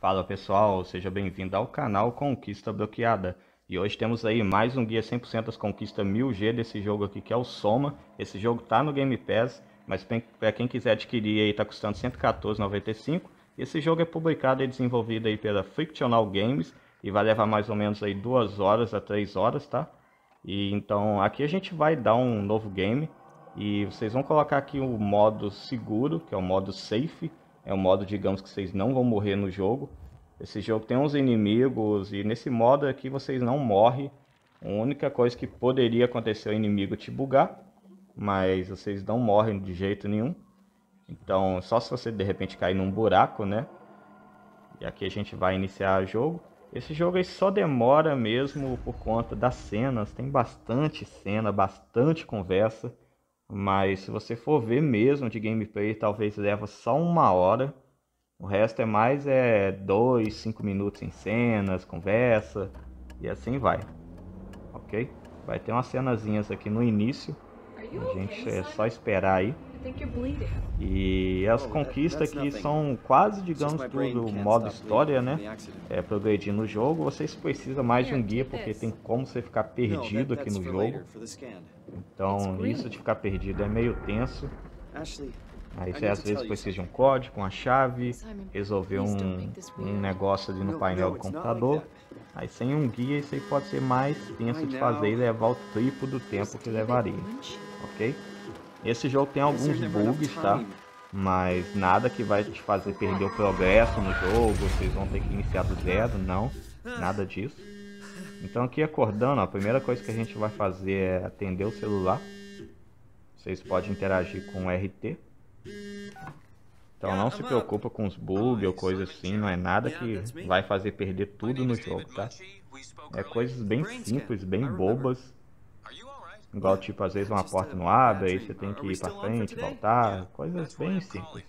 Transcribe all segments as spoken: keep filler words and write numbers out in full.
Fala pessoal, seja bem-vindo ao canal Conquista Bloqueada. E hoje temos aí mais um guia cem por cento das conquistas mil G desse jogo aqui, que é o Soma. Esse jogo tá no Game Pass, mas para quem quiser adquirir aí tá custando cento e quatorze reais e noventa e cinco centavos. Esse jogo é publicado e desenvolvido aí pela Frictional Games e vai levar mais ou menos aí duas horas a três horas, tá? E então aqui a gente vai dar um novo game e vocês vão colocar aqui o modo seguro, que é o modo safe. É um modo, digamos, que vocês não vão morrer no jogo. Esse jogo tem uns inimigos e nesse modo aqui vocês não morrem. A única coisa que poderia acontecer é o inimigo te bugar, mas vocês não morrem de jeito nenhum. Então, só se você de repente cair num buraco, né? E aqui a gente vai iniciar o jogo. Esse jogo aí só demora mesmo por conta das cenas. Tem bastante cena, bastante conversa. Mas se você for ver mesmo de gameplay, talvez leva só uma hora. O resto é mais é dois, cinco minutos em cenas, conversa e assim vai. Ok? Vai ter umas cenazinhas aqui no início. A gente é só esperar aí. E as conquistas aqui são quase, digamos, tudo modo história, né? É, progredir no jogo. Vocês precisam mais de um guia, porque tem como você ficar perdido aqui no jogo. Então, isso de ficar perdido é meio tenso. Aí você às vezes precisa de um código, uma chave, resolver um, um negócio ali no painel do computador. Aí sem um guia isso aí pode ser mais tenso de fazer e levar o triplo do tempo que levaria. Ok? Esse jogo tem alguns bugs, tá? Mas nada que vai te fazer perder o progresso no jogo, vocês vão ter que iniciar do zero, não. Nada disso. Então aqui acordando, a primeira coisa que a gente vai fazer é atender o celular. Vocês podem interagir com o R T. Então não se preocupa com os bugs ou coisa assim, não é nada que vai fazer perder tudo no jogo, tá? É coisas bem simples, bem bobas. Igual tipo, às vezes uma porta não abre, aí você tem que ir pra frente, voltar, coisas bem simples.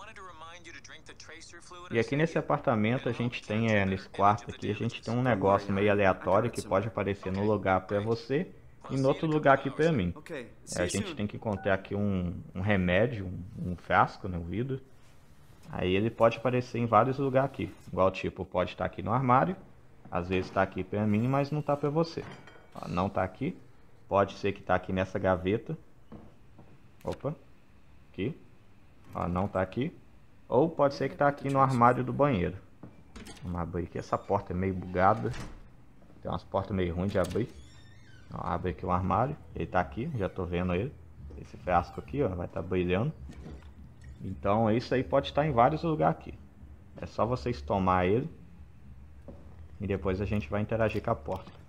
E aqui nesse apartamento a gente tem, é, nesse quarto aqui, a gente tem um negócio meio aleatório que pode aparecer no lugar pra você e no outro lugar aqui pra mim. É, a gente tem que encontrar aqui um, um remédio, um, um frasco, né, um vidro. Aí ele pode aparecer em vários lugares aqui. Igual tipo, pode estar aqui no armário, às vezes está aqui pra mim, mas não tá pra você. Ó, não tá aqui. Pode ser que tá aqui nessa gaveta. Opa. Aqui. Ó, não tá aqui. Ou pode ser que tá aqui no armário do banheiro. Vamos abrir aqui. Essa porta é meio bugada. Tem umas portas meio ruins de abrir. Ó, abre aqui o armário. Ele tá aqui, já tô vendo ele. Esse frasco aqui, ó, vai estar tá brilhando. Então isso aí pode estar em vários lugares aqui. É só vocês tomar ele. E depois a gente vai interagir com a porta.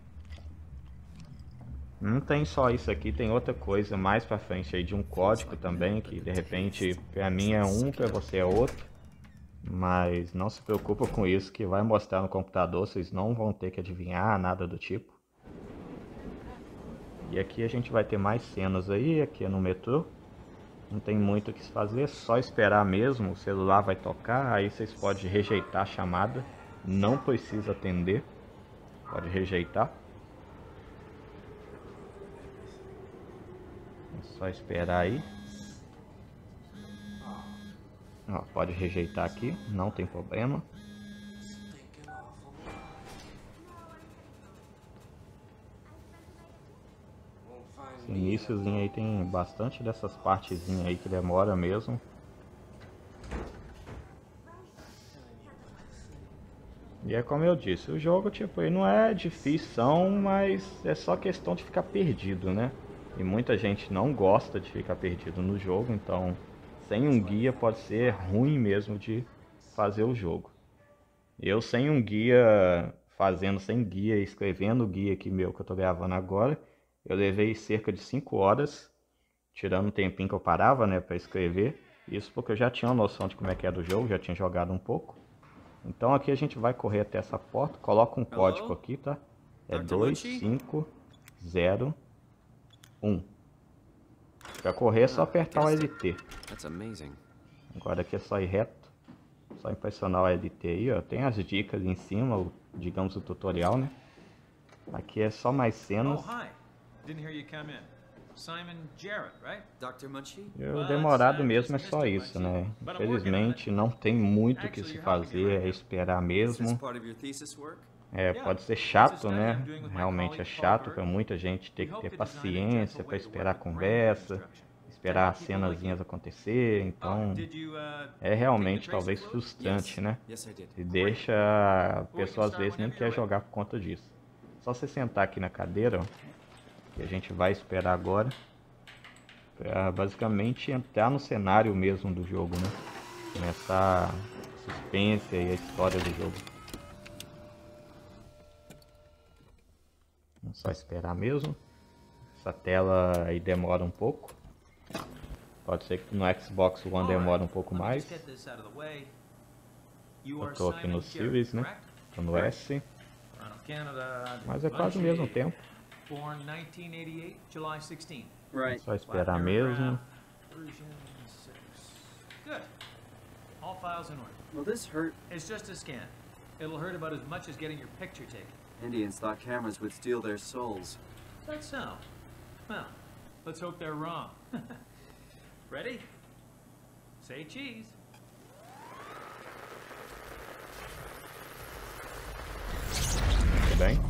Não tem só isso aqui, tem outra coisa mais pra frente aí de um código também, que de repente pra mim é um, pra você é outro. Mas não se preocupa com isso, que vai mostrar no computador, vocês não vão ter que adivinhar nada do tipo. E aqui a gente vai ter mais cenas aí, aqui é no metrô. Não tem muito o que se fazer, só esperar mesmo, o celular vai tocar, aí vocês podem rejeitar a chamada. Não precisa atender, pode rejeitar. É só esperar aí. Ó, pode rejeitar aqui, não tem problema. Esse iniciozinho aí tem bastante dessas partezinhas aí que demora mesmo. E é como eu disse, o jogo tipo, ele não é difícil, mas é só questão de ficar perdido, né? E muita gente não gosta de ficar perdido no jogo, então sem um guia pode ser ruim mesmo de fazer o jogo. Eu sem um guia, fazendo sem guia, escrevendo o guia aqui meu que eu tô gravando agora, eu levei cerca de cinco horas, tirando o tempinho que eu parava, né, para escrever. Isso porque eu já tinha uma noção de como é que é do jogo, já tinha jogado um pouco. Então aqui a gente vai correr até essa porta, coloca um código aqui, tá? É dois cinco zero um. Para correr é só apertar o L T. Agora aqui é só ir reto. Só impressionar o L T aí, ó. Tem as dicas em cima, o, digamos o tutorial, né? Aqui é só mais cenas. Simon Jarrett, right? doutor Munchie? E o demorado mesmo é só isso, né? Infelizmente não tem muito o que se fazer, é esperar Is this mesmo. part of your thesis work? É, pode ser chato, né? Realmente é chato para muita gente ter que ter paciência para esperar a conversa, esperar as cenazinhas acontecer, então é realmente talvez frustrante, né? Yes, I did. E deixa a pessoa às vezes nem quer jogar por conta disso. Só você sentar aqui na cadeira, ó, que a gente vai esperar agora, pra basicamente entrar no cenário mesmo do jogo, né? Começar a suspense e a história do jogo. Vamos só esperar mesmo. Essa tela aí demora um pouco. Pode ser que no Xbox One demore um pouco mais. Eu tô aqui no Series, né? Tô no S. Mas é quase o mesmo tempo. É só esperar mesmo. All files in order. Will this hurt? It's just a scan. It'll hurt about as much as getting your picture taken. Indians thought cameras would steal their souls. That's so. Well, let's hope they're wrong. Ready? Say cheese. Muito bem.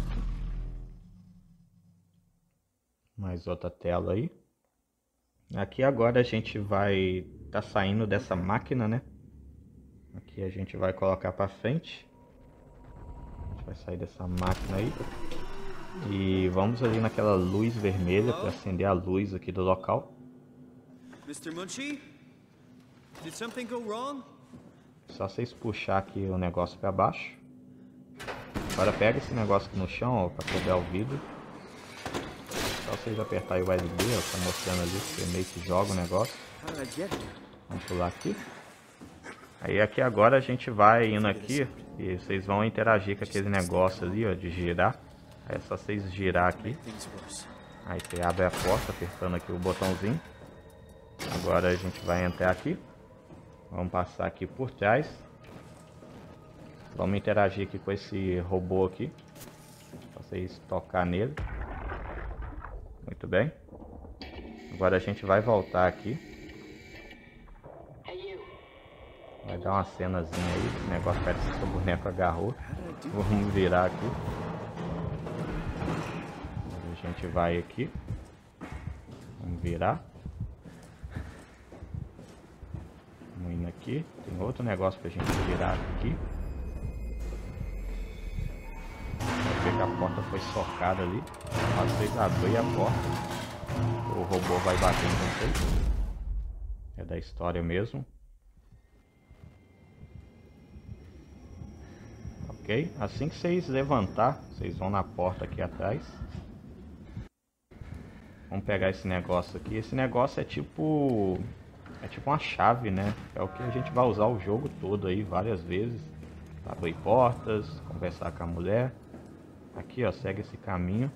Mais outra tela aí. Aqui agora a gente vai tá saindo dessa máquina, né? Aqui a gente vai colocar para frente. A gente vai sair dessa máquina aí. E vamos ali naquela luz vermelha para acender a luz aqui do local. mister Munchie? Did something go wrong? Só vocês puxar aqui o negócio para baixo. Agora pega esse negócio aqui no chão para pegar o vidro. Só vocês apertarem o U S B, ó, tá mostrando ali que você meio que joga o negócio. How did I get here? Vamos pular aqui. Aí aqui agora a gente vai indo aqui e vocês vão interagir com aquele negócio ali, ó, de girar. Aí é só vocês girar aqui. Things worse. Aí você abre a porta apertando aqui o botãozinho. Agora a gente vai entrar aqui. Vamos passar aqui por trás. Vamos interagir aqui com esse robô aqui. Pra vocês tocar nele. Muito bem. Agora a gente vai voltar aqui. Vai dar uma cenazinha aí. Esse negócio parece que seu boneco agarrou. Vamos virar aqui. A gente vai aqui. Vamos virar. Vamos indo aqui. Tem outro negócio pra gente virar aqui. Vai ver que a porta foi socada ali. Mas vocês abrirem a porta, o robô vai bater em vocês. É da história mesmo. Ok? Assim que vocês levantar, vocês vão na porta aqui atrás. Vamos pegar esse negócio aqui. Esse negócio é tipo... É tipo uma chave, né? É o que a gente vai usar o jogo todo aí, várias vezes. Pra abrir portas, conversar com a mulher. Aqui, ó, segue esse caminho.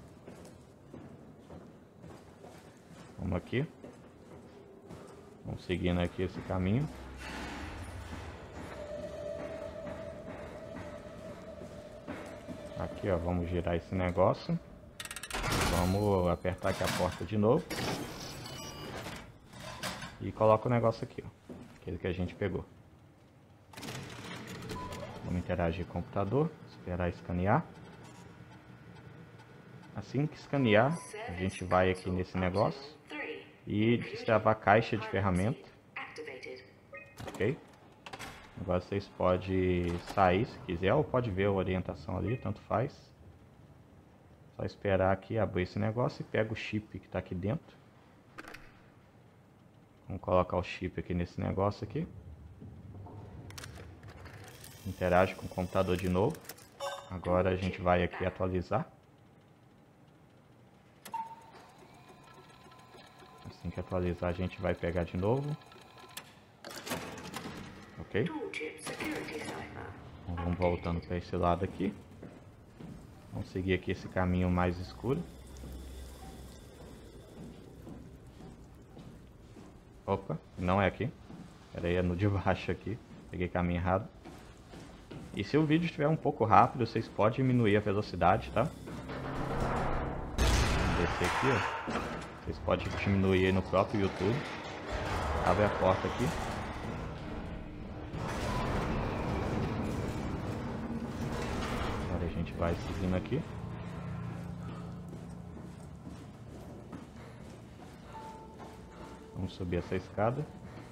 Vamos aqui. Vamos seguindo aqui esse caminho. Aqui, ó, vamos girar esse negócio. Vamos apertar aqui a porta de novo. E coloca o negócio aqui, ó. Aquele que a gente pegou. Vamos interagir com o computador. Esperar escanear. Assim que escanear, a gente vai aqui nesse negócio e destravar a caixa de ferramenta. Ok? Agora vocês podem sair se quiser, ou pode ver a orientação ali, tanto faz. Só esperar aqui abrir esse negócio e pega o chip que está aqui dentro. Vamos colocar o chip aqui nesse negócio aqui. Interage com o computador de novo. Agora a gente vai aqui atualizar. Assim que atualizar, a gente vai pegar de novo. Ok? Então, vamos voltando para esse lado aqui. Vamos seguir aqui esse caminho mais escuro. Opa, não é aqui. Pera aí, é no de baixo aqui. Peguei caminho errado. E se o vídeo estiver um pouco rápido, vocês podem diminuir a velocidade, tá? Vamos descer aqui, ó. Vocês podem diminuir aí no próprio YouTube. Abre a porta aqui. Agora a gente vai seguindo aqui. Vamos subir essa escada.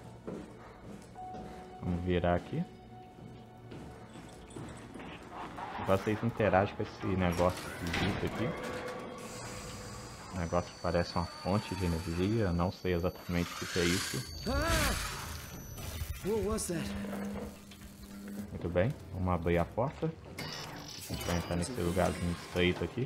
Vamos virar aqui. Vocês interagem com esse negócio esquisito aqui. Um negócio que parece uma fonte de energia. Não sei exatamente o que é isso. Muito bem, vamos abrir a porta. A gente vai entrar nesse lugarzinho estreito aqui.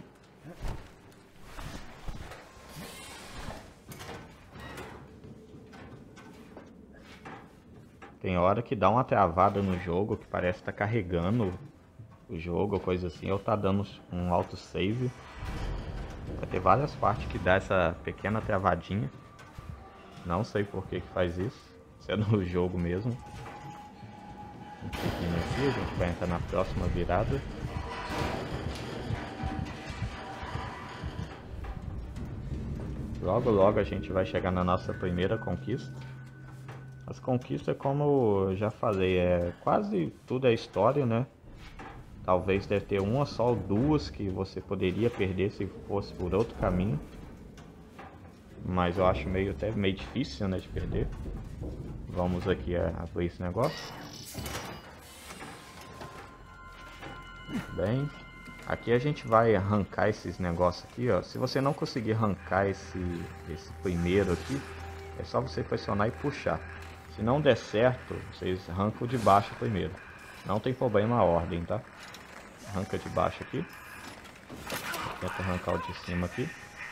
Tem hora que dá uma travada no jogo, que parece estar tá carregando o jogo ou coisa assim, ou tá dando um autosave. Vai ter várias partes que dá essa pequena travadinha. Não sei por que que faz isso, se é no jogo mesmo. Aqui, a gente vai entrar na próxima virada. Logo logo a gente vai chegar na nossa primeira conquista. As conquistas, como eu já falei, é quase tudo é história, né? Talvez deve ter uma só ou duas que você poderia perder se fosse por outro caminho. Mas eu acho meio até meio difícil, né, de perder. Vamos aqui a, abrir esse negócio. Bem, aqui a gente vai arrancar esses negócios aqui, ó. Se você não conseguir arrancar esse, esse primeiro aqui, é só você pressionar e puxar. Se não der certo, vocês arrancam de baixo primeiro. Não tem problema a ordem, tá? Arranca de baixo aqui. Tenta arrancar o de cima aqui.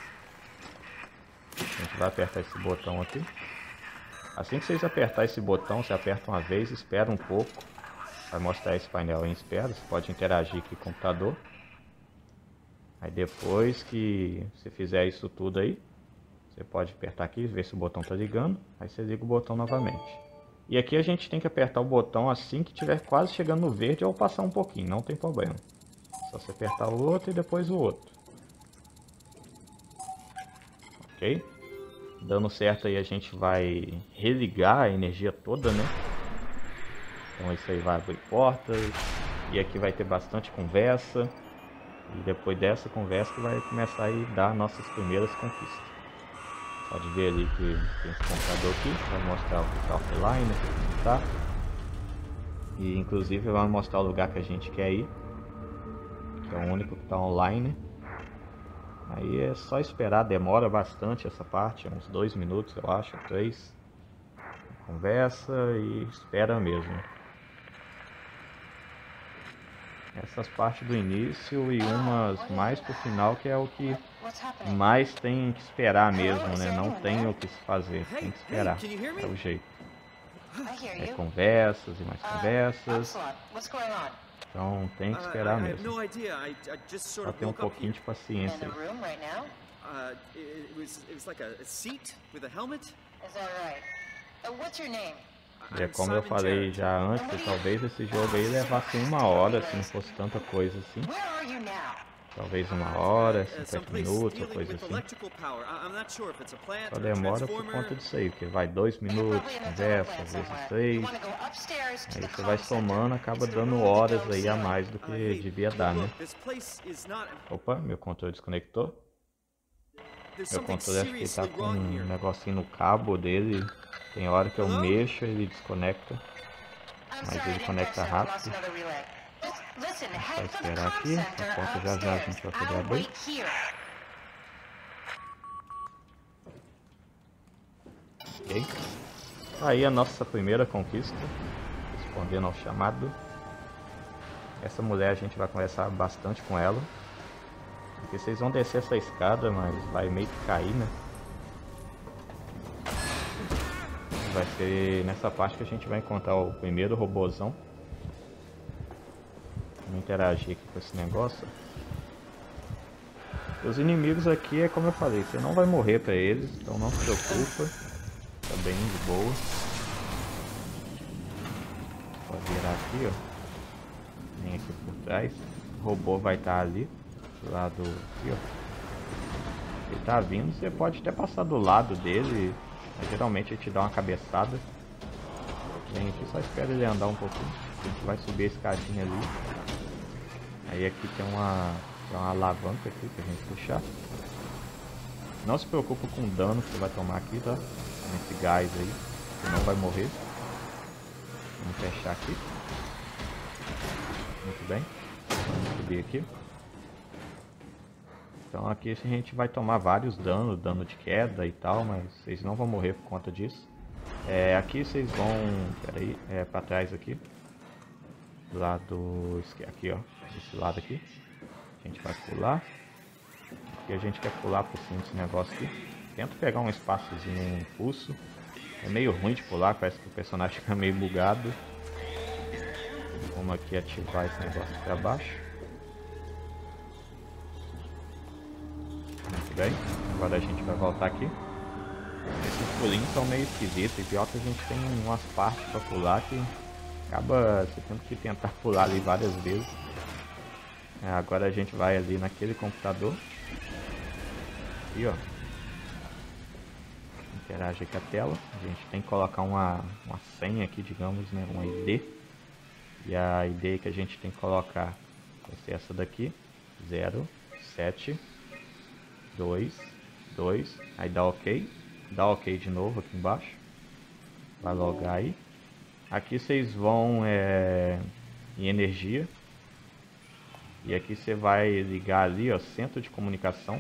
A gente vai apertar esse botão aqui. Assim que vocês apertar esse botão, você aperta uma vez, espera um pouco. Vai mostrar esse painel em espera. Você pode interagir aqui com o computador. Aí depois que você fizer isso tudo aí, você pode apertar aqui, ver se o botão está ligando. Aí você liga o botão novamente. E aqui a gente tem que apertar o botão assim que estiver quase chegando no verde ou passar um pouquinho, não tem problema. Só você apertar o outro e depois o outro. Ok? Dando certo aí a gente vai religar a energia toda, né? Então isso aí vai abrir portas. E aqui vai ter bastante conversa. E depois dessa conversa que vai começar a dar nossas primeiras conquistas. Pode ver ali que tem esse computador aqui, vai mostrar o que está offline, o que tá. E inclusive vai mostrar o lugar que a gente quer ir, que é o único que está online. Aí é só esperar, demora bastante essa parte, uns dois minutos eu acho, três. Conversa e espera mesmo. Essas partes do início e umas mais pro final, que é o que mais tem que esperar mesmo, né? Não tem o que se fazer, tem que esperar, é o jeito. É conversas e mais conversas, então tem que esperar mesmo. Só ter um pouquinho de paciência. E é como eu falei já antes, talvez esse jogo aí levasse uma hora, se não fosse tanta coisa assim. Talvez uma hora, cinquenta minutos, ou coisa assim. Só demora por conta disso aí, porque vai dois minutos, conversa, às vezes três. Aí você vai somando, acaba dando horas aí a mais do que devia dar, né? Opa, meu controle desconectou. Meu controle acho que ele tá com um negocinho no cabo dele. Tem hora que eu mexo, ele desconecta. Mas ele conecta rápido. Vai esperar aqui, a porta já já a gente vai poder abrir. Ok. Aí a nossa primeira conquista, respondendo ao chamado. Essa mulher a gente vai conversar bastante com ela. Porque vocês vão descer essa escada, mas vai meio que cair, né? Vai ser nessa parte que a gente vai encontrar o primeiro robôzão. Vamos interagir aqui com esse negócio. Os inimigos aqui é como eu falei, você não vai morrer pra eles, então não se preocupa. Tá bem de boa. Pode virar aqui, ó. Vem aqui por trás. O robô vai estar ali. Do lado aqui, ó. Ele tá vindo, você pode até passar do lado dele, mas geralmente ele te dá uma cabeçada. Vem aqui, só espera ele andar um pouquinho. A gente vai subir a escadinha ali. Aí aqui tem uma, tem uma alavanca aqui pra gente puxar. Não se preocupa com o dano que você vai tomar aqui, tá? Esse gás aí, você não vai morrer. Vamos fechar aqui. Muito bem. Vamos subir aqui. Então aqui a gente vai tomar vários danos, dano de queda e tal, mas vocês não vão morrer por conta disso. É, aqui vocês vão, peraí, é pra trás aqui. Do lado, aqui ó, desse lado aqui. A gente vai pular. E a gente quer pular por cima desse negócio aqui. Tenta pegar um espaçozinho, um pulso. É meio ruim de pular, parece que o personagem fica meio bugado. Vamos aqui ativar esse negócio para baixo. Muito bem, agora a gente vai voltar aqui. Esses pulinhos são meio esquisitos, e pior que a gente tem umas partes para pular que acaba você tendo que tentar pular ali várias vezes. É, agora a gente vai ali naquele computador. Aqui ó. Interage com a tela. A gente tem que colocar uma, uma senha aqui, digamos, né? Uma I D. E a I D que a gente tem que colocar vai ser essa daqui. zero sete dois dois. Aí dá OK. Dá OK de novo aqui embaixo. Vai logar aí. Aqui vocês vão é, em energia. E aqui você vai ligar ali, ó, centro de comunicação.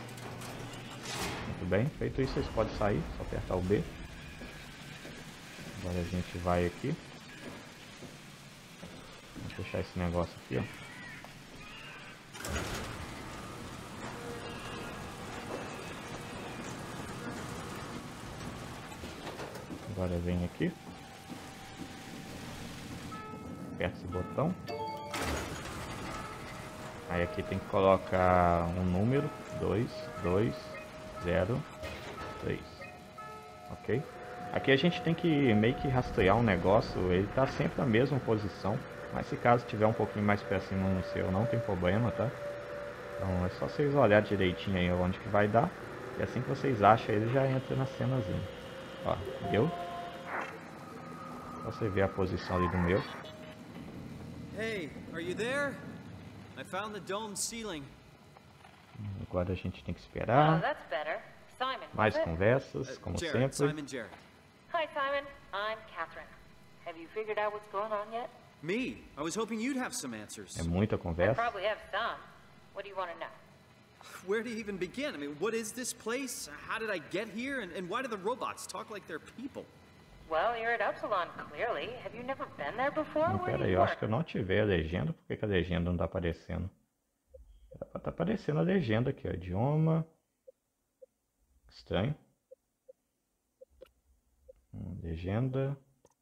Muito bem, feito isso vocês podem sair, só apertar o B. Agora a gente vai aqui. Vamos fechar esse negócio aqui, ó. Agora vem aqui. Aperta esse botão. Aí aqui tem que colocar um número, dois, dois, zero, três. Ok? Aqui a gente tem que meio que rastrear um negócio, ele está sempre na mesma posição, mas se caso tiver um pouquinho mais para cima no seu, não tem problema, tá? Então é só vocês olharem direitinho aí onde que vai dar, e assim que vocês acham ele já entra na cenazinha. Ó, deu? Só você ver a posição ali do meu. Hey, are you there? I found the dome ceiling. Agora a gente tem que Oh, esperar. that's better. Simon, Mais was it? conversas, como Jarrett, sempre. Simon Jarrett. Hi, Simon. I'm Catherine. Have you figured out what's going on yet? Me? I was hoping you'd have some answers. É muita I conversa. probably have some. What do you want to know? Where to even begin? I mean, what is this place? How did I get here? And, and why do the robots talk like they're people? Well, you're at Upsilon, clearly. Have you never been there before? Não, Where pera do aí, you eu acho work? que eu não ativei a legenda. Por que, que a legenda não tá aparecendo? Era pra tá aparecendo a legenda aqui, ó. Idioma. Estranho. Hum, legenda.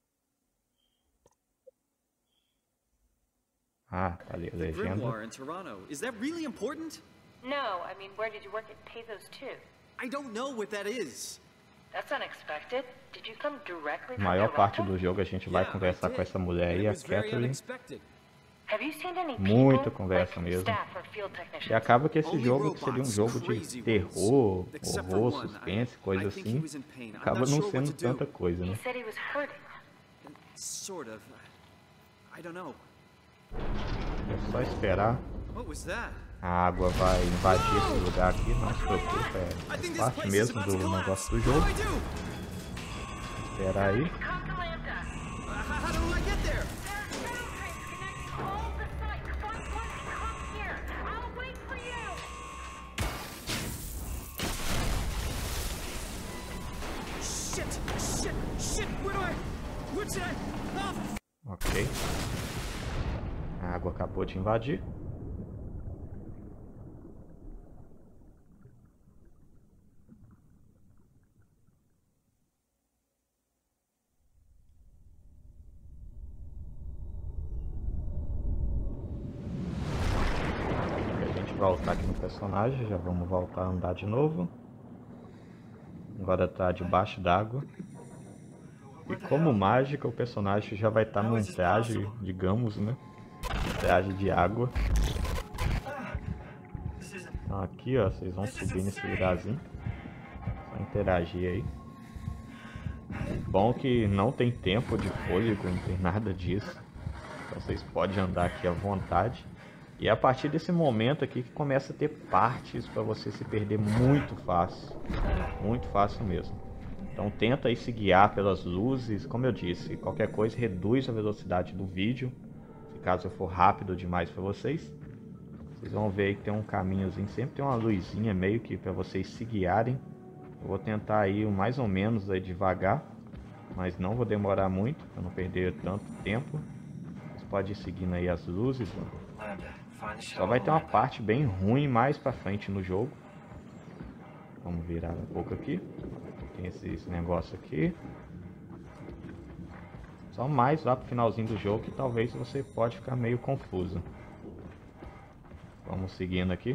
Ah, tá ali a The legenda. Grimoire in Toronto. Is that really important? No, I mean, where did you work at Pathos two? I don't know what that is. That's unexpected. Did you come directly A from maior the parte Electro? do jogo a gente vai Yeah, I conversar did. com essa mulher And aí, it a was very Catherine. unexpected. Have you seen any Muita people, conversa like mesmo. staff or field technicians? E acaba que esse Only jogo, que seria um robots, jogo crazy de terror, ones. Except for horror, one. suspense, I- coisa I think he assim, was in pain. I'm acaba not não sure sendo what to do. tanta coisa, He né? said he was hurting. Sort of. I don't know. É só esperar. What was that? A água vai invadir esse lugar aqui, não se preocupe, I é think this parte place is mesmo about to do collapse. negócio do What do jogo. I do? Espera aí. Congalanta! Uh, how, how do I get there? There's no trains connecting all the sites. Find one and come here. I'll wait for you. Shit! Shit! Shit! Where do I? Where should I? Oh! Ok. A água acabou de invadir. A gente voltar aqui no personagem, já vamos voltar a andar de novo. Agora tá debaixo d'água. E como mágica, o personagem já vai estar num traje, digamos, né? Traje de água. Então aqui, ó, vocês vão subir nesse lugarzinho. Só interagir aí. Bom que não tem tempo de fôlego, não tem nada disso. Então vocês podem andar aqui à vontade. E é a partir desse momento aqui que começa a ter partes para você se perder muito fácil. Muito fácil mesmo. Então tenta aí se guiar pelas luzes. Como eu disse, qualquer coisa reduz a velocidade do vídeo. Se caso eu for rápido demais para vocês. Vocês vão ver aí que tem um caminhozinho. Sempre tem uma luzinha meio que para vocês se guiarem. Eu vou tentar ir mais ou menos aí devagar. Mas não vou demorar muito para não perder tanto tempo. Vocês podem ir seguindo aí as luzes. Ó. Só vai ter uma parte bem ruim mais pra frente no jogo. Vamos virar um pouco aqui. Tem esse negócio aqui. Só mais lá pro finalzinho do jogo que talvez você pode ficar meio confuso. Vamos seguindo aqui.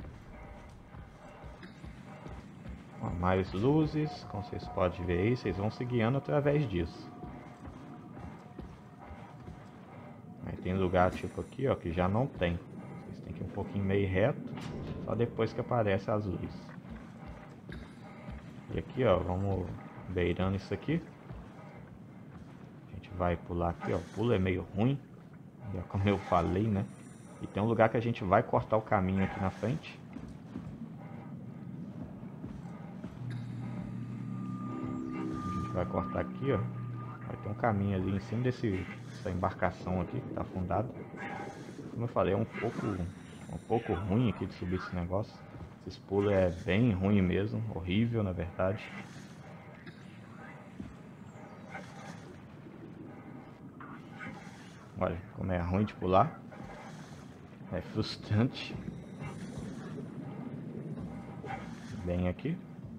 Ó, mais luzes, como vocês podem ver aí, vocês vão se guiando através disso. Aí tem lugar tipo aqui, ó, que já não tem. Vocês têm que ir um pouquinho meio reto, só depois que aparecem as luzes. E aqui, ó, vamos beirando isso aqui. A gente vai pular aqui, ó. O pulo é meio ruim, como eu falei, né? E tem um lugar que a gente vai cortar o caminho aqui na frente. A gente vai cortar aqui, ó. Vai ter um caminho ali em cima desse, dessa embarcação aqui que tá afundada. Como eu falei, é um pouco, um pouco ruim aqui de subir esse negócio. Esse pulo é bem ruim mesmo, horrível na verdade. Olha como é ruim de pular. É frustrante. Bem aqui.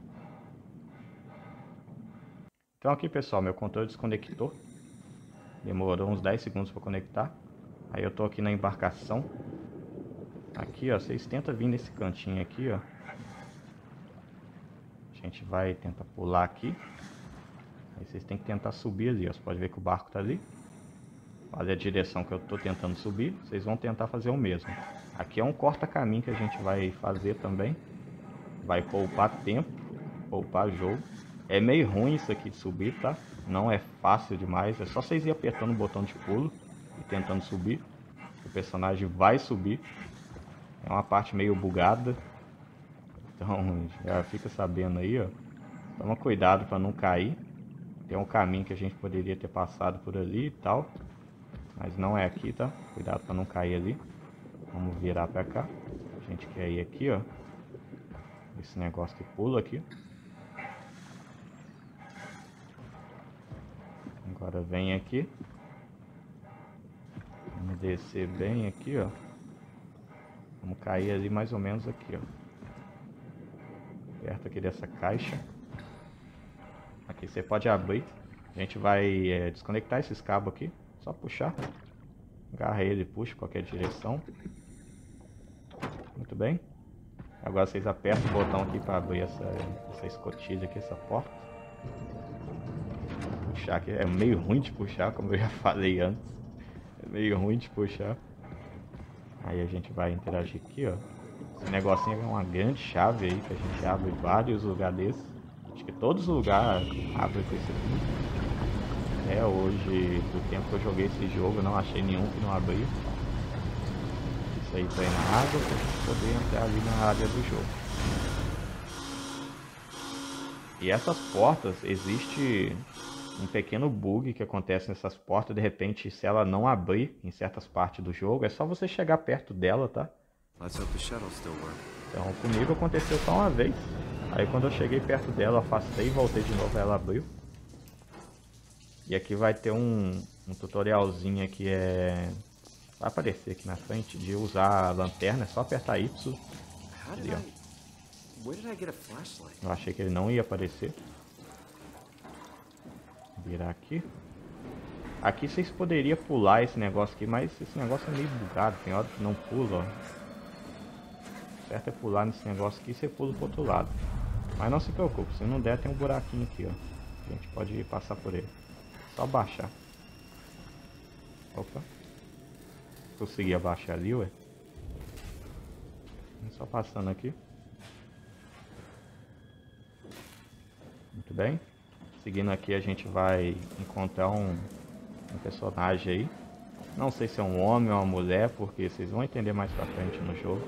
Então aqui, pessoal, meu controle desconectou. Demorou uns dez segundos para conectar. Aí eu tô aqui na embarcação. Aqui, ó, vocês tentam vir nesse cantinho aqui, ó. A gente vai tentar pular aqui. Aí vocês têm que tentar subir ali, ó. Você pode ver que o barco tá ali. Olha a direção que eu tô tentando subir. Vocês vão tentar fazer o mesmo. Aqui é um corta-caminho que a gente vai fazer também. Vai poupar tempo, poupar jogo. É meio ruim isso aqui de subir, tá? Não é fácil demais. É só vocês ir apertando o botão de pulo e tentando subir. O personagem vai subir. É uma parte meio bugada. Então já fica sabendo aí, ó. Toma cuidado para não cair. Tem um caminho que a gente poderia ter passado por ali e tal. Mas não é aqui, tá? Cuidado para não cair ali. Vamos virar para cá. A gente quer ir aqui, ó. Esse negócio que pula aqui. Agora vem aqui. Vamos descer bem aqui, ó. Vamos cair ali mais ou menos aqui, ó. Perto aqui dessa caixa. Aqui você pode abrir. A gente vai é, desconectar esses cabos aqui. Só puxar. Agarra ele e puxa em qualquer direção. Muito bem. Agora vocês apertam o botão aqui para abrir essa, essa escotilha aqui, essa porta. Puxar aqui. É meio ruim de puxar, como eu já falei antes. É meio ruim de puxar. Aí a gente vai interagir aqui, ó. Esse negocinho é uma grande chave aí que a gente abre vários lugares desses. Acho que todos os lugares abrem com isso aqui. É, hoje, do tempo que eu joguei esse jogo, não achei nenhum que não abriu. Isso aí tá aí na água pra gente poder entrar ali na área do jogo. E essas portas, existe um pequeno bug que acontece nessas portas. De repente, se ela não abrir em certas partes do jogo, é só você chegar perto dela, tá? Então comigo aconteceu só uma vez. Aí quando eu cheguei perto dela, afastei e voltei de novo, ela abriu. E aqui vai ter um, um tutorialzinho que é... vai aparecer aqui na frente de usar a lanterna, é só apertar Y. Ali, ó. Eu achei que ele não ia aparecer. Virar aqui. Aqui vocês poderiam pular esse negócio aqui, mas esse negócio é meio bugado, tem hora que não pula, ó. O certo é pular nesse negócio aqui e você pula pro outro lado. Mas não se preocupe, se não der tem um buraquinho aqui, ó. A gente pode passar por ele. Só baixar. Opa. Consegui abaixar ali, ué. Só passando aqui. Muito bem. Seguindo aqui a gente vai encontrar um, um personagem aí. Não sei se é um homem ou uma mulher, porque vocês vão entender mais pra frente no jogo.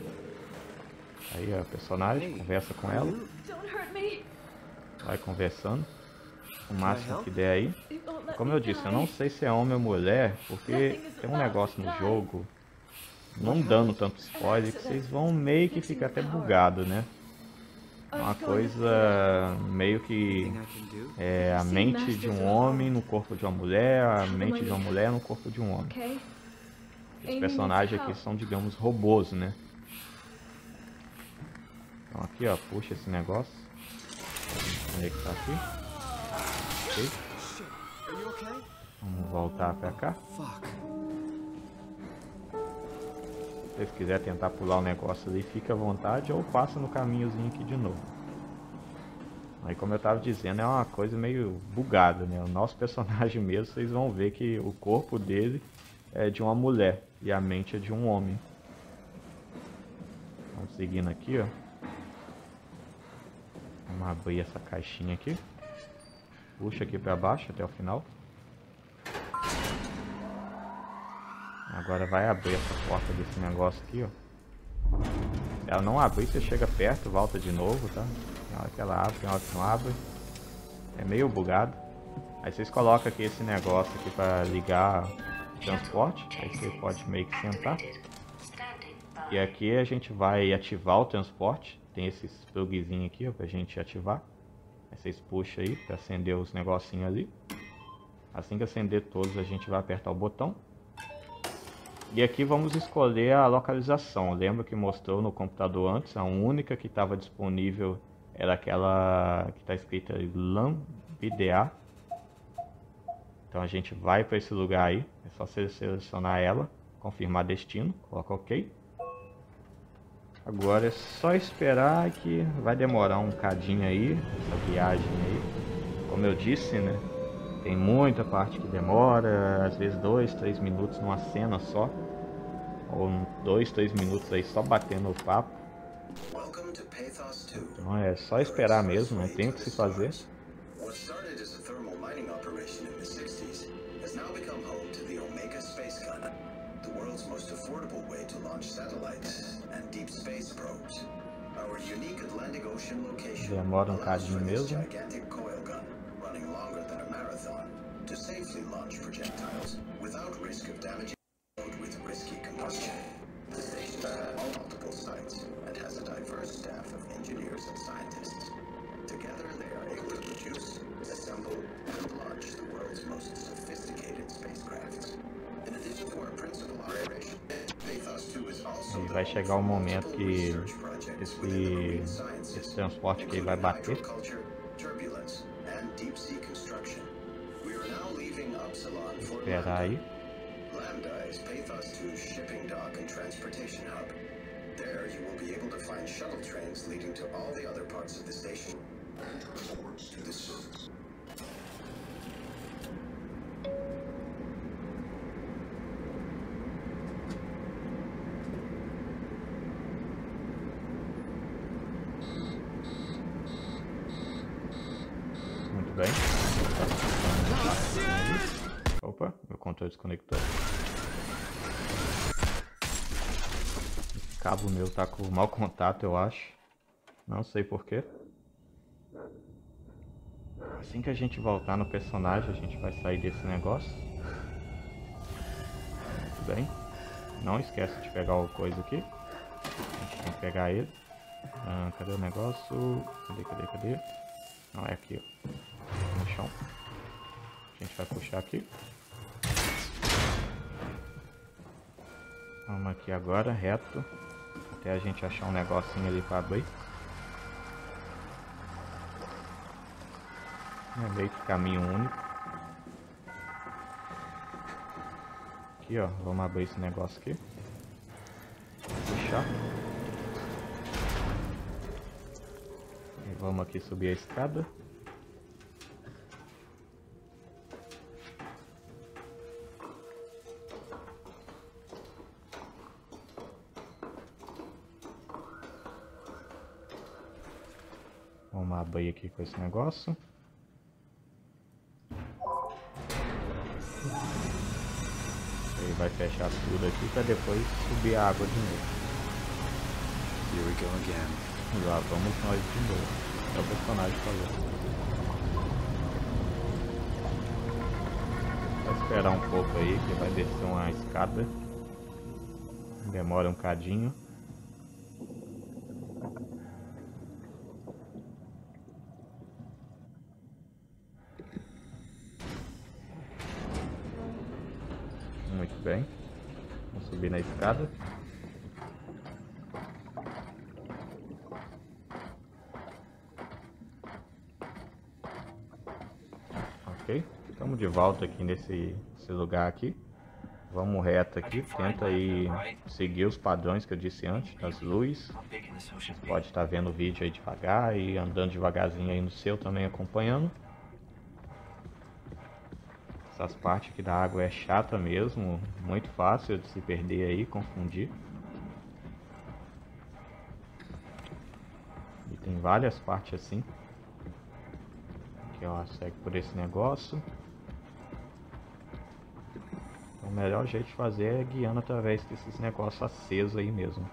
Aí a personagem, conversa com ela. Don't hurt me. Vai conversando. O máximo que der aí. Como eu disse, eu não sei se é homem ou mulher, porque tem um negócio no jogo, não dando tanto spoiler, que vocês vão meio que ficar até bugado, né? Uma coisa meio que é a mente de um homem no corpo de uma mulher, a mente de uma mulher no corpo de um homem. Os personagens aqui são, digamos, robôs, né? Então aqui, ó, puxa esse negócio. Onde é que tá aqui? Ok. Vamos voltar pra cá. Se vocês quiserem tentar pular o negócio ali, fica à vontade, ou passa no caminhozinho aqui de novo. Aí, como eu tava dizendo, é uma coisa meio bugada, né? O nosso personagem mesmo, vocês vão ver que o corpo dele é de uma mulher e a mente é de um homem. Vamos seguindo aqui, ó. Vamos abrir essa caixinha aqui. Puxa aqui pra baixo até o final. Agora vai abrir essa porta desse negócio aqui, ó. Se ela não abrir, você chega perto, volta de novo, tá? Tem hora que ela abre, tem hora que não abre. É meio bugado. Aí vocês colocam aqui esse negócio aqui pra ligar o transporte. Aí você pode meio que sentar. E aqui a gente vai ativar o transporte. Tem esses plugzinhos aqui, ó, pra gente ativar. Aí vocês puxam aí pra acender os negocinhos ali. Assim que acender todos, a gente vai apertar o botão. E aqui vamos escolher a localização. Lembra que mostrou no computador antes? A única que estava disponível era aquela que está escrita Lambda. Então a gente vai para esse lugar aí. É só selecionar ela, confirmar destino, coloca OK. Agora é só esperar, que vai demorar um cadinho aí, essa viagem aí. Como eu disse, né? Tem muita parte que demora, às vezes dois, três minutos numa cena só. Ou dois, três minutos aí só batendo o papo. Então é só esperar mesmo, não tem o que se fazer. Demora um cadinho mesmo. To safely launch projectiles without risk of damage with risky combustion. The station has multiple sites and has a diverse staff of engineers and scientists. Together they are able to produce, assemble, and launch the world's most sophisticated spacecrafts. In addition to our principal operation, Pathos two is also e vai chegar um momento que esse, esse transporte aqui vai bater. Esperar aí. Lambda is Pathos two's shipping dock and transportation hub. There you will be able to find shuttle trains leading to all the other parts of the station and reports to the service. Muito bem. Opa, meu controle desconectou. Esse cabo meu tá com mau contato, eu acho. Não sei porquê. Assim que a gente voltar no personagem, a gente vai sair desse negócio. Muito bem. Não esquece de pegar o coisa aqui. A gente tem que pegar ele. Ah, cadê o negócio? Cadê, cadê, cadê? Não, é aqui, ó. No chão. A gente vai puxar aqui. Vamos aqui agora, reto. Até a gente achar um negocinho ali para abrir. É meio que caminho único. Aqui, ó. Vamos abrir esse negócio aqui. Puxar. E vamos aqui subir a escada. Vamos abrir aqui com esse negócio. Aí vai fechar tudo aqui para depois subir a água de novo. Here we go again. E lá vamos nós de novo. É o personagem falou. Vou esperar um pouco aí que vai descer uma escada. Demora um cadinho. Muito bem. Vamos subir na escada. Ok. Estamos de volta aqui nesse, nesse lugar aqui. Vamos reto aqui. Tenta aí seguir os padrões que eu disse antes, das luzes. Pode estar vendo o vídeo aí devagar e andando devagarzinho aí no seu também acompanhando. Essas partes aqui da água é chata mesmo, muito fácil de se perder aí, confundir. E tem várias partes assim. Aqui ó, segue por esse negócio. Então, o melhor jeito de fazer é guiando através desses negócios acesos aí mesmo.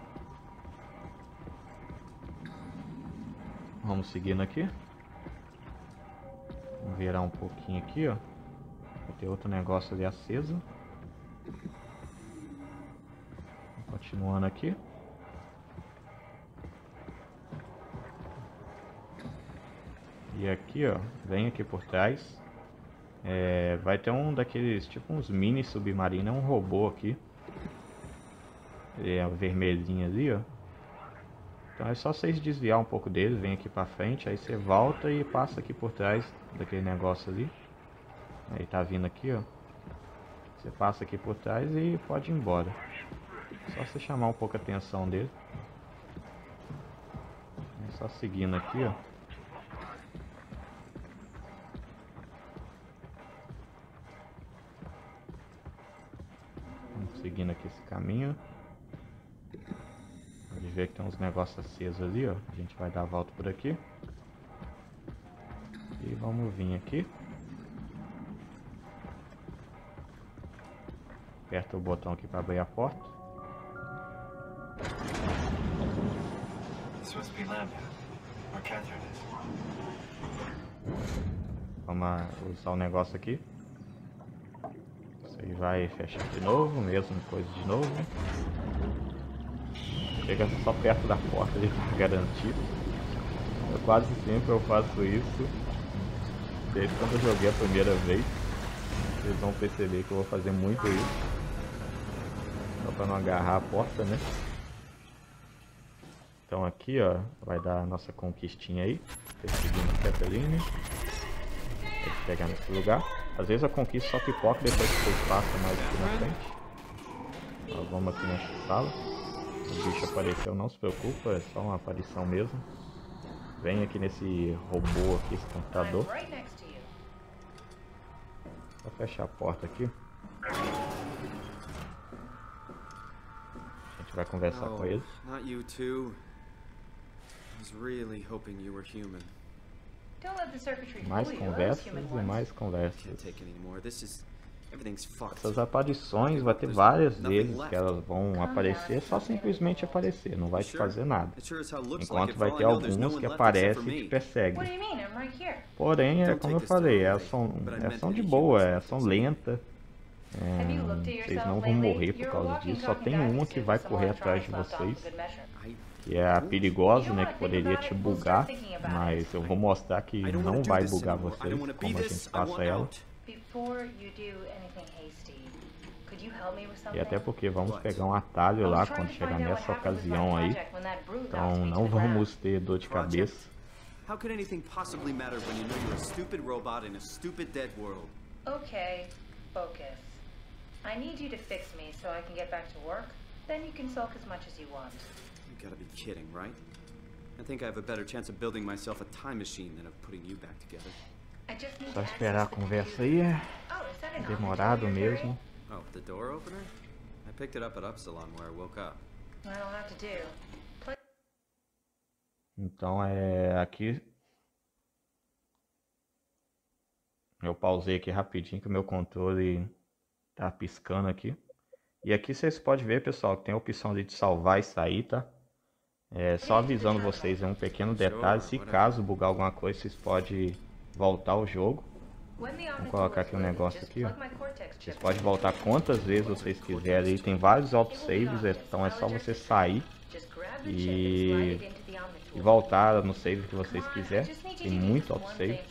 Vamos seguindo aqui. Vamos virar um pouquinho aqui, ó. Vai ter outro negócio ali aceso. Continuando aqui. E aqui, ó, vem aqui por trás. É, vai ter um daqueles, tipo uns mini submarinos, é um robô aqui. Ele é vermelhinho ali, ó. Então é só vocês desviar um pouco dele, vem aqui pra frente, aí você volta e passa aqui por trás daquele negócio ali. Aí tá vindo aqui, ó. Você passa aqui por trás e pode ir embora. Só você chamar um pouco a atenção dele. É só seguindo aqui, ó. Vamos seguindo aqui esse caminho. Pode ver que tem uns negócios acesos ali, ó. A gente vai dar a volta por aqui. E vamos vir aqui. Aperta o botão aqui para abrir a porta. Vamos usar o negócio aqui. Isso aí vai fechar de novo, mesma coisa de novo. Chega só perto da porta ali para garantir. Eu quase sempre eu faço isso. Desde quando eu joguei a primeira vez. Vocês vão perceber que eu vou fazer muito isso. Só para não agarrar a porta, né? Então aqui, ó, vai dar a nossa conquistinha aí. Perseguindo a Catherine. Pode pegar nesse lugar. Às vezes a conquista só pipoca depois que vocês passam mais aqui na frente. Ó, vamos aqui nessa sala. O bicho apareceu, não se preocupa, é só uma aparição mesmo. Vem aqui nesse robô aqui, esse computador. Vou fechar a porta aqui. A gente vai conversar com ele. Not you too. I was really hoping you were human. Don't let the circuitry Mais fool you. conversas Those human e ones. mais conversas. Can't take any more. This is everything's fucked. Essas aparições, vai ter várias vezes que elas vão aparecer, só simplesmente aparecer, não vai te fazer nada. It sure as hell looks like Enquanto it. vai For ter all I know, there's no alguns one que left except for aparecem e te me. perseguem. What do you mean? I'm right here. Porém, é Don't como take eu this falei, the é wrong ação, way, but I é meant ação to de be boa, human é ação something. lenta. É, Have you looked at vocês yourself não vão lately? morrer por You're causa walking, disso, só talking tem uma diamonds que with vai some correr atrás de electronics left off vocês. a good measure. I Que é a perigosa, You né, wanna que think poderia about te it? We'll bugar, start thinking about mas it. eu vou mostrar que I don't não want to do vai this bugar anymore. I vocês, don't want to be como a this. gente I passa want ela. out. Before you do anything hasty, could you help me with something? E até porque vamos What? pegar um atalho I was lá trying quando to chegar find out what nessa happened with my ocasião aí. project when that brood Então knocked me to não the ground. vamos ter dor de Project? cabeça. How could anything possibly matter when you know you're a stupid robot in a stupid dead world? Okay, focus. I need you to fix me so I can get back to work. Then you can sulk as much as you want. You gotta be kidding, right? I think I have a better chance of building myself a time machine than of putting you back together. I just need Só to esperar a access the conversa aí, é computer. Oh, is that an demorado opportunity you're mesmo. Oh, the door opener? I picked it up at Upsilon where I woke up. carrying? Well, I'll have to do. Play Então é aqui Eu pausei aqui rapidinho que o meu controle tá piscando aqui. E aqui vocês podem ver, pessoal, que tem a opção de salvar e sair, tá? É, só avisando vocês, é um pequeno detalhe, se caso bugar alguma coisa, vocês podem voltar ao jogo. Vou colocar aqui um negócio aqui, ó. Vocês podem voltar quantas vezes vocês quiserem. Tem vários autosaves, então é só você sair e, e voltar no save que vocês quiserem. Tem muito autosave.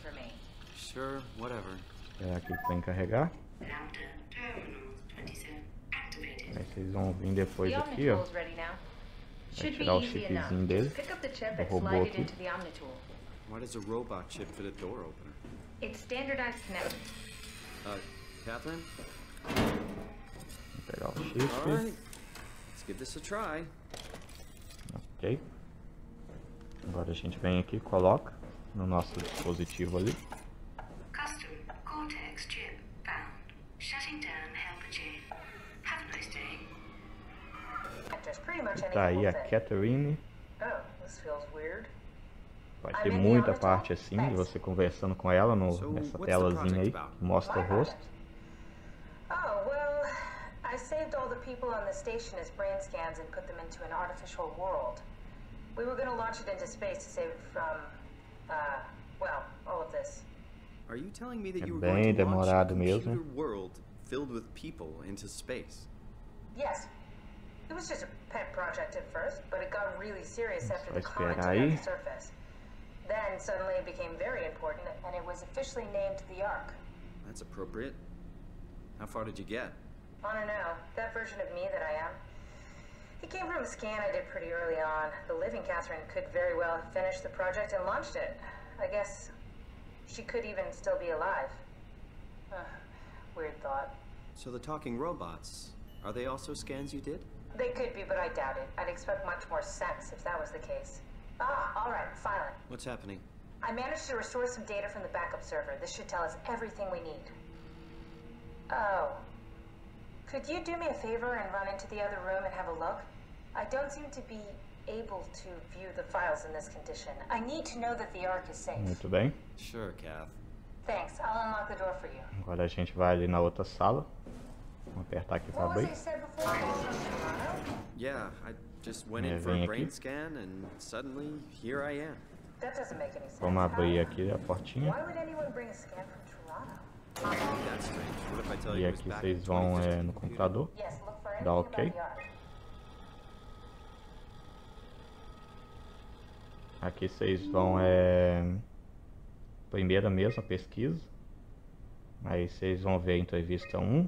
É aqui para encarregar. Aí vocês vão vir depois aqui, ó. Vai tirar o chipzinho dele, do robô aqui. Why does a robot chip fit a door opener? It's standardized connection. Uh, Catherine? Vou pegar o chip. Alright, let's give this a try. Ok. Agora a gente vem aqui e coloca no nosso dispositivo ali. Custom Cortex chip found. Shutting down helper chain. Have a nice day. Tá aí a Catherine. Oh, this feels weird. Vai ter muita parte assim de você conversando com ela no, nessa telazinha aí, que mostra o rosto. Oh, well, I saved all the people on the station as brain scans and put them into an artificial world. We were going to launch it into space to save it from, uh, well, all of this. Are you telling me that É you were bem going to launch a demorado computer mesmo. world filled with people into space? Yes. It was just a pet project at first, but it got really serious after Só the comment esperar took aí. out the surface. Then suddenly it became very important, and it was officially named the Ark. That's appropriate. How far did you get? I don't know, that version of me that I am. It came from a scan I did pretty early on. The living Catherine could very well have finished the project and launched it. I guess she could even still be alive. Uh, weird thought. So the talking robots, are they also scans you did? They could be, but I doubt it. I'd expect much more sense if that was the case. Ah, all right, finally. What's happening? I managed to restore some data from the backup server. This should tell us everything we need. Oh. Could you do me a favor and run into the other room and have a look? I don't seem to be able to view the files in this condition. I need to know that the Ark is safe. Muito bem. Sure, Kath. Thanks. I'll unlock the door for you. Agora a gente vai ali na outra sala. Vou apertar aqui para What was abrir. it said before? Toronto? Yeah, I just went É, in for vem a aqui. brain scan and suddenly here I am. That doesn't make any sense. Vamos abrir How- aqui a portinha. Why would anyone bring a scan from Toronto? That's strange. What if I tell E you it was aqui back in vocês vão twenty é, fifteen no computer? computador. Yes, look for Dá anything ok. about the Ark. Aqui vocês vão é, primeira mesmo a pesquisa. Aí vocês vão ver a entrevista um.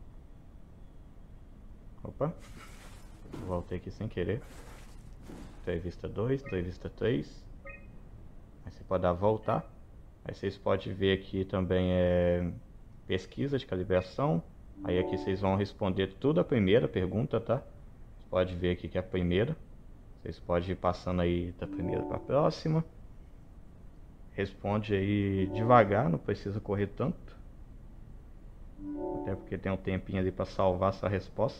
Opa, voltei aqui sem querer. Entrevista dois, entrevista três. Aí você pode dar voltar. Aí vocês podem ver aqui também é pesquisa de calibração. Aí aqui vocês vão responder tudo a primeira pergunta, tá? Você pode ver aqui que é a primeira. Vocês podem ir passando aí da primeira para a próxima. Responde aí devagar, não precisa correr tanto. Até porque tem um tempinho ali para salvar sua resposta.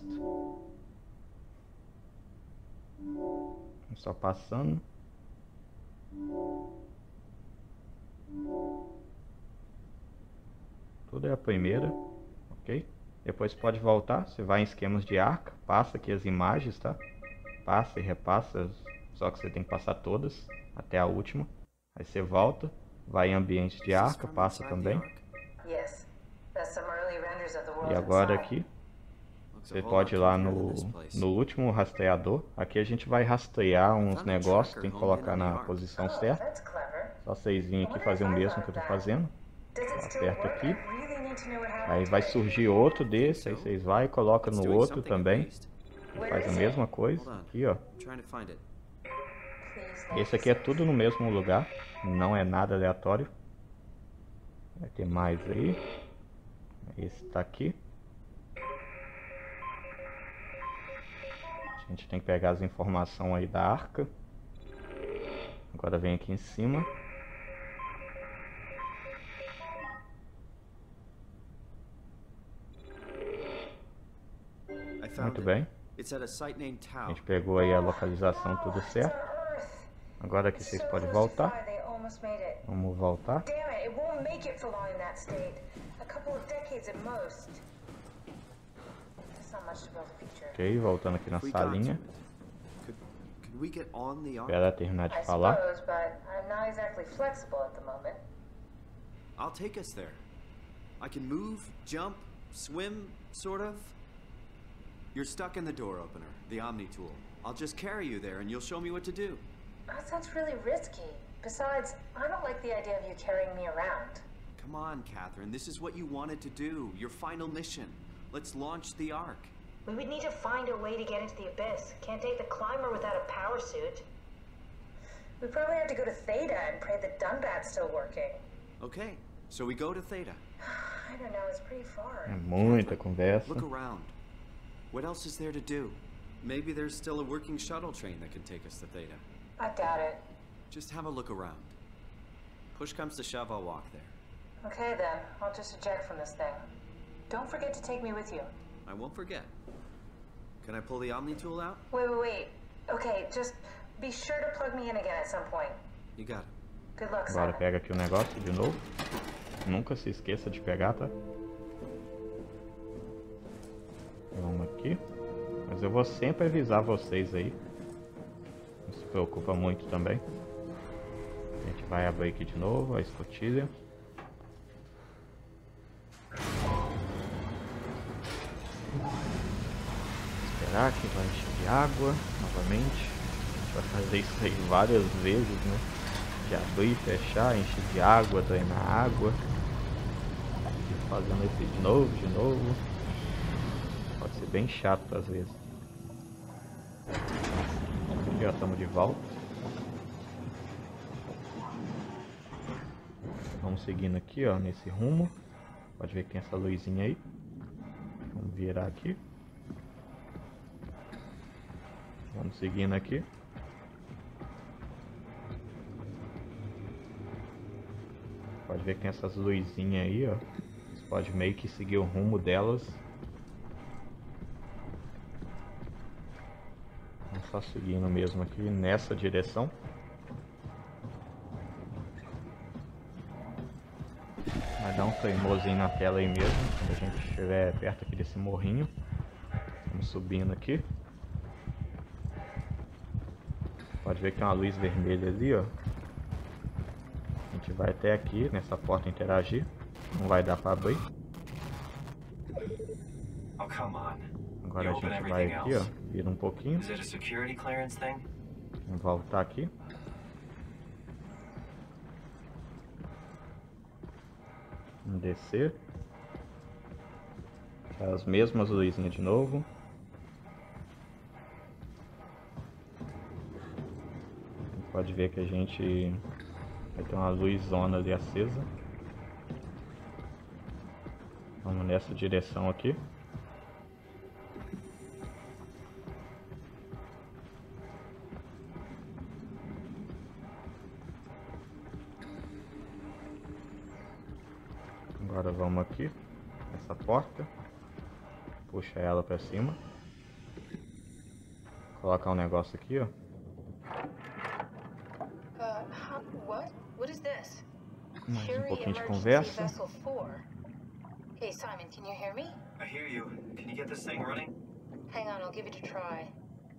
Só passando. Tudo é a primeira, ok? Depois pode voltar, você vai em esquemas de arca, passa aqui as imagens, tá? Passa e repassa, só que você tem que passar todas, até a última. Aí você volta, vai em ambiente de arca, passa também. Yes. That's some early renders of the world E agora inside. aqui, Looks a você whole pode ir lot lá cleaner no, than this place. no último rastreador. Aqui a gente vai rastrear uns negócios, tem que colocar na posição Oh, certa. that's clever. Só vocês virem aqui fazer o mesmo que eu tô fazendo. Does it still Aperta work? aqui. I really need to know what happened Aí to vai it. surgir outro desse, aí vocês vai e coloca It's no doing outro something at também. least. Where Faz a is it? mesma coisa. Hold on. Aqui, ó. I'm trying to find it. Please, no. Esse aqui é tudo no mesmo lugar, não é nada aleatório. Vai ter mais aí. Esse tá aqui. A gente tem que pegar as informações aí da arca. Agora vem aqui em cima. I found Muito it. bem. It's at a site named A Tau. gente pegou aí a localização tudo certo. Agora aqui vocês podem voltar. They almost made it. Vamos voltar. Damn it, it won't won't make it for long in that state. A couple of decades at most. That's not much to build a future. Ok, voltando aqui na salinha. Could, could we get on the ark? Espera terminar de I falar. suppose, but I'm not exactly flexible at the moment. I'll take us there. I can move, jump, swim, sort of. You're stuck in the door opener, the Omni tool. I'll just carry you there and you'll show me what to do. That sounds really risky. Besides, I don't like the idea of you carrying me around. Come on, Catherine. This is what you wanted to do. Your final mission. Let's launch the ark. We would need to find a way to get into the Abyss. Can't take the climber without a power suit. We probably have to go to Theta and pray that Dunbat's still working. Okay, so we go to Theta. I don't know, it's pretty far. É muita conversa. Look around. What else is there to do? Maybe there's still a working shuttle train that can take us to Theta. I doubt it. Just have a look around. Push comes to shove, I'll walk there. Okay then, I'll just eject from this thing. Don't forget to take me with you. I won't forget. Can I pull the Omni tool out? Wait, wait, wait. Okay, just be sure to plug me in again at some point. You got it. Good luck, Agora Simon. pega aqui o negócio de novo. Nunca se esqueça de pegar, tá? Vamos aqui. Mas eu vou sempre avisar vocês aí. Não se preocupa muito também. A gente vai abrir aqui de novo a escotilha. Esperar que vai encher de água novamente. A gente vai fazer isso aí várias vezes, né? De abrir, fechar, encher de água, drenar água. E fazendo isso de novo, de novo. Pode ser bem chato às vezes. Já estamos de volta. Vamos seguindo aqui, ó, nesse rumo. Pode ver que tem essa luzinha aí. Vamos virar aqui. Vamos seguindo aqui. Pode ver que tem essas luzinhas aí, ó. Você pode meio que seguir o rumo delas. Vamos só seguindo mesmo aqui nessa direção. Vai dar um tremosinho na tela aí mesmo, quando a gente estiver perto aqui desse morrinho. Vamos subindo aqui. Pode ver que tem uma luz vermelha ali, ó. A gente vai até aqui, nessa porta interagir. Não vai dar para abrir. Oh, come on. Agora a gente vai aqui, ó. Vira um pouquinho. Is it a security clearance thing? Vamos voltar aqui. Vamos descer. As mesmas luzinhas de novo. Pode ver que a gente vai ter uma luzona ali acesa. Vamos nessa direção aqui. Agora vamos aqui, essa porta, puxa ela para cima, colocar um negócio aqui, ó. Uh, how, what? What is this? Mais um Curie pouquinho de Emergency conversa. Vessel four. Hey Simon, can you hear me? I hear you. Can you get this thing running? Hang on, I'll give it a try.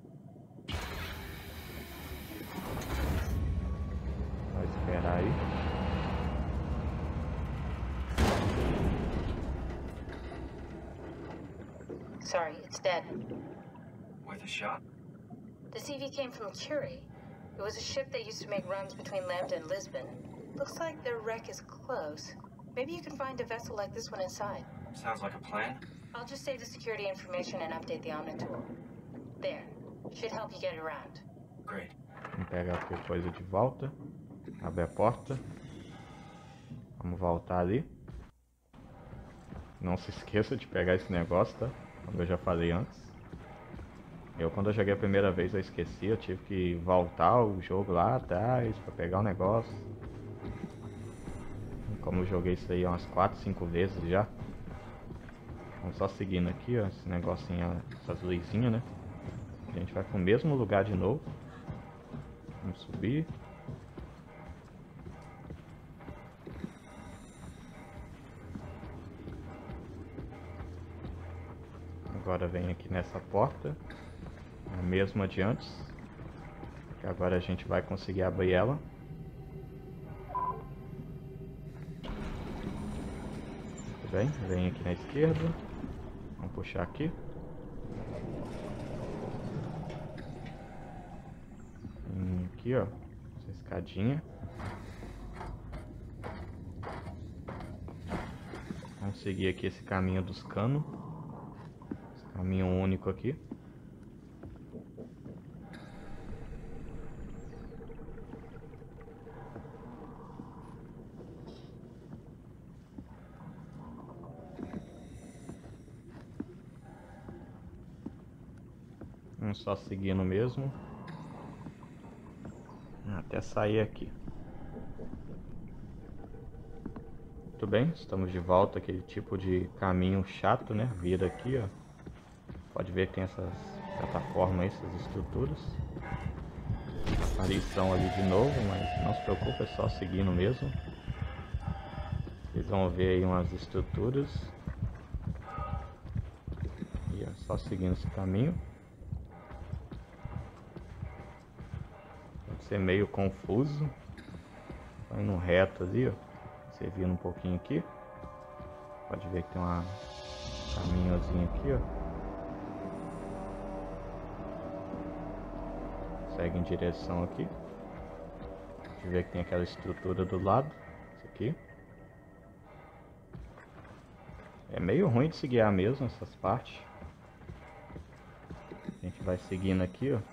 Vai esperar aí. Sorry, it's dead. Worth a shot? The C V came from Curie. It was a ship that used to make runs between Lambda and Lisbon. Looks like their wreck is close. Maybe you can find a vessel like this one inside. Sounds like a plan. I'll just save the security information and update the Omni tool. There. Should help you get around. Great. Vamos pegar aqui a coisa de volta. Abre a porta. Vamos voltar ali. Não se esqueça de pegar esse negócio, tá? Como eu já falei antes. Eu, quando eu joguei a primeira vez, eu esqueci. Eu tive que voltar o jogo lá atrás para pegar o negócio. Como eu joguei isso aí umas quatro, cinco vezes já. Vamos só seguindo aqui, ó, esse negocinho, essas luzinhas, né? A gente vai pro mesmo lugar de novo. Vamos subir. Agora vem aqui nessa porta, a mesma de antes, que agora a gente vai conseguir abrir ela. Muito bem, vem aqui na esquerda, vamos puxar aqui. Vem aqui, ó, essa escadinha. Vamos seguir aqui esse caminho dos canos. Esse caminho único aqui. Vamos só seguindo mesmo. Até sair aqui. Muito bem, estamos de volta, aquele tipo de caminho chato, né? Vira aqui, ó. Pode ver que tem essas plataformas, essas estruturas. Aparição ali de novo, mas não se preocupe, é só seguindo mesmo. Vocês vão ver aí umas estruturas. E é só seguindo esse caminho. Pode ser meio confuso. Vai indo reto ali, ó. Você vindo um pouquinho aqui, pode ver que tem uma caminhozinho aqui, ó. Segue em direção aqui. Pode ver que tem aquela estrutura do lado, isso aqui. É meio ruim de se guiar mesmo essas partes. A gente vai seguindo aqui, ó.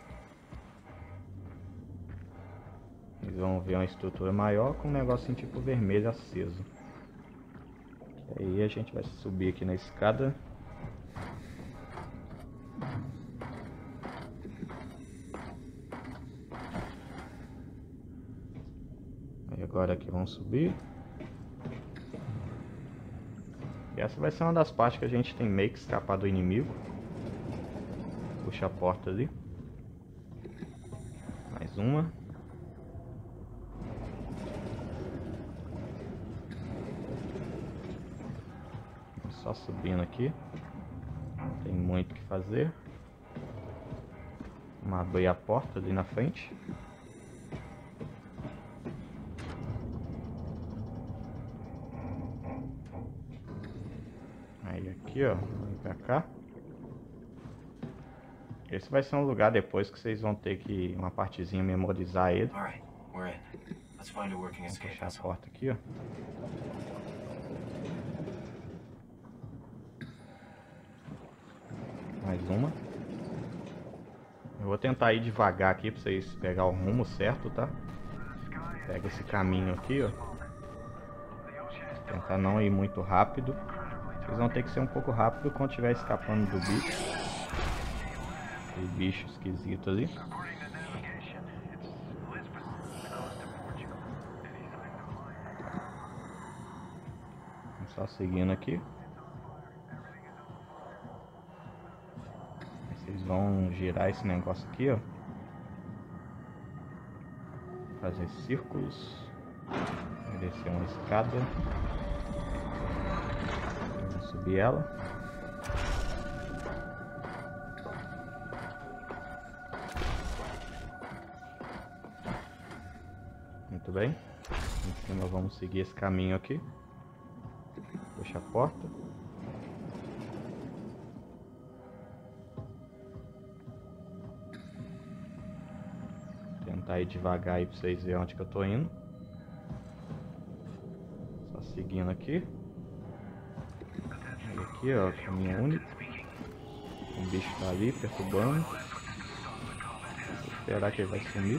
Vocês vão ver uma estrutura maior com um negocinho tipo vermelho aceso. E aí a gente vai subir aqui na escada. Aí agora aqui vamos subir. E essa vai ser uma das partes que a gente tem meio que escapar do inimigo. Puxa a porta ali. Mais uma. Só subindo aqui. Não tem muito o que fazer. Vamos abrir a porta ali na frente. Aí aqui, ó, vem pra cá. Esse vai ser um lugar depois que vocês vão ter que uma partezinha memorizar ele. Alright, we're in. Let's find a working Vamos escape fechar a vessel. porta aqui, ó. Mais uma. Eu vou tentar ir devagar aqui pra vocês pegar o rumo certo, tá? Pega esse caminho aqui, ó. Tentar não ir muito rápido. Vocês vão ter que ser um pouco rápido quando estiver escapando do bicho. Aquele bicho esquisito ali. Só seguindo aqui. Vocês vão girar esse negócio aqui, ó. Fazer círculos. Vai descer uma escada. Vamos subir ela. Muito bem. Em cima vamos seguir esse caminho aqui. Puxa a porta. Tentar ir devagar aí pra vocês verem onde que eu tô indo. Só seguindo aqui. Aí aqui, ó, caminho único. O bicho tá ali perturbando. Vou esperar que ele vai sumir.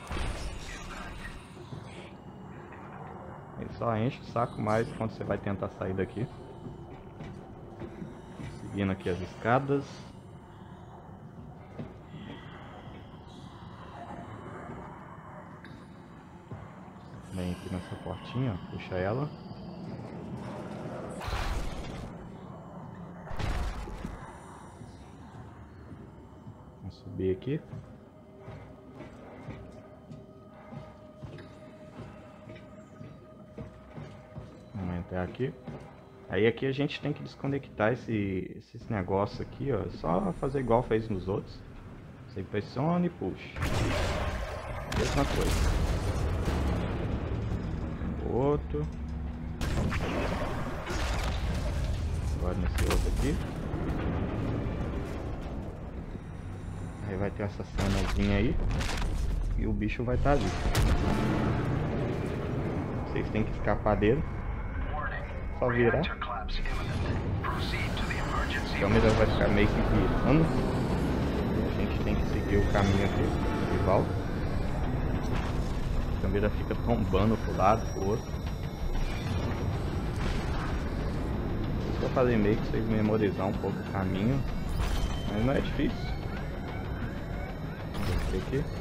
Ele só enche o saco mais quando você vai tentar sair daqui. Seguindo aqui as escadas. Vem aqui nessa portinha, ó, puxa ela. Vamos subir aqui. Vamos entrar aqui. Aí aqui a gente tem que desconectar esse, esses negócios aqui, ó. Só fazer igual fez nos outros. Você pressiona e puxa. Mesma coisa. O outro. Agora nesse outro aqui. Aí vai ter essa cenazinha aí. E o bicho vai estar ali. Vocês têm que escapar dele. Só virar. A câmera vai ficar meio que virando. A gente tem que seguir o caminho aqui de volta. A câmera fica tombando pro lado, pro outro. Vou fazer meio que vocês memorizar um pouco o caminho. Mas não é difícil. Vou descer aqui.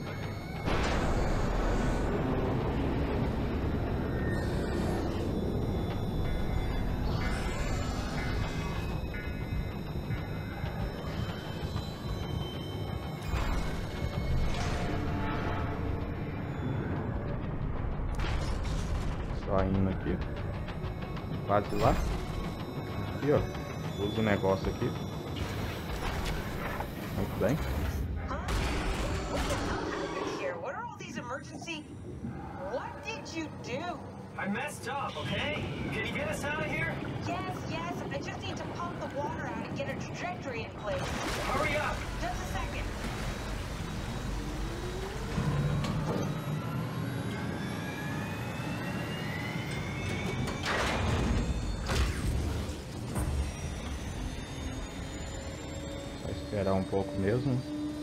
Só indo aqui. Quase lá. Aqui, ó. Usa o negócio aqui. Muito bem. I messed up, okay? Can you get us out of here? Yes, yes. I just need to pump the water out and get a trajectory in place. Hurry up! Just a second. Vai esperar um pouco mesmo.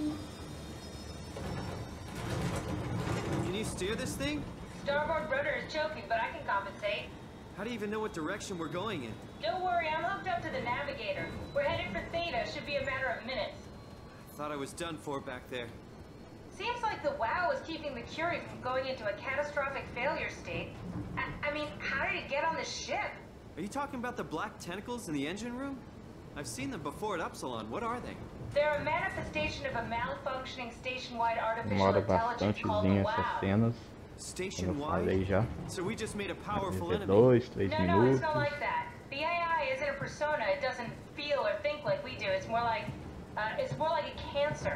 Can you steer this thing? Starboard rudder is choking, but I can compensate. How do you even know what direction we're going in? Don't worry, I'm hooked up to the navigator. We're headed for Theta. Should be a matter of minutes. Thought I was done for back there. Seems like the WoW is keeping the Curie from going into a catastrophic failure state. I, I mean, how did it get on the ship? Are you talking about the black tentacles in the engine room? I've seen them before at Upsilon. What are they? They're a manifestation of a malfunctioning station-wide artificial Demora intelligence called the bastantezinho essas WoW. cenas. Station Como eu falei wide? já. So we just made a Vai powerful ter enemy. dois, três No, no, it's minutos. not like that. The A I isn't a persona. It doesn't feel or think like we do. It's more like, uh, it's more like a cancer.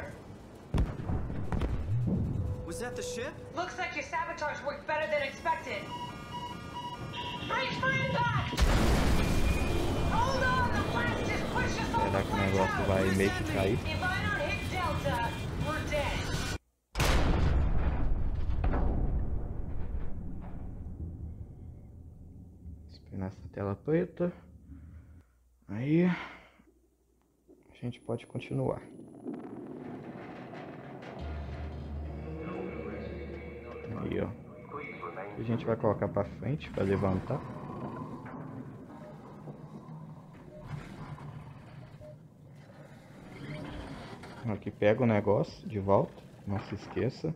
Was that the ship? Looks like your sabotage worked better than expected. Brace for impact! Hold on, the blast just pushed us off Será the que o negócio vai meio que cair? If I don't hit Delta, we're dead. Nessa tela preta. Aí a gente pode continuar. Aí, ó. A gente vai colocar para frente para levantar. Aqui pega o negócio de volta, não se esqueça.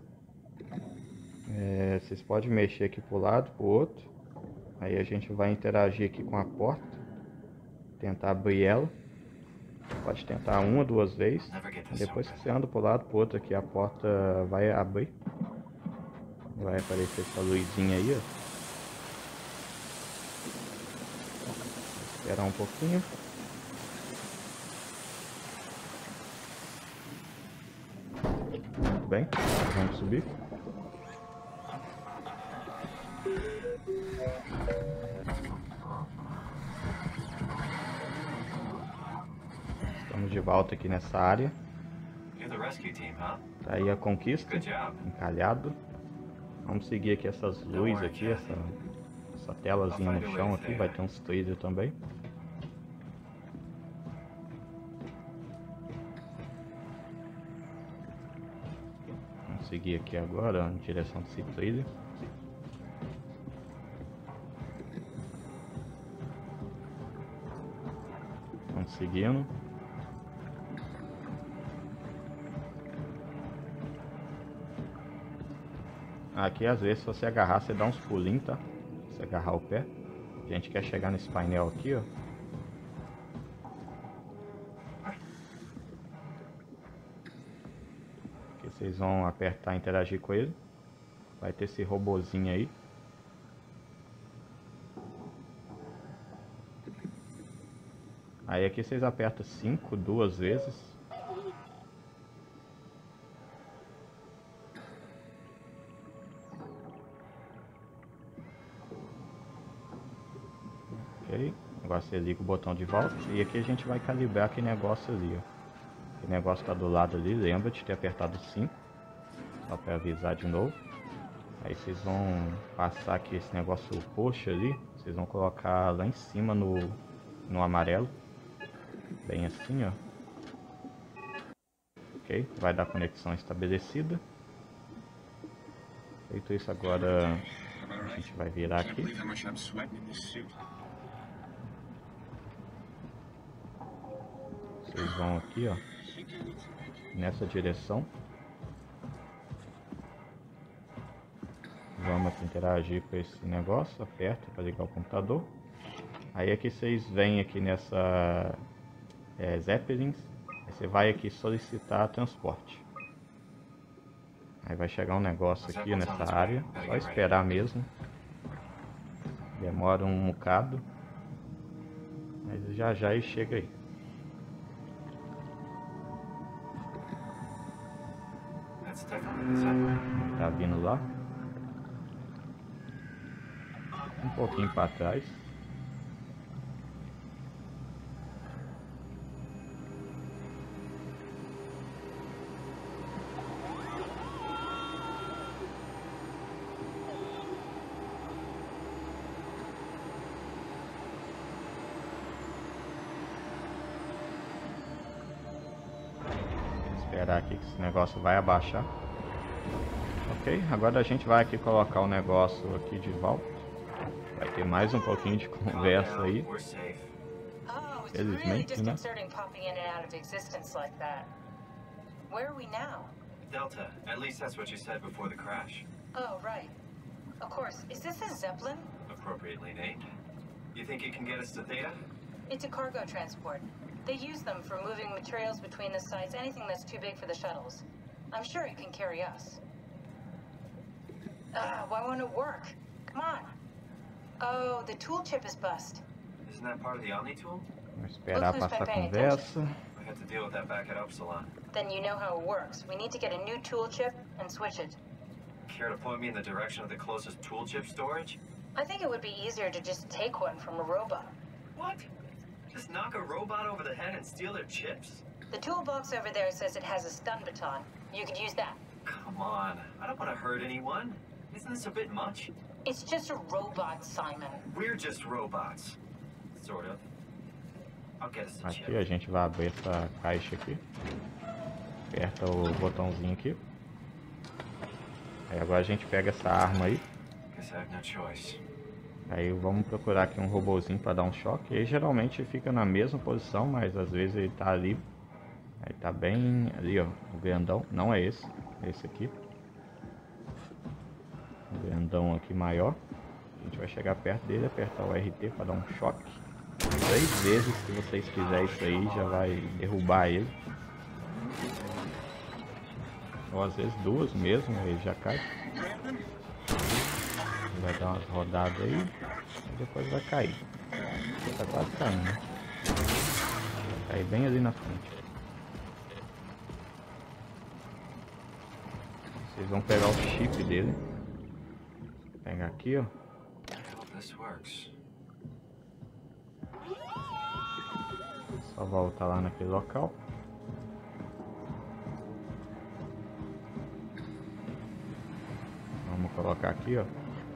É, vocês podem mexer aqui pro lado, pro outro. Aí a gente vai interagir aqui com a porta. Tentar abrir ela. Pode tentar uma, duas vezes. Depois que você anda pro lado, pro outro aqui, a porta vai abrir. Vai aparecer essa luzinha aí, ó. Esperar um pouquinho. Muito bem, vamos subir. Estamos de volta aqui nessa área. You're the rescue team, huh? Tá aí a conquista, Good job. encalhado. Vamos seguir aqui essas luzes aqui, essa, essa telazinha no chão aqui, vai ter uns trailers também. Vamos seguir aqui agora em direção desse trailer. Vamos seguindo. Aqui às vezes se você agarrar, você dá uns pulinhos, tá? Se você agarrar o pé. A gente quer chegar nesse painel aqui, ó. Aqui vocês vão apertar e interagir com ele. Vai ter esse robozinho aí. Aí aqui vocês apertam cinco duas vezes. Ok, agora você liga o botão de volta. E aqui a gente vai calibrar aquele negócio ali, ó. Aquele negócio tá do lado ali, lembra de ter apertado cinco. Só para avisar de novo. Aí vocês vão passar aqui esse negócio roxo ali. Vocês vão colocar lá em cima no, no amarelo. Bem assim, ó. Ok, vai dar conexão estabelecida. Feito isso, agora a gente vai virar aqui. Vocês vão aqui, ó, nessa direção. Vamos aqui interagir com esse negócio, aperta para ligar o computador. Aí aqui vocês vêm aqui nessa é, Zeppelins, aí você vai aqui solicitar transporte. Aí vai chegar um negócio aqui nessa área, só esperar mesmo. Demora um bocado, mas já já ele chega aí. Tá vindo lá. Um pouquinho para trás. Esperar aqui que esse negócio vai abaixar. Ok, agora a gente vai aqui colocar o negócio aqui de volta. Vai ter mais um pouquinho de conversa aí. Felizmente, né? Delta, at least that's what you said before the crash. Oh, right. Of course. Is this a Zeppelin? Appropriately named. You think it can get us to Theta? It's a cargo transport. They use them for moving materials between the sites, anything that's too big for the shuttles. I'm sure it can carry us. Ah, why won't it work? Come on. Oh, the tool chip is bust. Isn't that part of the Omni tool? Vamos esperar passar a conversa. I had to deal with that back at Upsilon. Then you know how it works. We need to get a new tool chip and switch it. Care to point me in the direction of the closest tool chip storage? I think it would be easier to just take one from a robot. What? Just knock a robot over the head and steal their chips? The toolbox over there says it has a stun baton. You could use that. Come on, I don't want to hurt anyone. Isn't this a bit much? It's just a robot, Simon. We're just robots. Sort of. I'll get us a chip. Aqui a gente vai abrir essa caixa aqui. Aperta o botãozinho aqui. Aí agora a gente pega essa arma aí. Guess I have no choice. Aí vamos procurar aqui um robozinho para dar um choque. Ele geralmente fica na mesma posição, mas às vezes ele tá ali. Aí tá bem ali, ó, o grandão. Não é esse, é esse aqui. O grandão aqui maior. A gente vai chegar perto dele, apertar o R T para dar um choque. Três vezes, se vocês fizerem isso aí, já vai derrubar ele. Ou às vezes duas mesmo, ele já cai. Vai dar umas rodadas aí e depois vai cair. Tá quase caindo, né? Vai cair bem ali na frente. Vocês vão pegar o chip dele. Pega aqui, ó. Só voltar lá naquele local. Vamos colocar aqui, ó.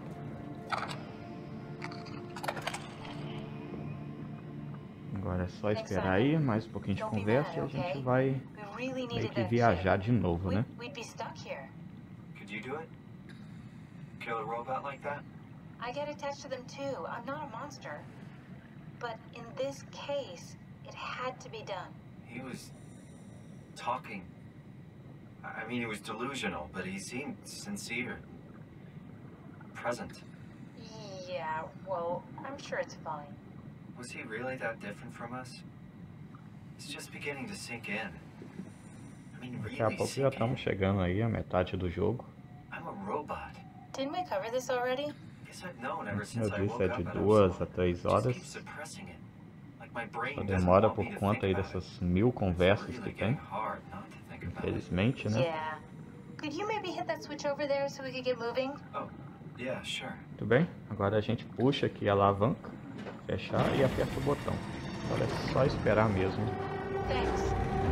Agora é só esperar aí, mais um pouquinho de conversa e a gente vai meio que viajar de novo, né? Could you do it? Kill a robot like that? I get attached to them too. I'm not a monster. But in this case, it had to be done. He was talking. I mean, he was delusional, but he seemed sincere. Present. Yeah, well, I'm sure it's fine. Was he really that different from us? It's just beginning to sink in. I mean, Daqui a really pouco já sink estamos in. chegando aí a metade do jogo. I'm a robot. Didn't we cover this already? Guess I've known ever Como since eu I disse, woke é up de at duas Upsilon. a três Just horas. keep suppressing it. Like My brain Só doesn't demora want me por to conta think aí about it. dessas mil It's conversas really que getting tem. hard not to think about it. Infelizmente, né? Yeah. Could you maybe hit that switch over there so we could get moving? Oh, yeah, sure. Muito bem, agora a gente puxa aqui a alavanca, fechar e aperta o botão. Agora é só esperar mesmo. Thanks.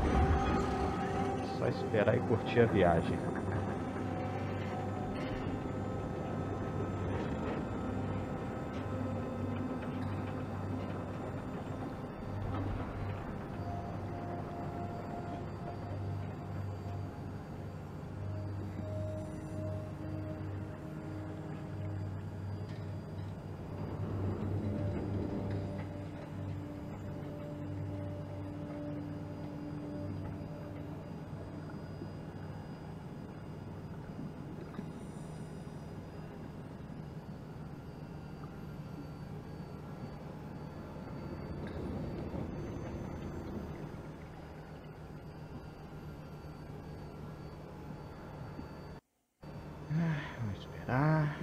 Só esperar e curtir a viagem. Vamos esperar.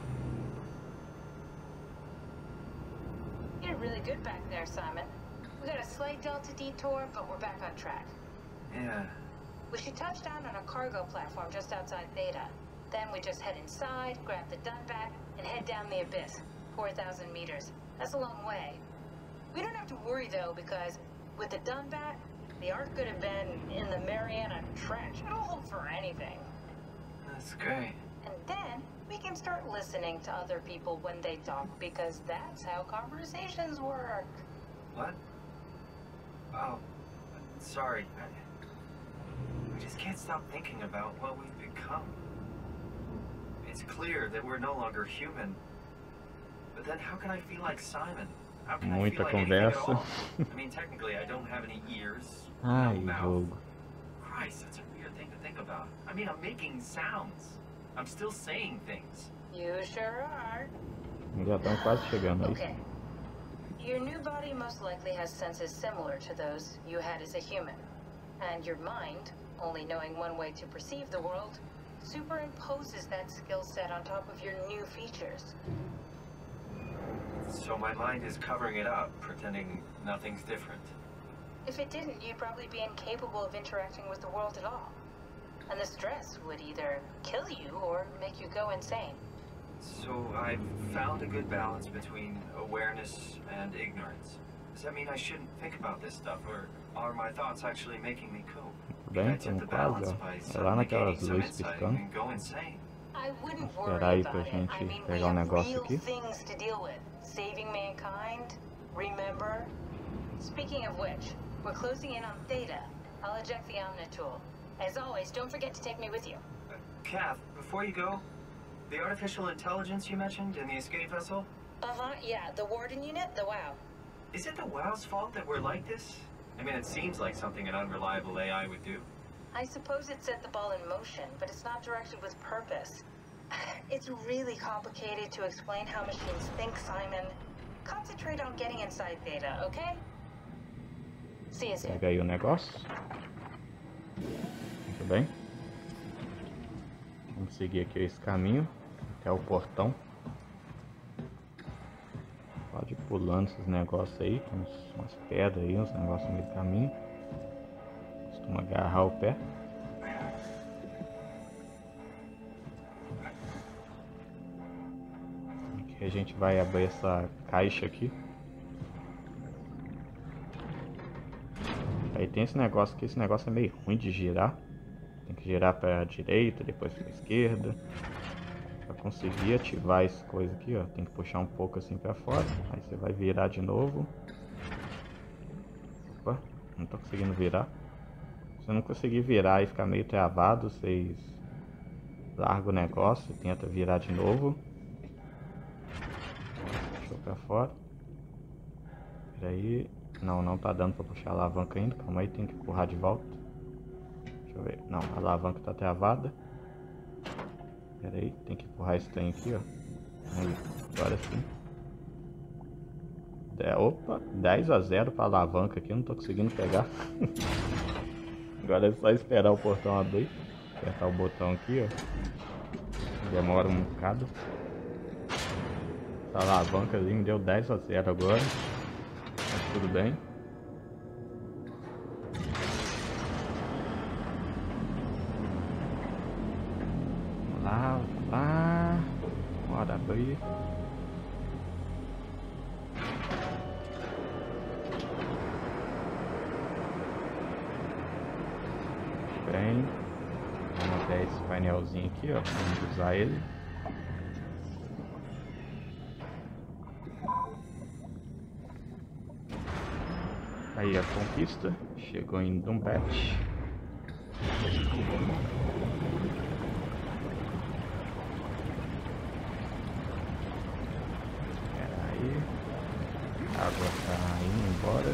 You're really good back there, Simon. We got a slight delta detour, but we're back on track. Yeah. We should touch down on a cargo platform just outside Theta. Then we just head inside, grab the Dunbat, and head down the abyss. four thousand meters. That's a long way. We don't have to worry, though, because with the Dunbat, the Ark could have been in the Mariana Trench. It'll hold for anything. That's great. And then we can start listening to other people when they talk, because that's how conversations work. What? Oh, sorry. I, I just can't stop thinking about what we've become. It's clear that we're no longer human. But then how can I feel like Simon? How can I Muita feel like anything at conversa. all? I mean, technically, I don't have any ears, Ai, no mouth. jogo. Christ, that's a weird thing to think about. I mean, I'm making sounds. I'm still saying things. You sure are. Já estamos quase chegando aí. Okay. Your new body most likely has senses similar to those you had as a human. And your mind, only knowing one way to perceive the world, superimposes that skill set on top of your new features. So my mind is covering it up, pretending nothing's different. If it didn't, you'd probably be incapable of interacting with the world at all. And the stress would either kill you or make you go insane. So I've found a good balance between awareness and ignorance. Does that mean I shouldn't think about this stuff, or are my thoughts actually making me cope? Bem, Can I tip the estamos balance quase, by ó. É lá suddenly naquelas gaining some luzes insight piscando. and go insane? I wouldn't Esperar worry aí about pra it. gente I mean, we pegar um have negócio real aqui. things to deal with. Saving mankind, remember? Speaking of which, we're closing in on Theta. I'll eject the Omnitool. As always, don't forget to take me with you. Uh, Kath, before you go, the artificial intelligence you mentioned in the escape vessel, Uh-huh, yeah, the Warden unit, the WOW. is it the WOW's fault that we're like this? I mean, it seems like something an unreliable A I would do. I suppose it set the ball in motion, but it's not directed with purpose. It's really complicated to explain how machines think, Simon. Concentrate on getting inside Theta, okay? See you soon. Pega aí o negócio. Muito bem. Vamos seguir aqui esse caminho até o portão. Pode ir pulando esses negócios aí, tem uns, umas pedras aí, uns negócios no meio do caminho. Costuma agarrar o pé. Aqui a gente vai abrir essa caixa aqui. Aí tem esse negócio aqui, esse negócio é meio ruim de girar. Tem que girar para a direita, depois para a esquerda. Para conseguir ativar essa coisa aqui, ó, tem que puxar um pouco assim para fora. Aí você vai virar de novo. Opa, não tô conseguindo virar. Se eu não conseguir virar e ficar meio travado, vocês largam o negócio e tenta virar de novo. Puxou para fora. Espera aí. Não, não tá dando para puxar a alavanca ainda. Calma aí, tem que empurrar de volta. Deixa eu ver. Não, a alavanca tá travada. Espera aí, tem que empurrar esse trem aqui, ó. Aí, agora sim. É, opa, dez a zero para alavanca aqui, eu não tô conseguindo pegar. Agora é só esperar o portão abrir. Apertar o botão aqui, ó. Demora um bocado. Essa alavanca ali me deu dez a zero agora. tudo bem. Vamos lá, vamos lá. Bora abrir. Bem, vamos até esse painelzinho aqui, ó, vamos usar ele. Aí a conquista chegou em Dumbat. Espera aí, a água tá indo embora.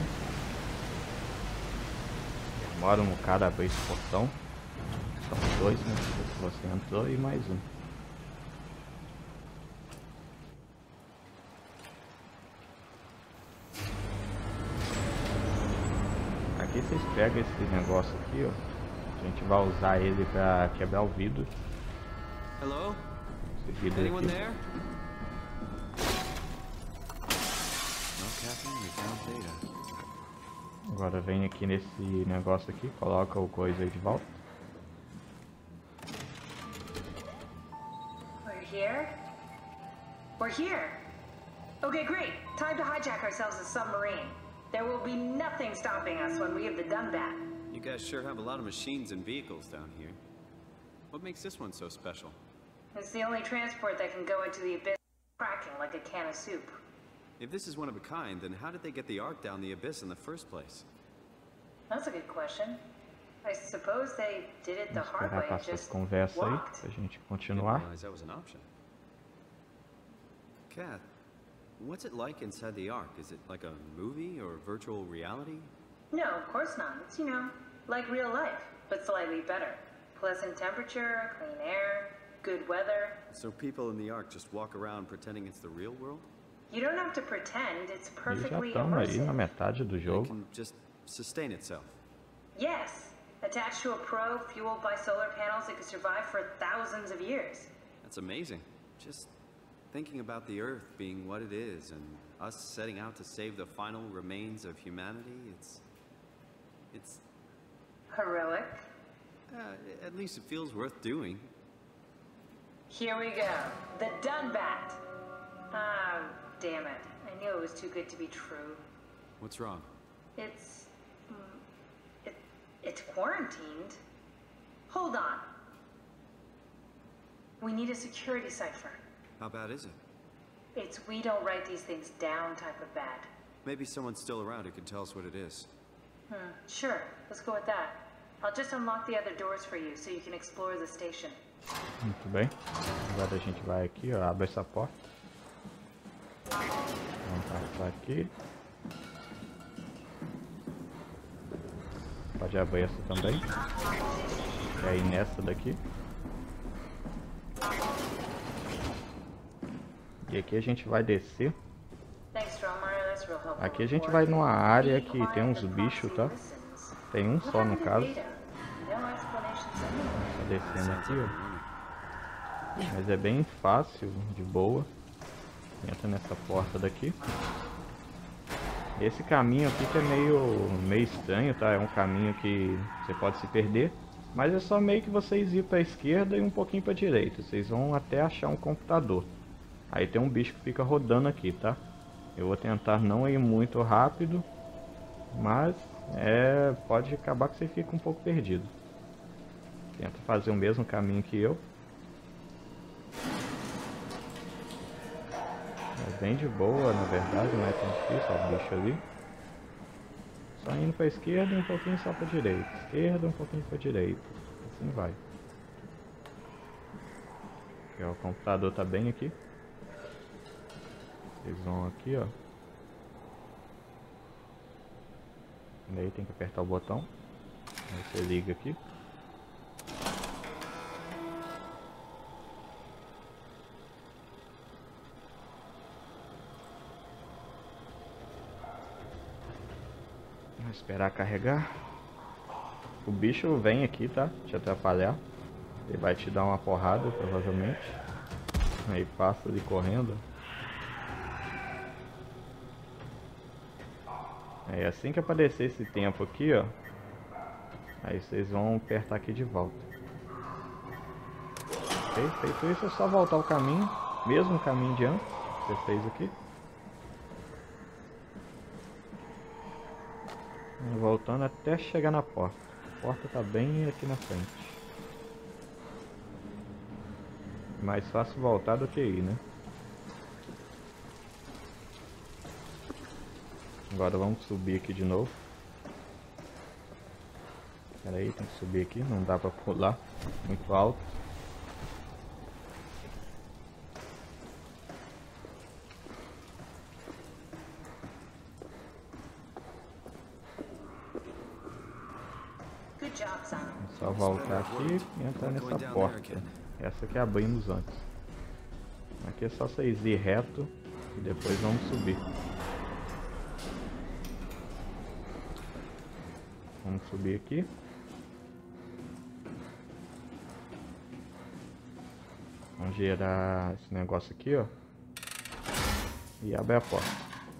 Demora um bocado a abrir esse portão. São dois, né? Você entrou e mais um. Aqui vocês pegam esse negócio aqui, ó. A gente vai usar ele pra quebrar o vidro. Hello? Esse vidro Anyone aqui. there? No, Captain, we found data. Agora vem aqui nesse negócio aqui, coloca o coisa aí de volta. We're here? We're here! Okay, great. Time to hijack ourselves a submarine. There will be nothing stopping us when we have the Dunbat. You guys sure have a lot of machines and vehicles down here. What makes this one so special? It's the only transport that can go into the abyss cracking like a can of soup. If this is one of a kind, then how did they get the Ark down the abyss in the first place? That's a good question. I suppose they did it the Vamos hard esperar way and passar essa just conversa aí walked. pra gente Didn't continuar. realize that was an option. Kath, what's it like inside the Ark? Is it like a movie or virtual reality? No, of course not. It's, you know, like real life, but slightly better. Pleasant temperature, clean air, good weather. So people in the Ark just walk around pretending it's the real world? You don't have to pretend, it's E já perfectly estamos aí na immersive. metade do It jogo. can just sustain itself. Yes, attached to a probe fueled by solar panels, it could survive for thousands of years. That's amazing. Just thinking about the Earth being what it is and us setting out to save the final remains of humanity, it's... It's... Heroic. Uh, at least it feels worth doing. Here we go. The Dunbat. Ah, damn it. I knew it was too good to be true. What's wrong? It's... mm, It, it's quarantined. Hold on. We need a security cipher. How bad is it? It's we don't write these things down type of bad. Maybe someone's still around who can tell us what it is. Hmm, sure. Let's go with that. I'll just unlock the other doors for you so you can explore the station. Muito bem. Agora a gente vai aqui, ó, abre essa porta. Vamos passar aqui. Pode abrir essa também. E aí nessa daqui. E aqui a gente vai descer. Thanks, Stromer. That's real helpful. Aqui a gente vai numa área que tem uns bichos, tá? Tem um só no caso. Tá descendo aqui, ó. Mas é bem fácil, de boa. Entra nessa porta daqui. Esse caminho aqui que é meio, meio estranho, tá? É um caminho que você pode se perder. Mas é só meio que vocês ir para a esquerda e um pouquinho para a direita. Vocês vão até achar um computador. Aí tem um bicho que fica rodando aqui, tá? Eu vou tentar não ir muito rápido. Mas é, pode acabar que você fica um pouco perdido. Tenta fazer o mesmo caminho que eu. É bem de boa, na verdade, não é tão difícil, ó, o bicho ali. Só indo para a esquerda e um pouquinho só para a direita. Esquerda, um pouquinho para a direita. Assim vai. Aqui, ó, o computador tá bem aqui. Vocês vão aqui, ó. E aí tem que apertar o botão. Aí você liga aqui. Vou esperar carregar. O bicho vem aqui, tá? Te atrapalhar. Ele vai te dar uma porrada, provavelmente. Aí passa ali correndo. Aí assim que aparecer esse tempo aqui, ó, aí vocês vão apertar aqui de volta. Ok? Feito isso, é só voltar o caminho, mesmo caminho de antes, que você fez aqui. Voltando até chegar na porta. A porta tá bem aqui na frente. Mais fácil voltar do que ir, né? Agora vamos subir aqui de novo. Espera aí, tem que subir aqui, não dá pra pular muito alto. É só voltar aqui e entrar nessa porta. Essa que abrimos antes. Aqui é só vocês ir reto e depois vamos subir. Vamos subir aqui. Vamos girar esse negócio aqui, ó. E abre a porta.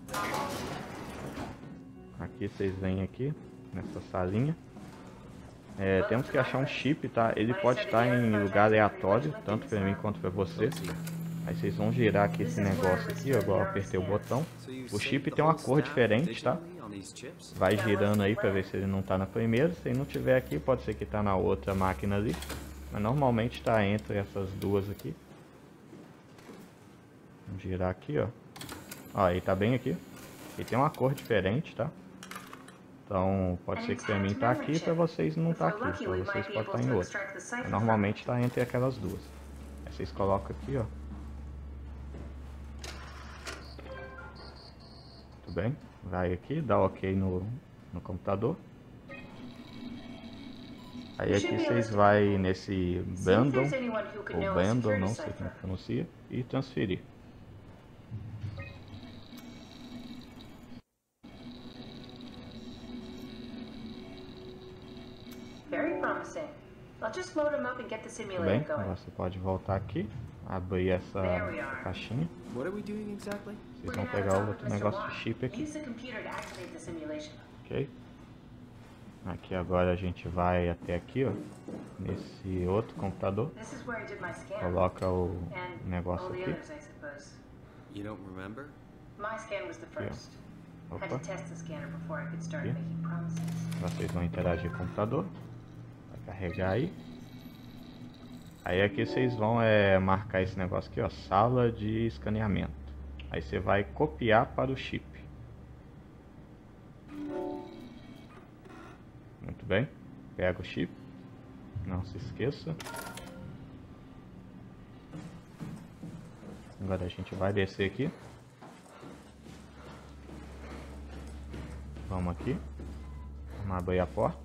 Aqui vocês vêm aqui, nessa salinha. É, temos que achar um chip, tá? Ele pode estar em lugar aleatório, tanto para mim quanto para você. Aí vocês vão girar aqui esse negócio aqui, ó, igual eu apertei o botão. O chip tem uma cor diferente, tá? Vai girando aí para ver se ele não tá na primeira. Se ele não tiver aqui, pode ser que tá na outra máquina ali. Mas normalmente tá entre essas duas aqui. Vamos girar aqui, ó. Ó, ele tá bem aqui. Ele tem uma cor diferente, tá? Então, pode ser que pra mim tá aqui e pra vocês não tá aqui. Pra vocês pode estar em outro. Normalmente tá entre aquelas duas. Aí vocês colocam aqui, ó. Tudo bem? Vai aqui, dá ok no, no computador. Aí aqui vocês vai nesse bundle, ou bundle, não sei como pronuncia, e transferir. Tudo bem, agora você pode voltar aqui, abrir essa caixinha. Vocês vão pegar o outro negócio de chip aqui. Ok? Aqui agora a gente vai até aqui, ó, nesse outro computador. Coloca o negócio aqui. Aqui, ó. Opa. Aqui. Vocês vão interagir com o computador. Vai carregar aí. Aí aqui vocês vão é, marcar esse negócio aqui, ó, sala de escaneamento. Aí você vai copiar para o chip. Muito bem. Pega o chip. Não se esqueça. Agora a gente vai descer aqui. Vamos aqui. Vamos abrir a porta.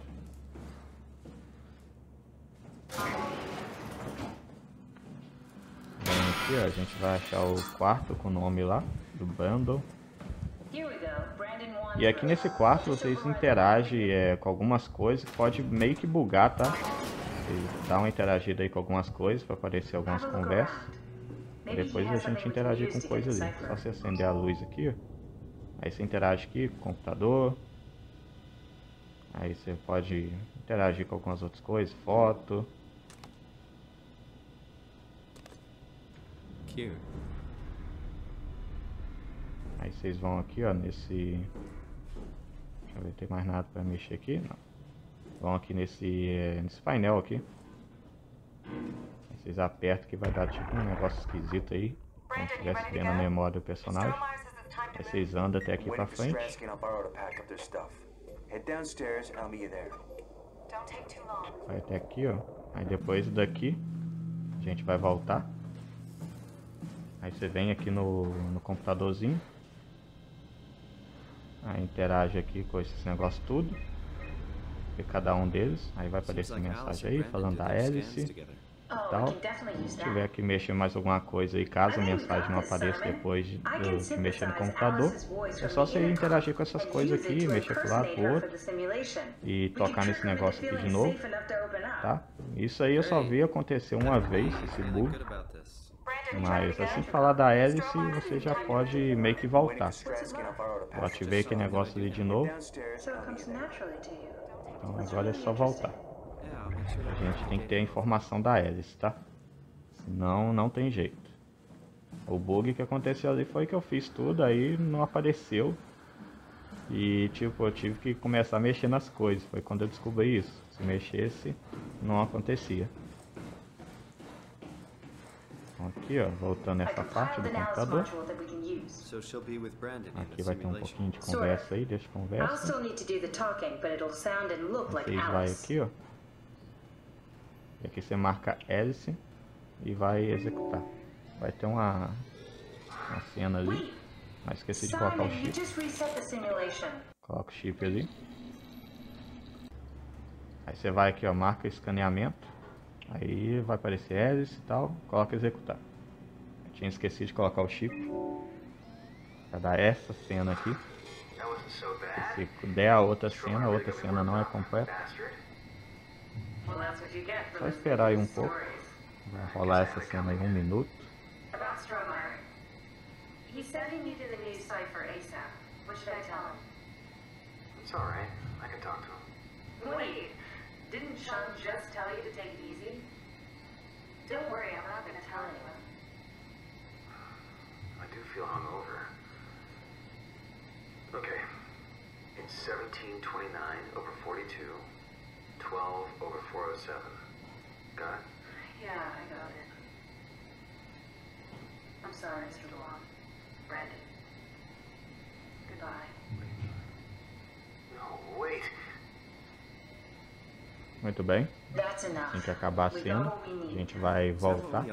Aqui, ó, a gente vai achar o quarto com o nome lá do bundle. E aqui nesse quarto vocês interagem é, com algumas coisas, pode meio que bugar, tá? Vocês dá uma interagida aí com algumas coisas para aparecer algumas conversas. E depois a gente interagir com coisas ali. Só você acender a luz aqui, ó. Aí você interage aqui com o computador. Aí você pode interagir com algumas outras coisas, foto. Cute. Aí vocês vão aqui, ó, nesse... Deixa eu ver, tem mais nada pra mexer aqui? Não. Vão aqui nesse, nesse painel aqui. Aí vocês apertam que vai dar tipo um negócio esquisito aí. Como se estivesse vendo a memória do personagem. Aí vocês andam até aqui pra frente. Vai até aqui, ó. Aí depois daqui a gente vai voltar. Aí você vem aqui no, no computadorzinho. Aí interage aqui com esses negócios tudo. E cada um deles. Aí vai aparecer mensagem aí falando da hélice e tal. Se tiver que mexer mais alguma coisa aí, caso a mensagem não apareça depois de, de mexer no computador, é só você interagir com essas coisas aqui, mexer pro lado pro outro e tocar nesse negócio aqui de novo, tá? Isso aí eu só vi acontecer uma vez, esse bug. Mas assim que falar da hélice, você já pode meio que voltar. Eu ativei aquele negócio ali de novo. Então agora é só voltar. A gente tem que ter a informação da hélice, tá? Senão não tem jeito. O bug que aconteceu ali foi que eu fiz tudo, aí não apareceu. E tipo, eu tive que começar a mexer nas coisas. Foi quando eu descobri isso. Se mexesse, não acontecia. Aqui ó, voltando essa parte do computador. Aqui vai ter um pouquinho de conversa aí, deixa eu conversa. Vocês vai aqui ó. E aqui você marca hélice e vai executar. Vai ter uma, uma cena ali. Mas esqueci de colocar o chip. Coloca o chip ali. Aí você vai aqui ó, marca escaneamento. Aí vai aparecer hélice e tal. Coloca executar. Eu tinha esquecido de colocar o chip. Vai dar essa cena aqui. Se der a outra cena, a outra cena não é completa. Só esperar aí um pouco. Vai rolar essa cena aí um minuto. He said he needed a new cipher ASAP. What should I tell him? It's alright. I can talk to him. Wait, didn't Sean just tell you to take it easy? Don't worry, I'm not gonna tell anyone. I do feel hungover. Okay. It's seventeen twenty-nine over forty-two, twelve over four oh seven. Got it? Yeah, I got it. I'm sorry, Mister DeLong. Brandon. Goodbye. No, wait. Muito bem. Assim que acabar a cena, a gente vai voltar.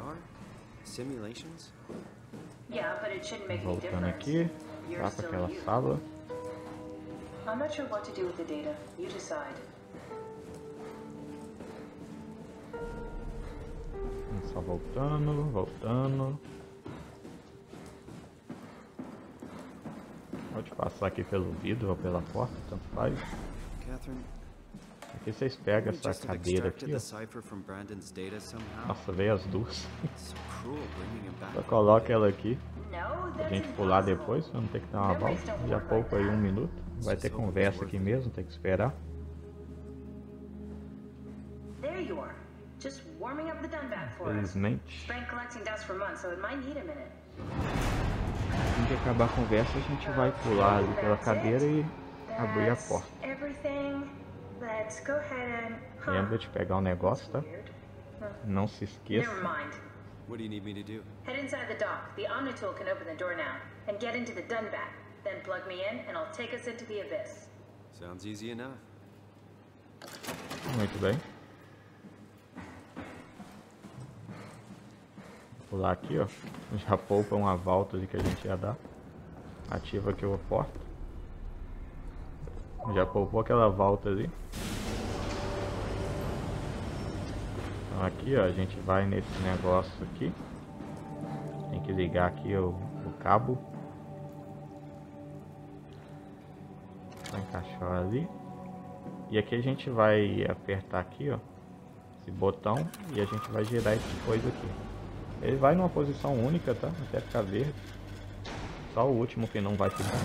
Voltando aqui, lá para aquela sala. Só voltando, voltando. Pode passar aqui pelo vidro ou pela porta, tanto faz. Aqui vocês pegam essa cadeira aqui, ó. Nossa, veio as duas. Só coloca ela aqui pra gente pular depois, pra não ter que dar uma volta. Já pouco aí um minuto. Vai ter conversa aqui mesmo, tem que esperar. Felizmente. Assim que acabar a conversa, a gente vai pular ali pela cadeira e abrir a porta. Lembra de pegar o negócio, tá? Não se esqueça. What do you need me to do? Head inside the dock. The Omni tool can open the door now. And get into the Dunbat. Then plug me in and I'll take us into the abyss. Sounds easy enough. Muito bem. Vou pular aqui, ó. Já poupa uma volta ali que a gente ia dar. Ativa aqui a porta. Já poupou aquela volta ali. Então aqui, ó, a gente vai nesse negócio aqui. Tem que ligar aqui o, o cabo. Vai encaixar ali. E aqui a gente vai apertar aqui, ó, esse botão, e a gente vai girar esse coisa aqui. Ele vai numa posição única, tá? Até ficar verde. Só o último que não vai ficar.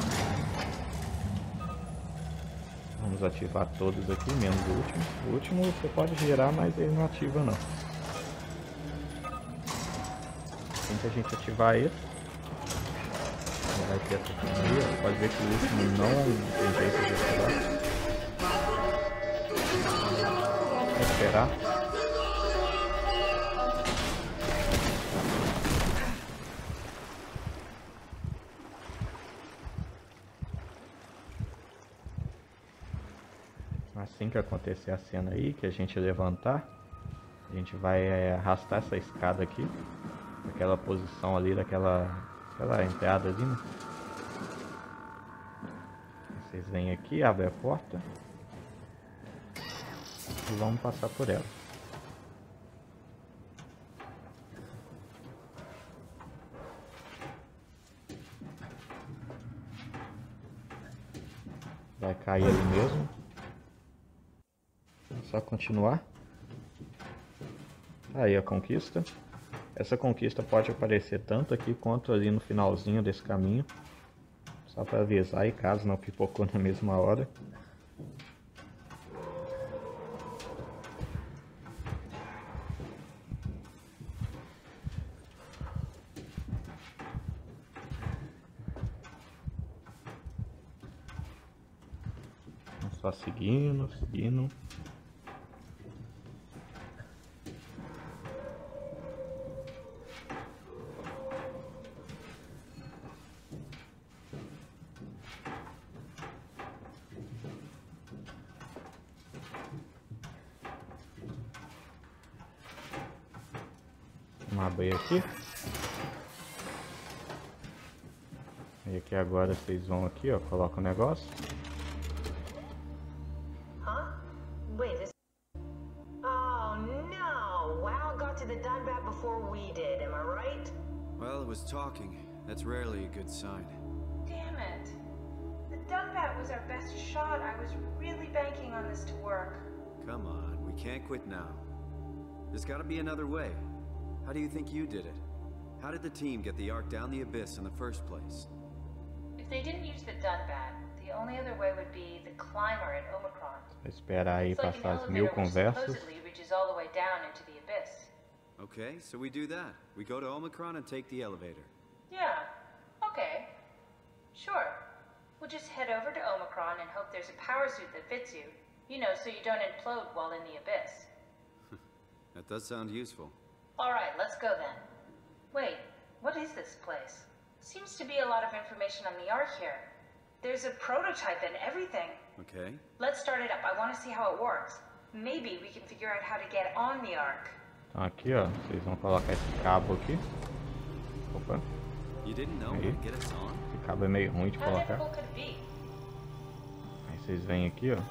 Vamos ativar todos aqui, menos o último. O último você pode girar, mas ele não ativa não. Assim que a gente ativar ele, vai ter essa aqui. Pode ver que o último não tem jeito de ativar. Vou esperar. Assim que acontecer a cena aí, que a gente levantar, a gente vai é, arrastar essa escada aqui, aquela posição ali, daquela aquela entrada ali, né? Vocês vêm aqui, abrem a porta e vamos passar por ela. Vai cair ali mesmo. Só continuar. Aí a conquista. Essa conquista pode aparecer tanto aqui quanto ali no finalzinho desse caminho. Só para avisar aí, caso não pipocou na mesma hora. Só seguindo, seguindo. Vamos abrir aqui. E aqui agora vocês vão aqui, ó, coloca o negócio. Huh? Wait, this... Oh no! WoW got to the Dunbat before we did, am I right? Well, it was talking. That's rarely a good sign. Damn it. The Dunbat was our best shot. I was really banking on this to work. Come on, we can't quit now. There's gotta be another way. How do you think you did it? How did the team get the Ark down the Abyss in the first place? If they didn't use the Dunbat, the only other way would be the climber at Omicron. Esperar aí It's like an passar as mil elevator which conversas. supposedly reaches all the way down into the abyss. Okay, so we do that. We go to Omicron and take the elevator. Yeah, okay. Sure. We'll just head over to Omicron and hope there's a power suit that fits you. You know, so you don't implode while in the abyss. That does sound useful. Alright, let's go then. Wait, what is this place? Seems to be a lot of information on the Ark here. There's a prototype and everything. Okay. Let's start it up. I want to see how it works. Maybe we can figure out how to get on the Ark. Então aqui, ó, vocês vão colocar esse cabo aqui. Opa, You didn't know how Aí. to get us on? esse cabo é meio ruim de How colocar. difficult could it be? Aí vocês vêm aqui, ó.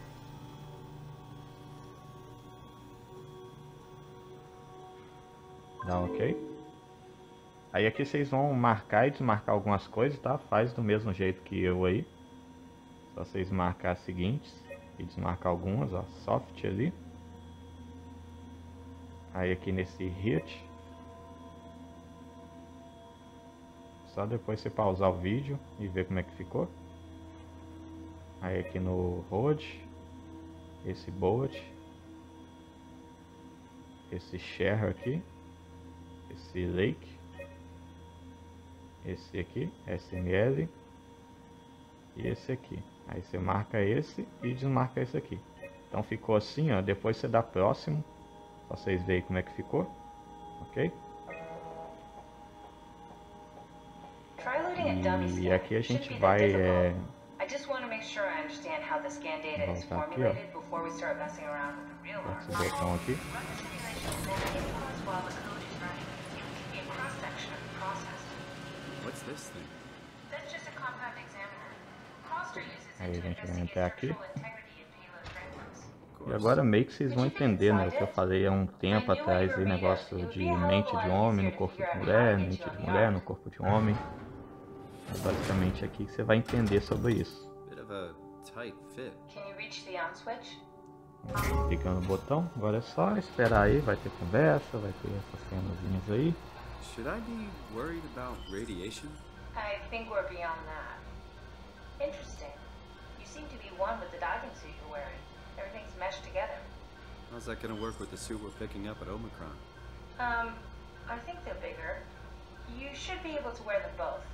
Dá um ok. Aí aqui vocês vão marcar e desmarcar algumas coisas, tá? Faz do mesmo jeito que eu aí. Só vocês marcar as seguintes e desmarcar algumas, ó. Soft ali. Aí aqui nesse hit. Só depois você pausar o vídeo e ver como é que ficou. Aí aqui no road. Esse boat. Esse share aqui. Esse lake. Esse aqui, S M L. E esse aqui. Aí você marca esse e desmarca esse aqui. Então ficou assim, ó. Depois você dá próximo. Pra vocês verem como é que ficou. Ok? Try loading a dummy E scan. aqui a Shouldn't gente be that vai difficult. é, I just want to make sure I understand how the scan data is voltar aqui, ó. formulated before we start messing around with the real esse Ark. botão aqui. Run the simulation and then pause while the code is running. It will give you a cross-section of the process. What's this thing? That's just a compound examiner. Croster uses Aí it a to gente vai investigate entrar aqui. structural integrity in payload frameworks. Of E course. agora meio que vocês vão entender, né? O que eu falei há um tempo atrás aí, negócio de mente de homem no corpo de mulher, mente de mulher no corpo de homem. É basicamente aqui que você vai entender sobre isso. Bit of a tight fit. Can you reach the on switch? Clica no botão, agora é só esperar aí, vai ter conversa, vai ter essas cenazinhas aí. Should I be worried about radiation? I think we're beyond that. Interesting. You seem to be one with the diving suit you're wearing. Everything's meshed together. How's that gonna work with the suit we're picking up at Omicron? Um, I think they're bigger. You should be able to wear them both.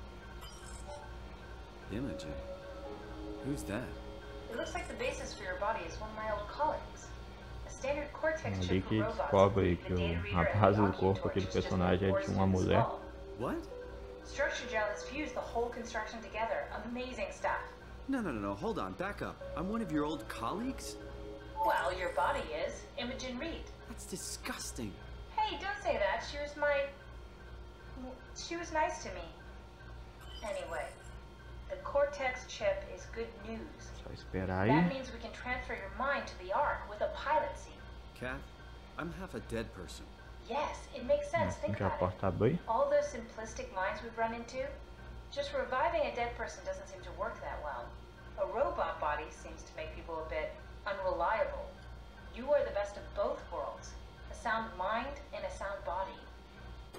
Imogen. Who's that? It looks like the basis for your body is one of my old colleagues. A standard Cortex Ali chip for que robots. descobre aí The que data o, reader a and base the do docking corpo torch daquele is just personagem é reinforced de in uma the mulher. skull. What? Structure gel has fused the whole construction together. Amazing stuff. No, no, no, no. Hold on. Back up. I'm one of your old colleagues? Well, your body is. Imogen Reed. That's disgusting. Hey, don't say that. She was my... She was nice to me. Anyway, the Cortex chip is good news. Só esperar That aí. means we can transfer your mind to the Ark with a pilot seat. Kat, I'm half a dead person. Yes, it makes sense. Assim Think que a about it. porta abrir. All those simplistic minds we've run into, just reviving a dead person doesn't seem to work that well. A robot body seems to make people a bit unreliable. You are the best of both worlds. A sound mind and a sound body.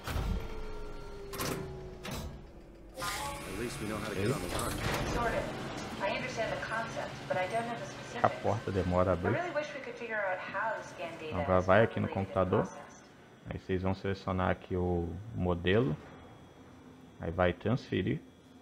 At least we know how to get on the run. Sort of. I understand the concept, but I don't know the A specifics. porta demora a I abrir. really wish we could figure out how to scan data. Agora and vai aqui no calculate it computador. and process. Aí vocês vão selecionar aqui o modelo. Aí vai transferir.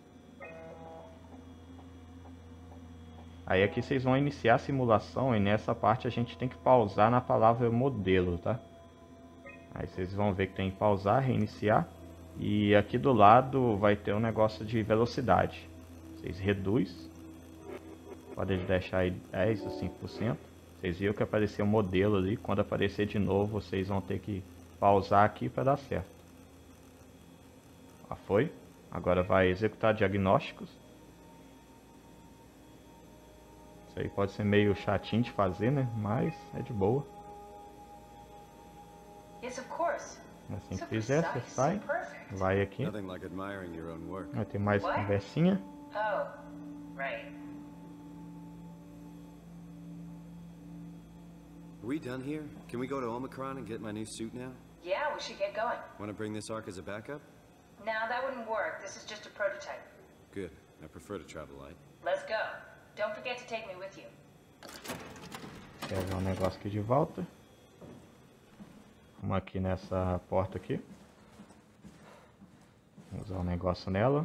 Aí aqui vocês vão iniciar a simulação e nessa parte a gente tem que pausar na palavra modelo, tá? Aí vocês vão ver que tem que pausar, reiniciar. E aqui do lado vai ter um negócio de velocidade. Vocês reduz. Pode deixar aí dez ou cinco por cento. Vocês viram que apareceu o modelo ali. Quando aparecer de novo, vocês vão ter que pausar aqui para dar certo. Ah, foi. Agora vai executar diagnósticos. Isso aí pode ser meio chatinho de fazer, né? Mas é de boa. Yes, of course. Assim So que fizer, você precise, sai. so perfect. Vai aqui. Nothing like admiring your own work. Vai ter mais What? conversinha. Oh, right. Are we done here? Can we go to Omicron and get my new suit now? Yeah, we should get going. Want to bring this arc as a backup? No, that wouldn't work. This is just a prototype. Good. I prefer to travel light. Let's go. Don't forget to take me with you. Pegar o negócio aqui de volta. Vamos aqui nessa porta aqui. Vamos usar o negócio nela.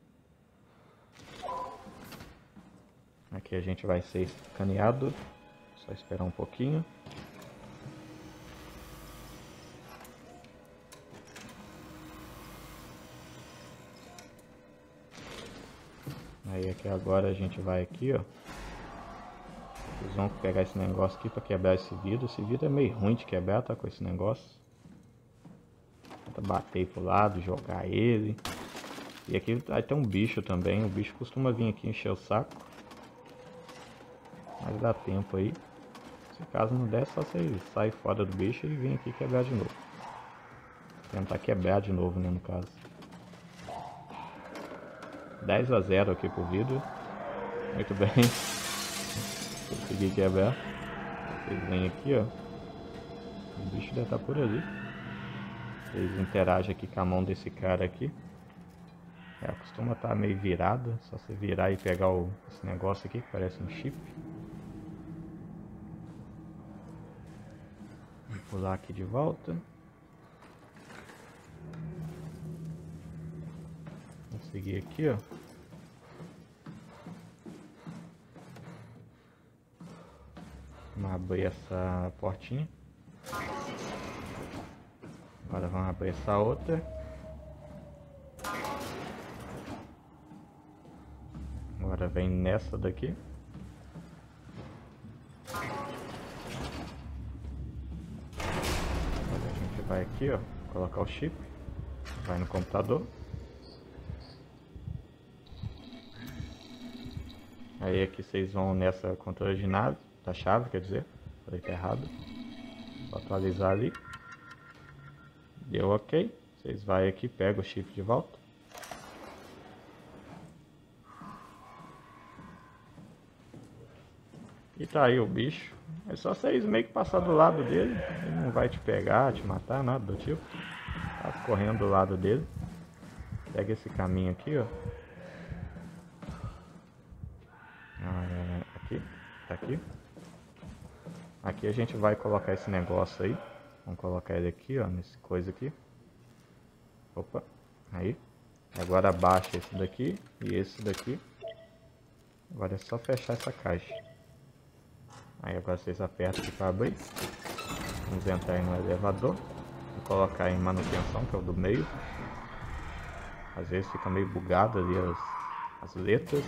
Aqui a gente vai ser escaneado. Só esperar um pouquinho. Aí aqui agora a gente vai aqui, ó. Vocês vão pegar esse negócio aqui para quebrar esse vidro. Esse vidro é meio ruim de quebrar, tá? Com esse negócio. Tenta bater pro lado, jogar ele. E aqui vai ter um bicho também. O bicho costuma vir aqui encher o saco. Mas dá tempo aí. Se caso não der, só você sair fora do bicho e vir aqui quebrar de novo. Tentar quebrar de novo, né, no caso. dez a zero aqui pro vidro. Muito bem. Consegui quebrar. Vocês vêm aqui, ó. O bicho deve estar por ali. Vocês interagem aqui com a mão desse cara aqui. Ela costuma estar meio virada. Só você virar e pegar o, esse negócio aqui que parece um chip. Vou pular aqui de volta. Vou seguir aqui, ó. Vamos abrir essa portinha. Agora vamos abrir essa outra. Agora vem nessa daqui. Agora a gente vai aqui, ó, colocar o chip. Vai no computador. Aí aqui vocês vão nessa controle de nave, da chave, quer dizer, falei que é errado. Vou atualizar ali. Deu ok. Vocês vão aqui, pegam o chip de volta. E tá aí o bicho. É só vocês meio que passar do lado dele. Ele não vai te pegar, te matar, nada do tipo. Tá correndo do lado dele. Pega esse caminho aqui, ó. Ah, aqui, tá aqui. Aqui a gente vai colocar esse negócio aí. Vamos colocar ele aqui, ó, nesse coisa aqui. Opa, aí. Agora abaixa esse daqui e esse daqui. Agora é só fechar essa caixa. Aí agora vocês apertam aqui para abrir. Vamos entrar aí no elevador. Vou colocar em manutenção, que é o do meio. Às vezes fica meio bugado ali as, as letras.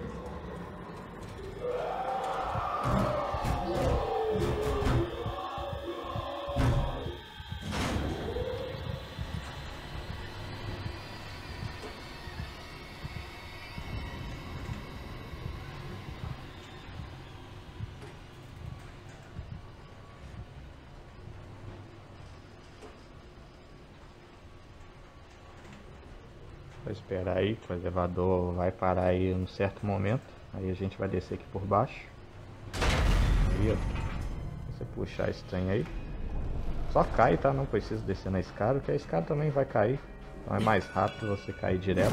Vou esperar aí que o elevador vai parar aí em um certo momento. Aí a gente vai descer aqui por baixo. Aí, ó. Você puxar esse trem aí. Só cai, tá? Não precisa descer na escada, porque a escada também vai cair. Então é mais rápido você cair direto.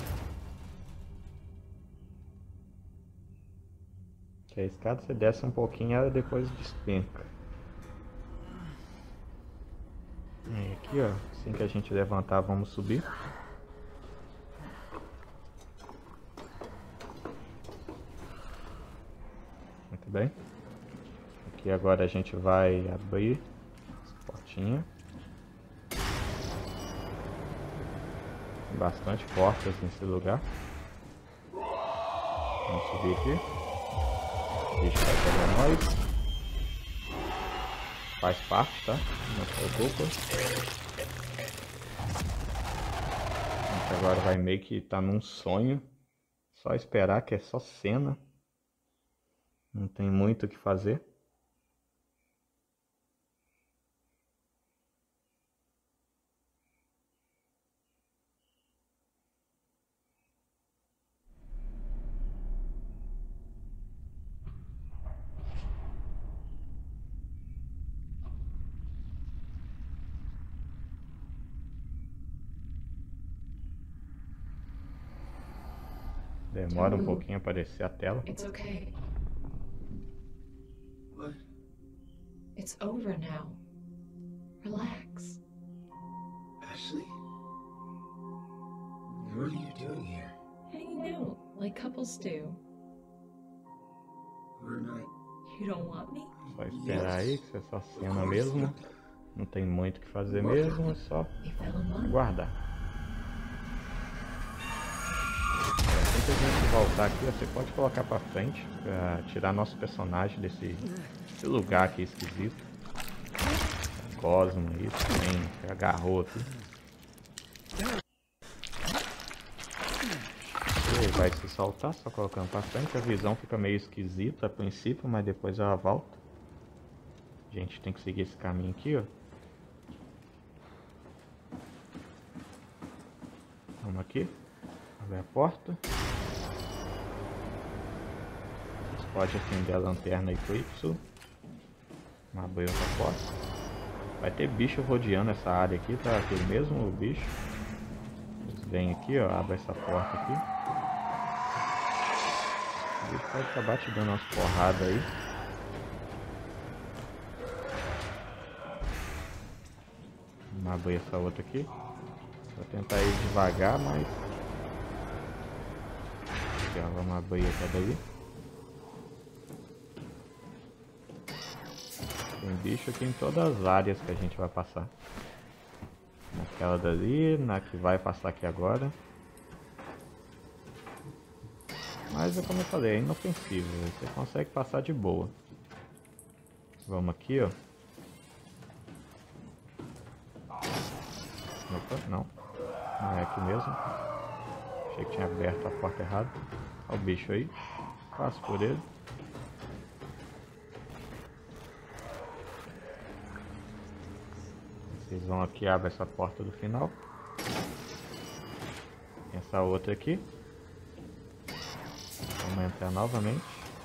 Que a escada você desce um pouquinho, ela depois despenca. E aqui, ó, assim que a gente levantar, vamos subir. Muito bem. Aqui agora a gente vai abrir essa portinha. Tem bastante portas nesse lugar. Vamos subir aqui. O bicho vai pegar nós. Faz parte, tá? Não se preocupa. A gente agora vai meio que tá num sonho. Só esperar, que é só cena. Não tem muito o que fazer. Demora um pouquinho a aparecer a tela. It's okay. What? It's over now. Relax. Ashley? What are you doing here? Hanging out like couples do. We're not... You don't want me? Só esperar aí, que isso é só cena mesmo. Não tem muito o que fazer mesmo, é só We fell in love. aguardar. Assim que a gente voltar aqui, você pode colocar pra frente pra tirar nosso personagem desse, desse lugar aqui esquisito. Cosmo, isso também, que agarrou aqui. Ele vai se soltar, só colocando pra frente. A visão fica meio esquisita a princípio, mas depois ela volta. A gente tem que seguir esse caminho aqui, ó. Vamos aqui. Abre a porta. Você pode acender a lanterna aí pro Y. Vamos abrir outra porta. Vai ter bicho rodeando essa área aqui, tá? Aquele mesmo bicho. Eles vêm aqui, ó. Abre essa porta aqui. O bicho pode acabar te dando umas porradas aí. Vamos abrir essa outra aqui. Vou tentar ir devagar, mas... Já vamos abrir essa daí. Tem bicho aqui em todas as áreas que a gente vai passar. Naquela dali, na que vai passar aqui agora. Mas é como eu falei, é inofensivo. Você consegue passar de boa. Vamos aqui, ó. Opa, não. Não é aqui mesmo. Achei que tinha aberto a porta errada. Olha o bicho aí. Passo por ele. Vocês vão aqui, abre essa porta do final. Tem essa outra aqui. Vamos entrar novamente.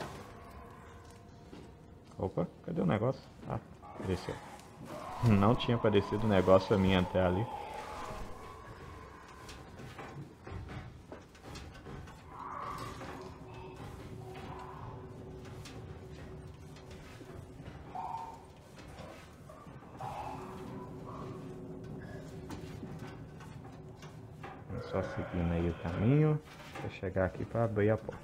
Opa, cadê o negócio? Ah, apareceu. Não tinha aparecido o negócio pra mim entrar ali. Só seguindo aí o caminho para chegar aqui para abrir a porta.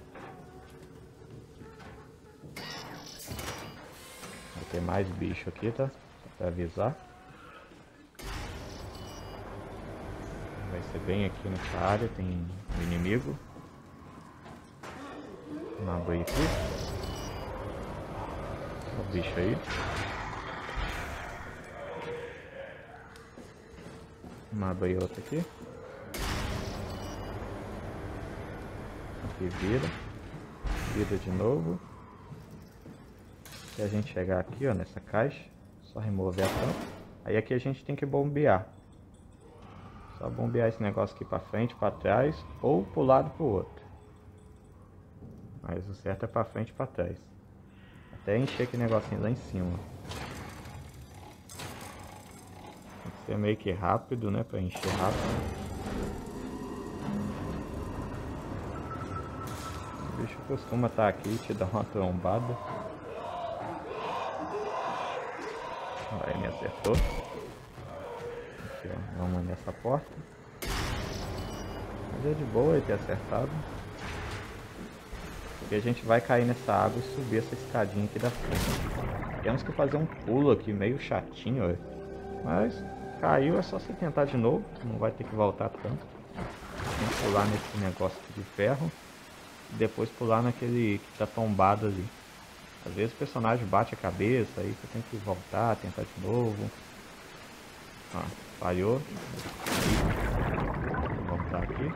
Vai ter mais bicho aqui, tá? Só para avisar. Vai ser bem aqui nessa área, tem um inimigo. Vamos abrir aqui. Olha o bicho aí. Vamos abrir outro aqui. Aqui vira, vira de novo. Se a gente chegar aqui, ó, nessa caixa, só remover a tampa. Aí aqui a gente tem que bombear. Só bombear esse negócio aqui pra frente, pra trás, ou pro lado pro outro. Mas o certo é pra frente e pra trás. Até encher aquele negocinho lá em cima. Esse é meio que rápido, né? Pra encher rápido. O bicho costuma estar aqui e te dar uma trombada. Aí me acertou. Aqui, ó, vamos nessa porta. Mas é de boa ele ter acertado. Porque a gente vai cair nessa água e subir essa escadinha aqui da frente. Temos que fazer um pulo aqui meio chatinho, ó. Mas caiu, é só você tentar de novo. Não vai ter que voltar tanto. Tem que pular nesse negócio aqui de ferro. E depois pular naquele que tá tombado ali. Às vezes o personagem bate a cabeça, aí você tem que voltar, tentar de novo. Ó, falhou. Vou voltar aqui.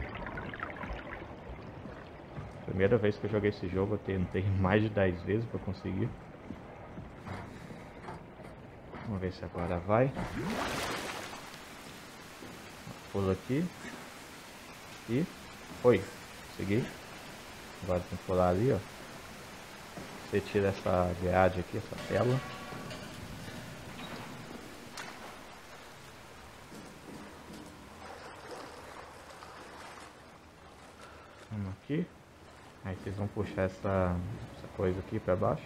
Primeira vez que eu joguei esse jogo, eu tentei mais de dez vezes para conseguir. Vamos ver se agora vai. Pula aqui. E foi. Consegui. Agora tem que pular ali, ó. Você tira essa grade aqui, essa tela. Vamos aqui. Aí vocês vão puxar essa, essa coisa aqui para baixo.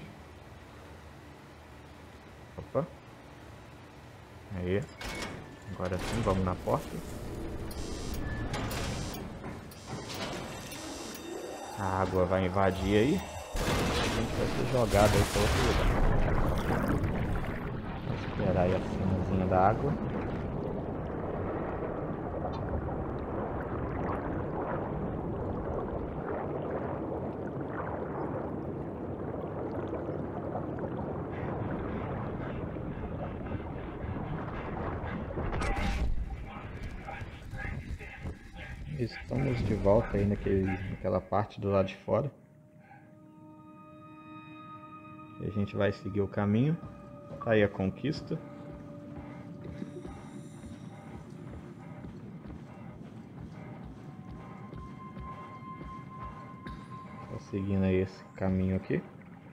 Opa. Aí. Agora sim, vamos na porta. A água vai invadir aí. A gente vai ser jogado aí para outro lugar. Vou esperar aí a cenazinha da água. Estamos de volta aí naquele, naquela parte do lado de fora. E a gente vai seguir o caminho. Tá aí a conquista. Tá seguindo aí esse caminho aqui.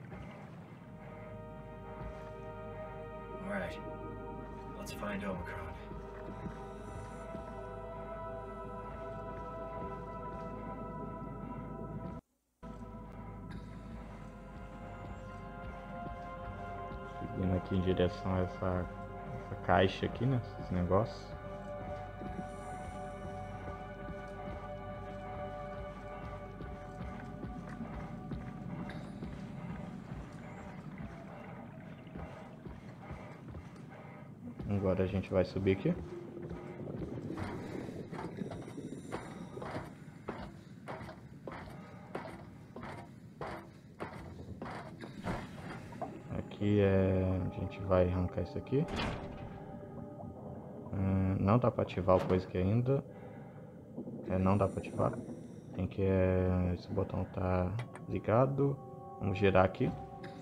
Alright, let's find Omicron. Seguindo aqui em direção a essa, essa caixa aqui, né? Esses negócios. Agora a gente vai subir aqui. Aqui é... a gente vai arrancar isso aqui. Hum, não dá para ativar o coisa aqui ainda. É, não dá para ativar. Tem que... É... esse botão tá ligado. Vamos girar aqui.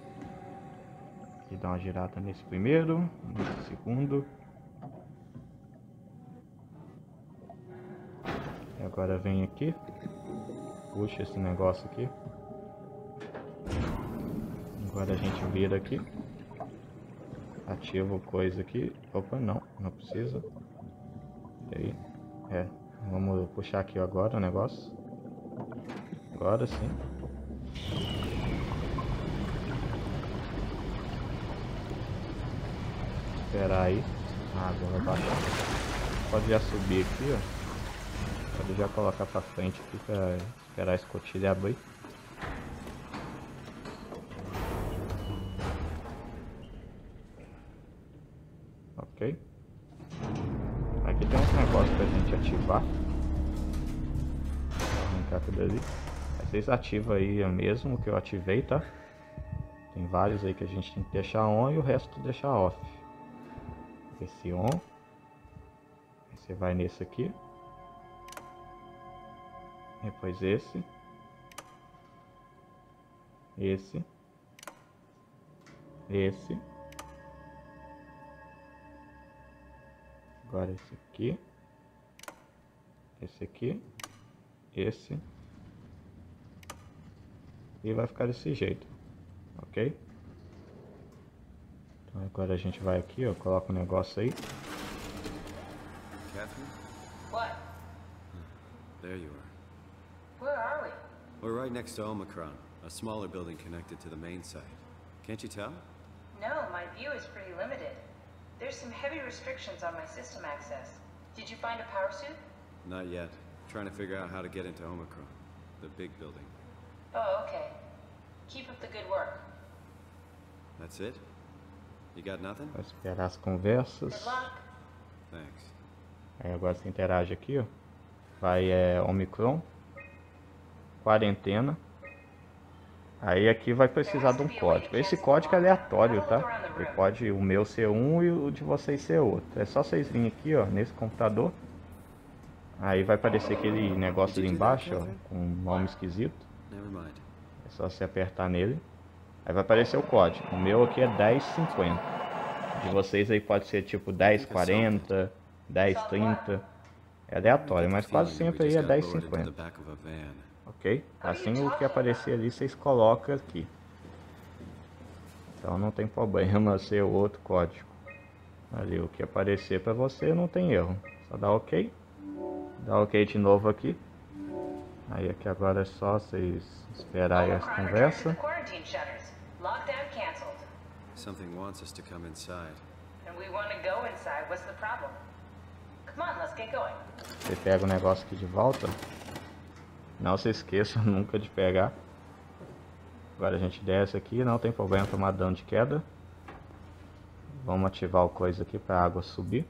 E dar uma girada nesse primeiro, nesse segundo. E agora vem aqui. Puxa esse negócio aqui. Agora a gente vira aqui. Ativa o coisa aqui. Opa, não, não precisa. E aí, é. Vamos puxar aqui agora o negócio. Agora sim. Esperar aí. A água vai baixar. Pode já subir aqui, ó. Pode já colocar pra frente aqui pra esperar a escotilha abrir. Ok. Aqui tem uns negócios pra gente ativar. Vou arrancar tudo ali. Aí vocês ativam aí mesmo o que eu ativei, tá? Tem vários aí que a gente tem que deixar on e o resto deixar off. Esse on. Aí você vai nesse aqui. Depois esse. Esse. Esse. Agora esse aqui. Esse aqui. Esse. E vai ficar desse jeito. Ok? Então agora a gente vai aqui, ó, coloca o negócio aí. Catherine? What? There you are. Where are we? We're right next to Omicron, a smaller building connected to the main site. Can't you tell? No, my view is pretty limited. There's some heavy restrictions on my system access. Did you find a power suit? Not yet. Trying to figure out how to get into Omicron, the big building. Oh, okay. Keep up the good work. That's it? You got nothing? Vai esperar as conversas. Good luck. Thanks. Aí agora você interage aqui, ó. Vai é, Omicron. Quarentena. Aí aqui vai precisar de um código. Esse código é aleatório, tá? Ele pode o meu ser um e o de vocês ser outro. É só vocês virem aqui, ó, nesse computador. Aí vai aparecer aquele negócio ali embaixo, ó, com um nome esquisito. É só você apertar nele. Aí vai aparecer o código. O meu aqui é dez cinquenta. De vocês aí pode ser tipo dez quarenta, dez trinta. É aleatório, mas quase sempre aí é dez cinquenta. Ok? Assim o que aparecer ali vocês colocam aqui. Então não tem problema ser o outro código. Ali o que aparecer para você não tem erro. Só dá ok. Dá ok de novo aqui. Aí aqui agora é só vocês esperarem as conversas. Something wants us to come inside. And we want to go inside. What's the problem? Come on, let's get going. Você pega o negócio aqui de volta. Não se esqueça nunca de pegar. Agora a gente desce aqui, não tem problema tomar dano de queda. Vamos ativar o coisa aqui para a água subir.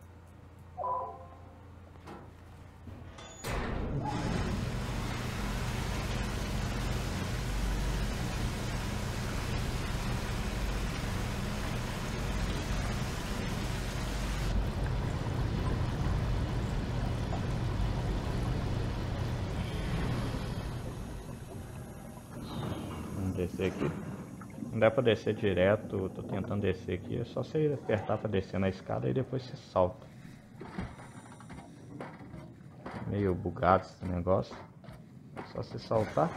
Descer aqui. Não dá pra descer direto, tô tentando descer aqui. É só você apertar pra descer na escada e depois você salta. Meio bugado esse negócio. É só você saltar.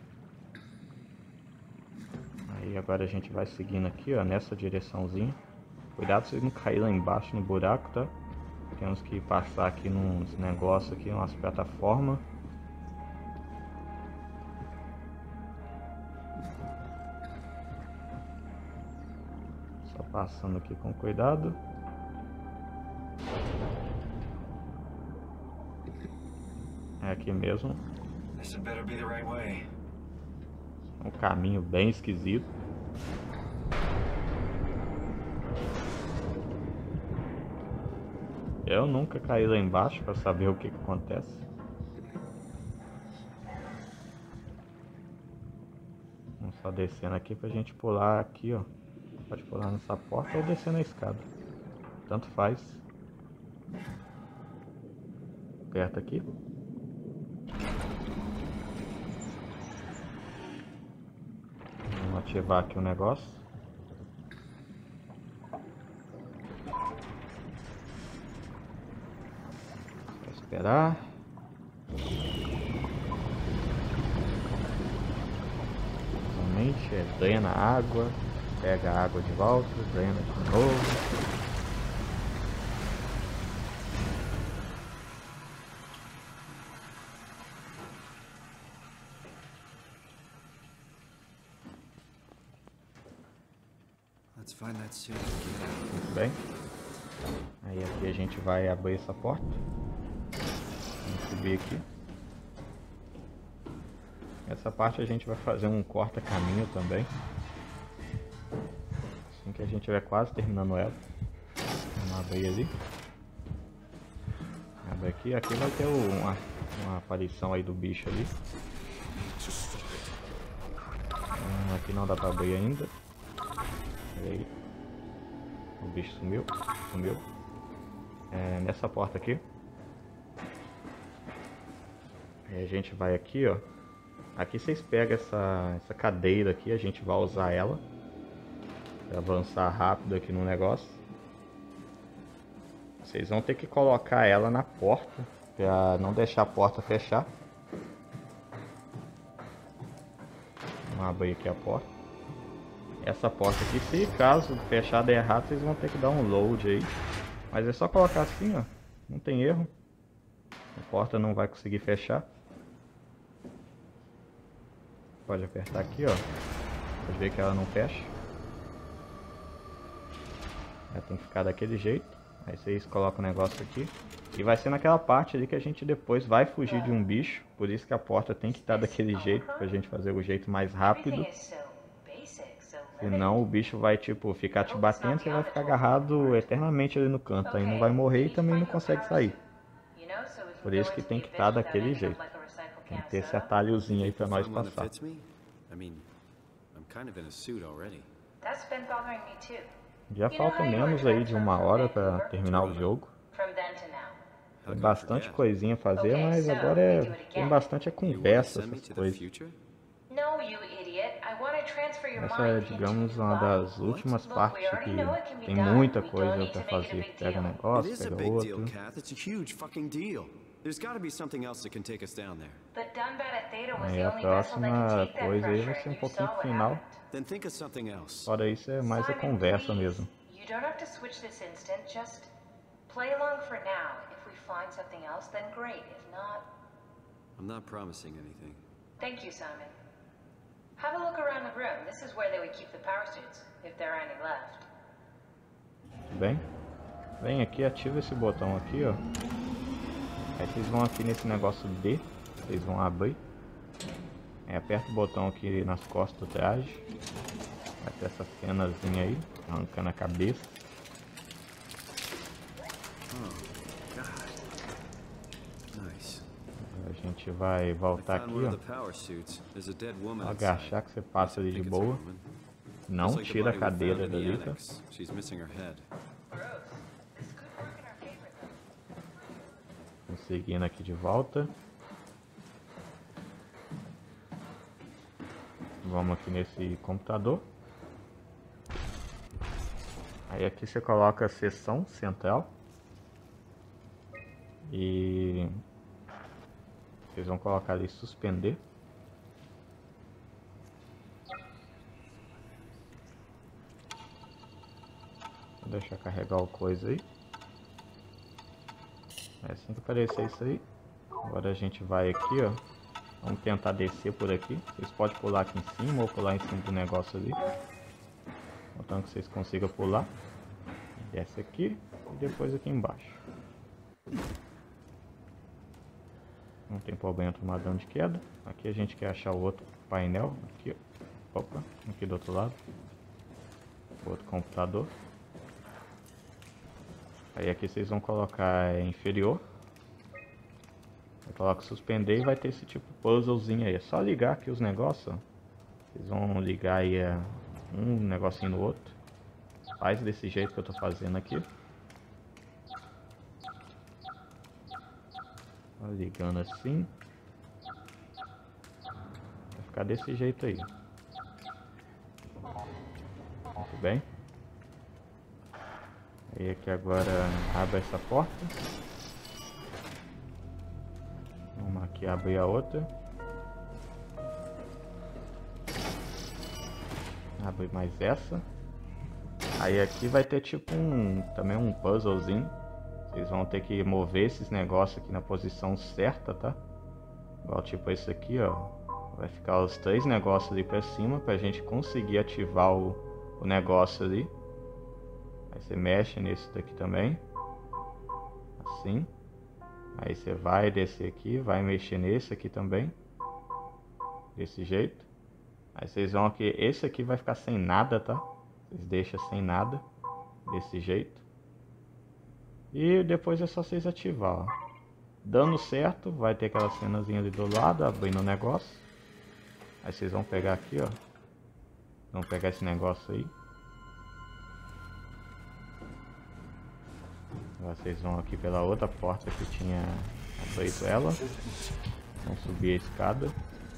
Aí agora a gente vai seguindo aqui, ó, nessa direçãozinha. Cuidado pra vocês não caírem lá embaixo no buraco, tá? Temos que passar aqui nos negócios aqui, umas plataformas. Passando aqui com cuidado. É aqui mesmo. Um caminho bem esquisito. Eu nunca caí lá embaixo para saber o que, que acontece. Vamos só descendo aqui pra gente pular aqui, ó. Pode pular nessa porta ou descer na escada. Tanto faz. Aperta aqui. Vamos ativar aqui o negócio. Vou esperar. Realmente é drena a água. Pega a água de volta, drena de novo. Let's find that suit. Muito bem. Aí aqui a gente vai abrir essa porta. Vamos subir aqui. Essa parte a gente vai fazer um corta-caminho também. Assim que a gente vai quase terminando ela. Vamos abrir ali. Abre aqui. Aqui vai ter uma, uma aparição aí do bicho ali. Hum, aqui não dá pra abrir ainda. Olha aí. O bicho sumiu. Sumiu. É, nessa porta aqui. Aí a gente vai aqui, ó. Aqui vocês pegam essa, essa cadeira aqui, a gente vai usar ela para avançar rápido aqui no negócio. Vocês vão ter que colocar ela na porta para não deixar a porta fechar. Vamos abrir aqui a porta. Essa porta aqui, se caso fechar der errado, vocês vão ter que dar um load aí. Mas é só colocar assim, ó. não tem erro. A porta não vai conseguir fechar. Pode apertar aqui, ó. Pode ver que ela não fecha. Ela tem que ficar daquele jeito. Aí vocês colocam o negócio aqui. E vai ser naquela parte ali que a gente depois vai fugir de um bicho. Por isso que a porta tem que estar daquele jeito, pra gente fazer o jeito mais rápido. Senão o bicho vai, tipo, ficar te batendo, você vai ficar agarrado eternamente ali no canto. Aí não vai morrer e também não consegue sair. Por isso que tem que estar daquele jeito. Tem que ter esse atalhozinho aí pra nós passar. Já falta menos aí de uma hora pra terminar o jogo. Tem bastante coisinha a fazer, mas agora é, tem bastante a conversa, essas coisas. Essa é, digamos, uma das últimas partes que tem muita coisa pra fazer. Pega um negócio, pega outro. Aí a próxima coisa aí vai ser um pouquinho final. Fora isso é mais a conversa mesmo. I'm not promising anything. Thank you, Simon. Have a look around the room. This is where they would keep the power suits, if there are any left. Bem, vem aqui, ativa esse botão aqui, ó. Aí vocês vão aqui nesse negócio D, vocês vão abrir. Aí aperta o botão aqui nas costas do traje. Vai ter essa cenazinha aí, arrancando a cabeça. A gente vai voltar aqui, ó. Agachar que você passa ali de boa. Não tira a cadeira dali, tá? Seguindo aqui de volta. Vamos aqui nesse computador. Aí aqui você coloca a seção central. E vocês vão colocar ali suspender. Vou deixar carregar o coisa aí. É assim que aparecer isso aí. Agora a gente vai aqui, ó. Vamos tentar descer por aqui. Vocês podem pular aqui em cima ou pular em cima do negócio ali. Botando que vocês consigam pular. Desce aqui e depois aqui embaixo. Não tem problema tomar dano de queda. Aqui a gente quer achar o outro painel. Aqui, ó. Opa, aqui do outro lado. O outro computador. Aí aqui vocês vão colocar inferior. Eu coloco suspender e vai ter esse tipo de puzzlezinho aí. É só ligar aqui os negócios, ó. Vocês vão ligar aí um negocinho no outro. Faz desse jeito que eu tô fazendo aqui. Tá ligando assim. Vai ficar desse jeito aí. Muito bem. E aqui agora abre essa porta. Vamos aqui abrir a outra. Abre mais essa. Aí aqui vai ter tipo um, também um puzzlezinho. Vocês vão ter que mover esses negócios aqui na posição certa, tá? Igual tipo esse aqui, ó. Vai ficar os três negócios ali pra cima pra gente conseguir ativar o, o negócio ali. Aí você mexe nesse daqui também. Assim. Aí você vai descer aqui, vai mexer nesse aqui também. Desse jeito. Aí vocês vão aqui, esse aqui vai ficar sem nada, tá? Vocês deixam sem nada. Desse jeito. E depois é só vocês ativar, ó. Dando certo, vai ter aquela cenazinha ali do lado, abrindo o negócio. Aí vocês vão pegar aqui, ó. Vão pegar esse negócio aí. Vocês vão aqui pela outra porta que tinha aberto ela. Vão subir a escada.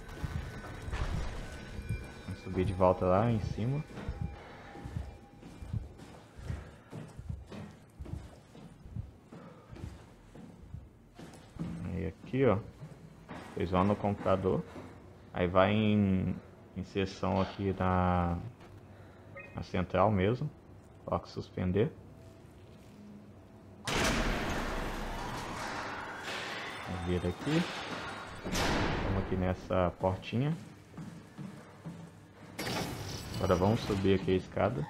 Vão subir de volta lá em cima. Aí aqui, ó. Vocês vão no computador. Aí vai em, em seção aqui na, na central mesmo. Coloca suspender. vira aqui. Vamos aqui nessa portinha. Agora vamos subir aqui a escada.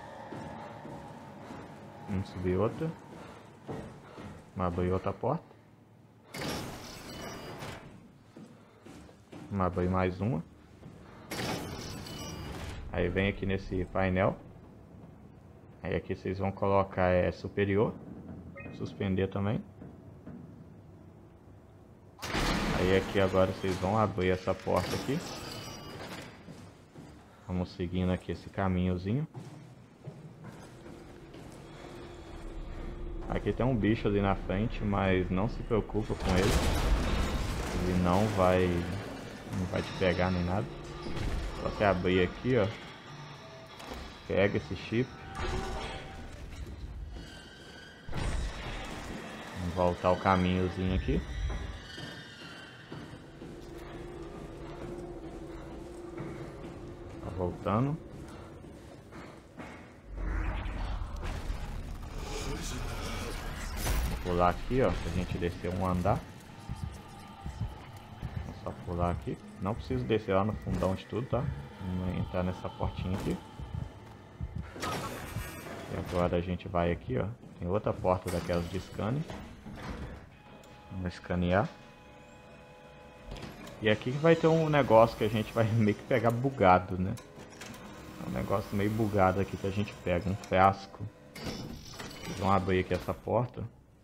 Vamos subir outra. Vamos abrir outra porta. Vamos abrir mais uma. Aí vem aqui nesse painel. Aí aqui vocês vão colocar é, superior. Suspender também. Aí aqui agora vocês vão abrir essa porta aqui. Vamos seguindo aqui esse caminhozinho. Aqui tem um bicho ali na frente, mas não se preocupa com ele. Ele não vai, não vai te pegar nem nada. Só que abrir aqui, ó. Pega esse chip. Vamos voltar o caminhozinho aqui. Tá voltando. Vou pular aqui, ó, pra gente descer um andar. Vou só pular aqui. Não preciso descer lá no fundão de tudo, tá? Vamos entrar nessa portinha aqui. E agora a gente vai aqui, ó. Tem outra porta daquelas de scanner. Vamos escanear. E aqui vai ter um negócio que a gente vai meio que pegar bugado, né? É um negócio meio bugado aqui que a gente pega, um frasco. Vocês vão abrir aqui essa porta.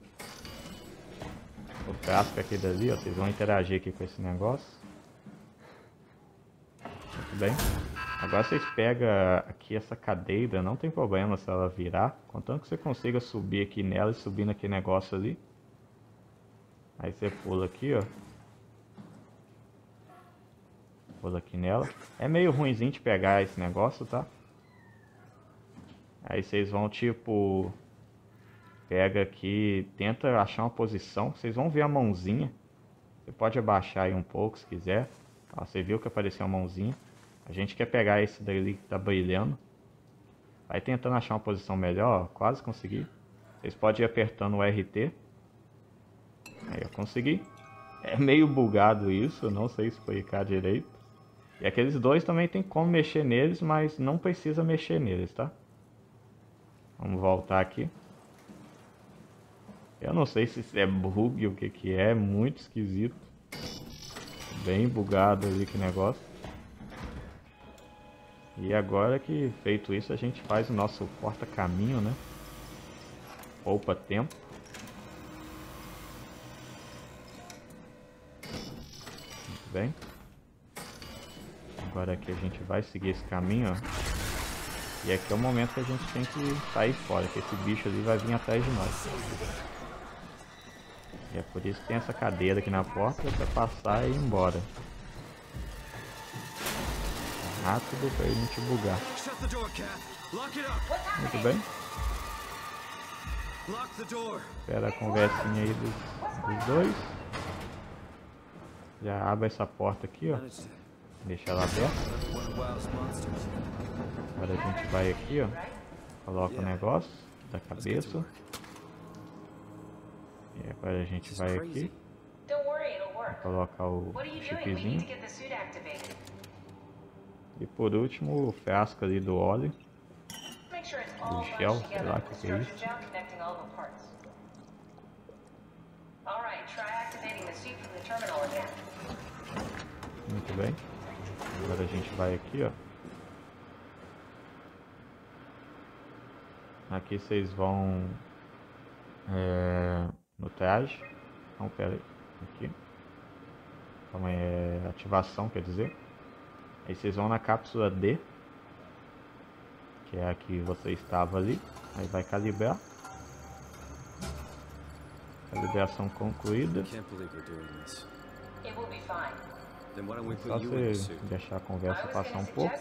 O frasco aqui dali, ó, vocês vão interagir aqui com esse negócio. Muito bem. Agora vocês pegam aqui essa cadeira, não tem problema se ela virar. Contanto que você consiga subir aqui nela e subir naquele negócio ali. Aí você pula aqui, ó. Pula aqui nela. É meio ruimzinho de pegar esse negócio, tá? Aí vocês vão tipo... Pega aqui, tenta achar uma posição. Vocês vão ver a mãozinha. Você pode abaixar aí um pouco se quiser. Ó, você viu que apareceu uma mãozinha. A gente quer pegar esse dali que tá brilhando. Vai tentando achar uma posição melhor. Ó, quase consegui. Vocês podem ir apertando o R T. Aí eu consegui. É meio bugado isso, não sei explicar direito. E aqueles dois também tem como mexer neles, mas não precisa mexer neles, tá? Vamos voltar aqui. Eu não sei se isso é bug ou o que que é, muito esquisito. Bem bugado ali que negócio. E agora que feito isso, a gente faz o nosso porta-caminho, né? Poupa tempo. Muito bem. Agora aqui a gente vai seguir esse caminho, ó. E aqui é o momento que a gente tem que sair fora, que esse bicho ali vai vir atrás de nós. E é por isso que tem essa cadeira aqui na porta para passar e ir embora. Rápido para ele não te bugar. Muito bem. Espera a conversinha aí dos, dos dois. Já abre essa porta aqui, ó. Deixa ela aberta. Agora a gente vai aqui, ó. Coloca o negócio da cabeça. E agora a gente vai aqui. Vai colocar o chipzinho. E por último o frasco ali do óleo. Do gel, sei lá o que é isso. Muito bem. Agora a gente vai aqui, ó. Aqui vocês vão é, no traje. Não, pera aí. Aqui. Então é ativação, quer dizer. Aí vocês vão na cápsula D, que é a que você estava ali. Aí vai calibrar. Calibração concluída. Só você deixar a conversa passar um pouco.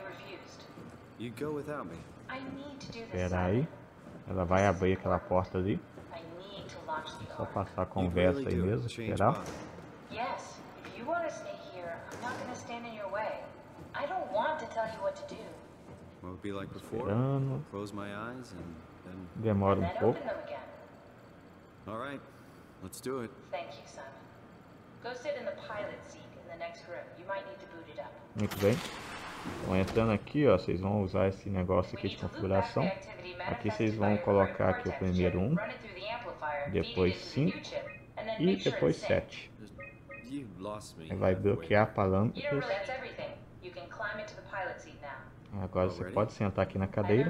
Espera aí. Ela vai abrir aquela porta ali. É só passar a conversa aí mesmo, esperar. Esperando. Demora um pouco. All right, let's do it. Thank you, son. Go sit in the pilot seat in the next room. You might need to boot it up. Muito bem. Então entrando aqui, ó, vocês vão usar esse negócio aqui de configuração. Aqui vocês vão colocar aqui o primeiro um, depois cinco e depois sete. Aí vai bloquear parâmetros. Agora você pode sentar aqui na cadeira.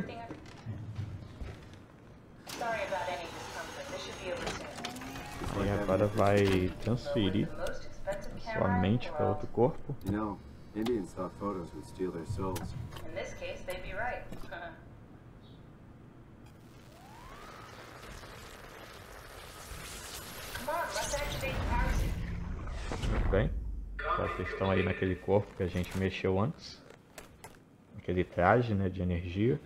Aí agora vai transferir sua mente para outro corpo. Indians thought photos would steal their souls. In this case, they'd be right. Come on, let's activate the power suit. Muito bem. Então, vocês estão aí naquele corpo que a gente mexeu antes. Aquele traje, né, de energia.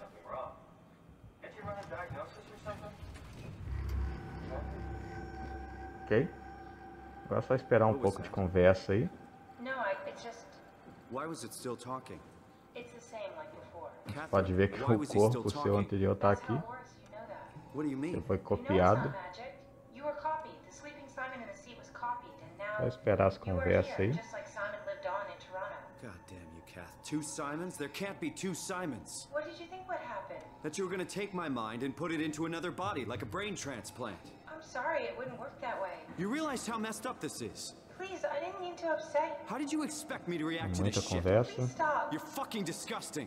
Ok. Agora é só esperar um pouco de conversa aí. No, I, it's just... Why was it still talking? It's the same like before. Você pode ver que o corpo seu anterior está aqui. What do you mean? Ele foi copiado. You were copied. The sleeping Simon in the seat was copied, and now Só esperar as you were conversas here, aí. just like Simon lived on in Toronto. God damn you, Kath. Two Simons? There can't be two Simons. What did you think would happen? That you were gonna take my mind and put it into another body, like a brain transplant. I'm sorry, it wouldn't work that way. You realize how messed up this is? Please, I didn't mean to upset you. How did you expect me to react to Muita this shit? conversa. Please stop. You're fucking disgusting.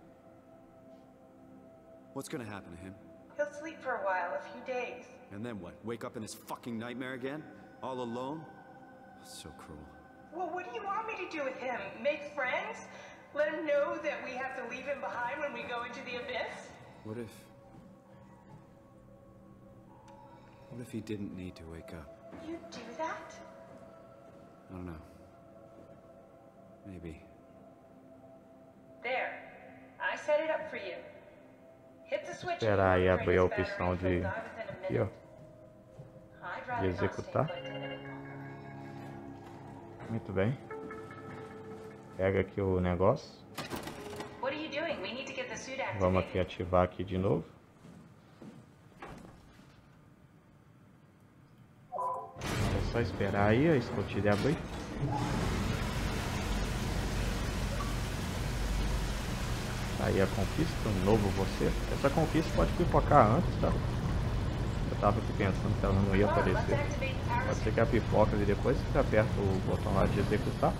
What's gonna happen to him? He'll sleep for a while, a few days. And then what? Wake up in this fucking nightmare again? All alone? So cruel. Well, what do you want me to do with him? Make friends? Let him know that we have to leave him behind when we go into the abyss? What if... What if he didn't need to wake up? You do that? I don't know. Maybe. There. I set it up for you. Hit the switch. Esperar aí abrir a opção de... Aqui, ó. I'd De rather not stay executar. put any longer. Muito bem. Pega aqui o negócio. What are you doing? We need to get the suit activated. Vamos aqui ativar aqui de novo. É só esperar aí a escotilha abrir. Aí a conquista, um novo você. Essa conquista pode pipocar antes, tá? Eu tava aqui pensando que ela não ia aparecer. Pode ser que a pipoca ali depois que você aperta o botão lá de executar.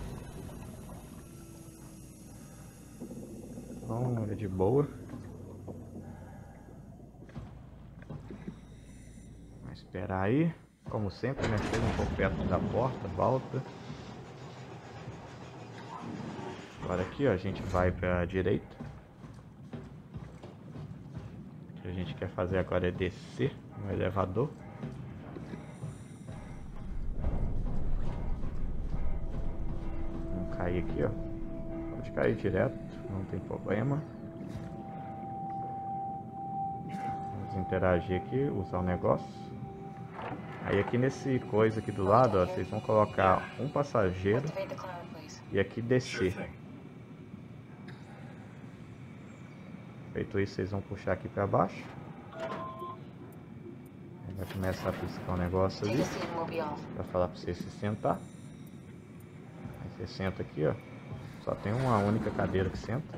Então é de boa. Vamos esperar aí. Como sempre, né? Chega um pouco perto da porta, volta. Agora aqui, ó, a gente vai para a direita. O que a gente quer fazer agora é descer no elevador. Vamos cair aqui, ó. Pode cair direto, não tem problema. Vamos interagir aqui, usar o negócio. Aí aqui nesse coisa aqui do lado, ó, vocês vão colocar um passageiro e aqui descer. Feito isso, vocês vão puxar aqui para baixo. Aí vai começar a piscar um negócio ali para falar para você se sentar. Aí você senta aqui, ó. Só tem uma única cadeira que senta.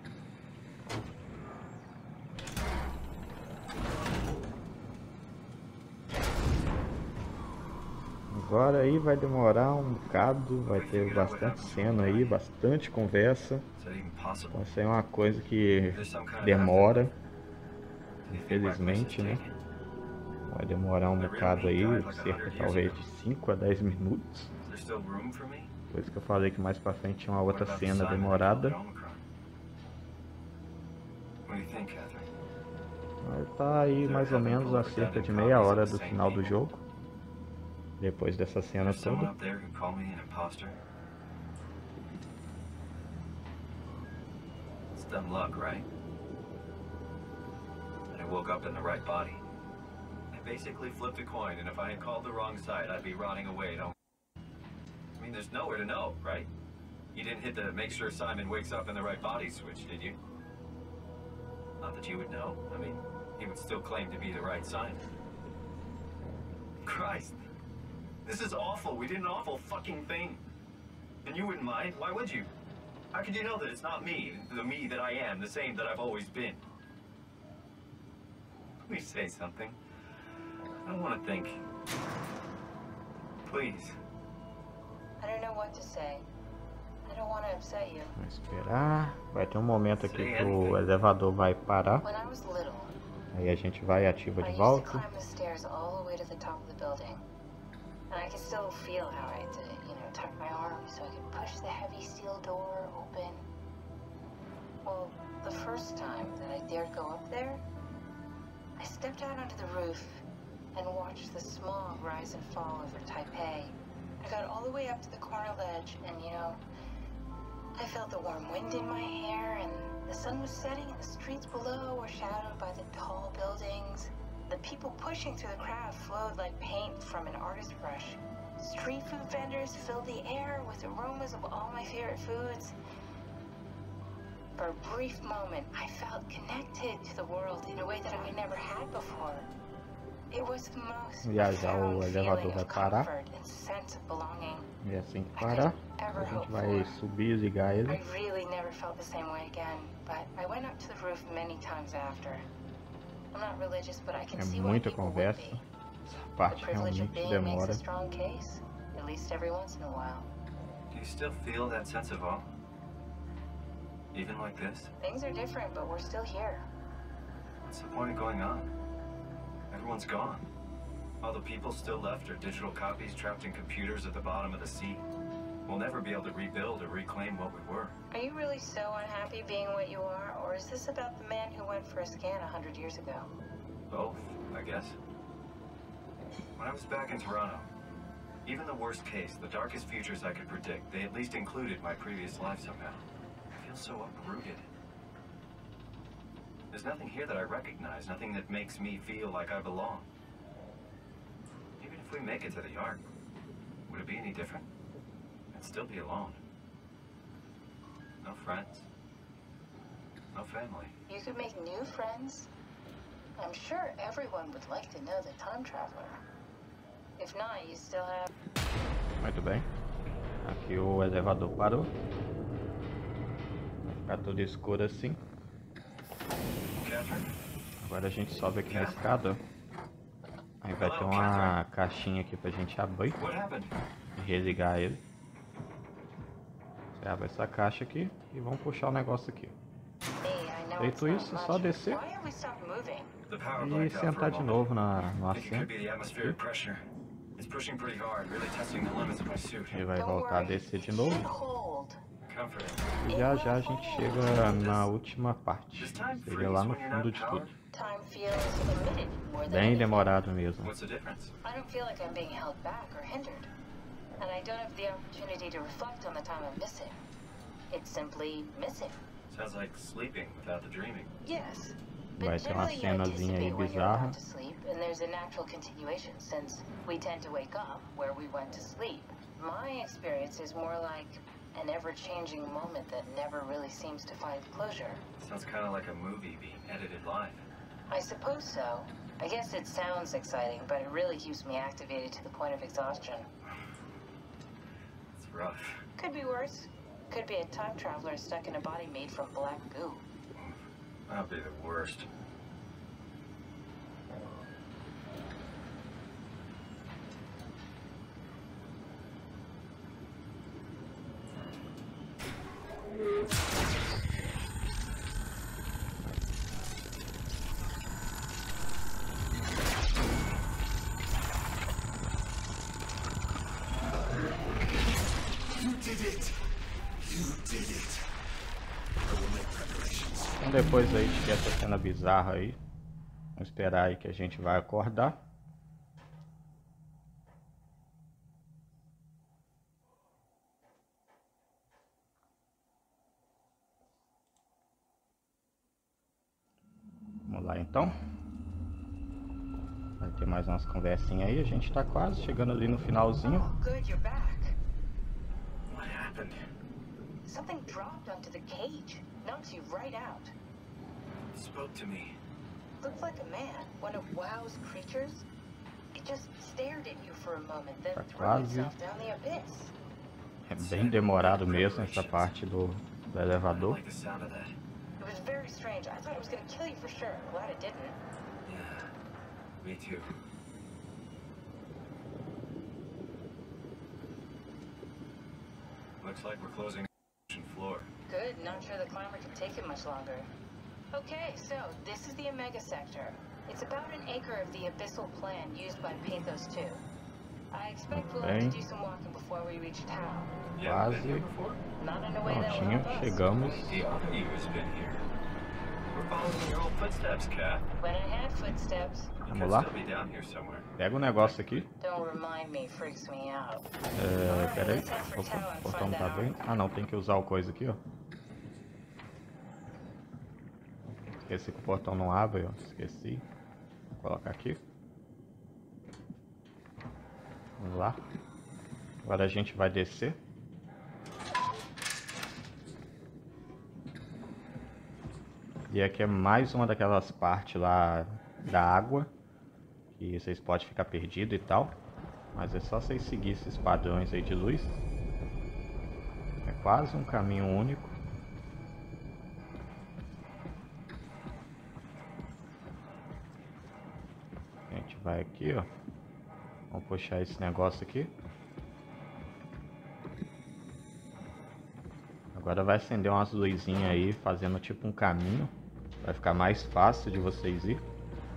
Agora aí vai demorar um bocado, vai ter bastante cena aí, bastante conversa. Então isso aí é uma coisa que demora, infelizmente, né? Vai demorar um bocado aí, cerca talvez de cinco a dez minutos. Por isso que eu falei que mais pra frente tinha uma outra cena demorada. Mas tá aí mais ou menos a cerca de meia hora do final do jogo. Depois dessa cena toda. It's dumb luck, right? And I woke up in the right body. I basically flipped a coin, and if I had called the wrong side, I'd be rotting away. Don't. I mean, there's nowhere to know, right? You didn't hit the make sure Simon wakes up in the right body switch, did you? Not that you would know. I mean, he would still claim to be the right Simon. Christ. This is awful. We did an awful fucking thing. And you wouldn't mind. Why would you? How could you know that it's not me, the me that I am, the same that I've always been? Please say something. I don't want to think. Please. I don't know what to say. I don't want to upset you. Vamos esperar. Vai ter um momento aqui que o elevador vai parar. When I was little, Aí a gente vai e ativa I de used to volta. climb the stairs all the way to the top of the building. And I could still feel how I had to, you know, tuck my arms so I could push the heavy steel door open. Well, the first time that I dared go up there, I stepped out onto the roof and watched the smog rise and fall over Taipei. I got all the way up to the corner ledge and, you know, I felt the warm wind in my hair and the sun was setting and the streets below were shadowed by the tall buildings. The people pushing through the crowd flowed like paint from an artist's brush. Street food vendors filled the air with aromas of all my favorite foods. For a brief moment, I felt connected to the world in a way that I never had before. It was the most Já já o profound elevador feeling vai of parar. comfort and sense of belonging. E assim que parar, a gente vai subir e ligar ele. I really never felt the same way again, but I went up to the roof many times after. I'm not religious, but I can É see why muita people would conversa. be. Essa The parte privilege of realmente being makes demora. a strong case, at least every once in a while. Do you still feel that sense of awe? Even like this? Things are different, but we're still here. What's the point of going on? Everyone's gone. All the people still left are digital copies trapped in computers at the bottom of the sea. We'll never be able to rebuild or reclaim what we were. Are you really so unhappy being what you are, or is this about the man who went for a scan a hundred years ago? Both, I guess. When I was back in Toronto, even the worst case, the darkest futures I could predict, they at least included my previous life somehow. I feel so uprooted. There's nothing here that I recognize, nothing that makes me feel like I belong. Even if we make it to the Ark, would it be any different? I'd still be alone. No friends. No family. You could make new friends. I'm sure everyone would like to know the time traveler. If not, you still have... Muito bem. Aqui o elevador parou. Vai ficar tudo escuro assim. Catherine? Agora a gente sobe aqui na escada. Aí vai ter uma caixinha aqui pra gente abrir What happened? e religar ele. Você abre essa caixa aqui e vamos puxar o negócio aqui. Hey, I know Feito it's isso, not é só much. descer Why have we stopped moving? The power e blanked out for a sentar de moment. novo na, no I think it could assento. be the atmospheric pressure. It's pushing pretty hard, really testing the limits of my suit. Ele vai Don't voltar a worry, descer de it novo. should hold. Comforting. E já já a gente chega na última parte. Does time Seria freeze lá no when you're fundo not de powered? tudo. Time feels limited more than Bem anything. demorado mesmo. What's the difference? I don't feel like I'm being held back or hindered. And I don't have the opportunity to reflect on the time I'm missing. It's simply missing. Sounds like sleeping without the dreaming. Yes. Vai But ter uma generally you cenazinha aí anticipate when you're bizarra. about to sleep, and there's a natural continuation since we tend to wake up where we went to sleep. My experience is more like an ever-changing moment that never really seems to find closure. Sounds kind of like a movie being edited live. I suppose so. I guess it sounds exciting, but it really keeps me activated to the point of exhaustion. It's rough. Could be worse. Could be a time traveler stuck in a body made from black goo. That'd be the worst. Então depois aí de essa cena bizarra aí, vamos esperar aí que a gente vai acordar. Vamos lá então. Vai ter mais umas conversinhas aí, a gente tá quase chegando ali no finalzinho. Oh, good, you're back. What happened? Something dropped onto the cage. Knocks you right out. It spoke to me. Looks like a man, one of WoW's creatures. It Tá quase. É bem demorado mesmo essa parte do, do elevador. Me too. Looks like we're closing the floor. Good, not sure the climber can take it much longer. Okay, so this is the Omega Sector. It's about an acre of the abyssal plan used by Pathos two. I expect we'll have to do some walking before we reach town. Quase. Not in a way that will Prontinho, help us. chegamos. The Omni has been here. We're following your old footsteps, Cat. When I had footsteps. Vamos lá. Still be down here somewhere. Pega o negócio aqui. Don't remind me, freaks me out. É, pera aí. Opa, o portão não tá bem. Ah não, tem que usar o coisa aqui, ó. Esqueci que o portão não abre, ó. Esqueci. Vou colocar aqui. Vamos lá. Agora a gente vai descer. E aqui é mais uma daquelas partes lá da água. Que vocês podem ficar perdidos e tal. Mas é só vocês seguir esses padrões aí de luz. É quase um caminho único. A gente vai aqui, ó. Vamos puxar esse negócio aqui. Agora vai acender umas luzinhas aí, fazendo tipo um caminho. Vai ficar mais fácil de vocês ir.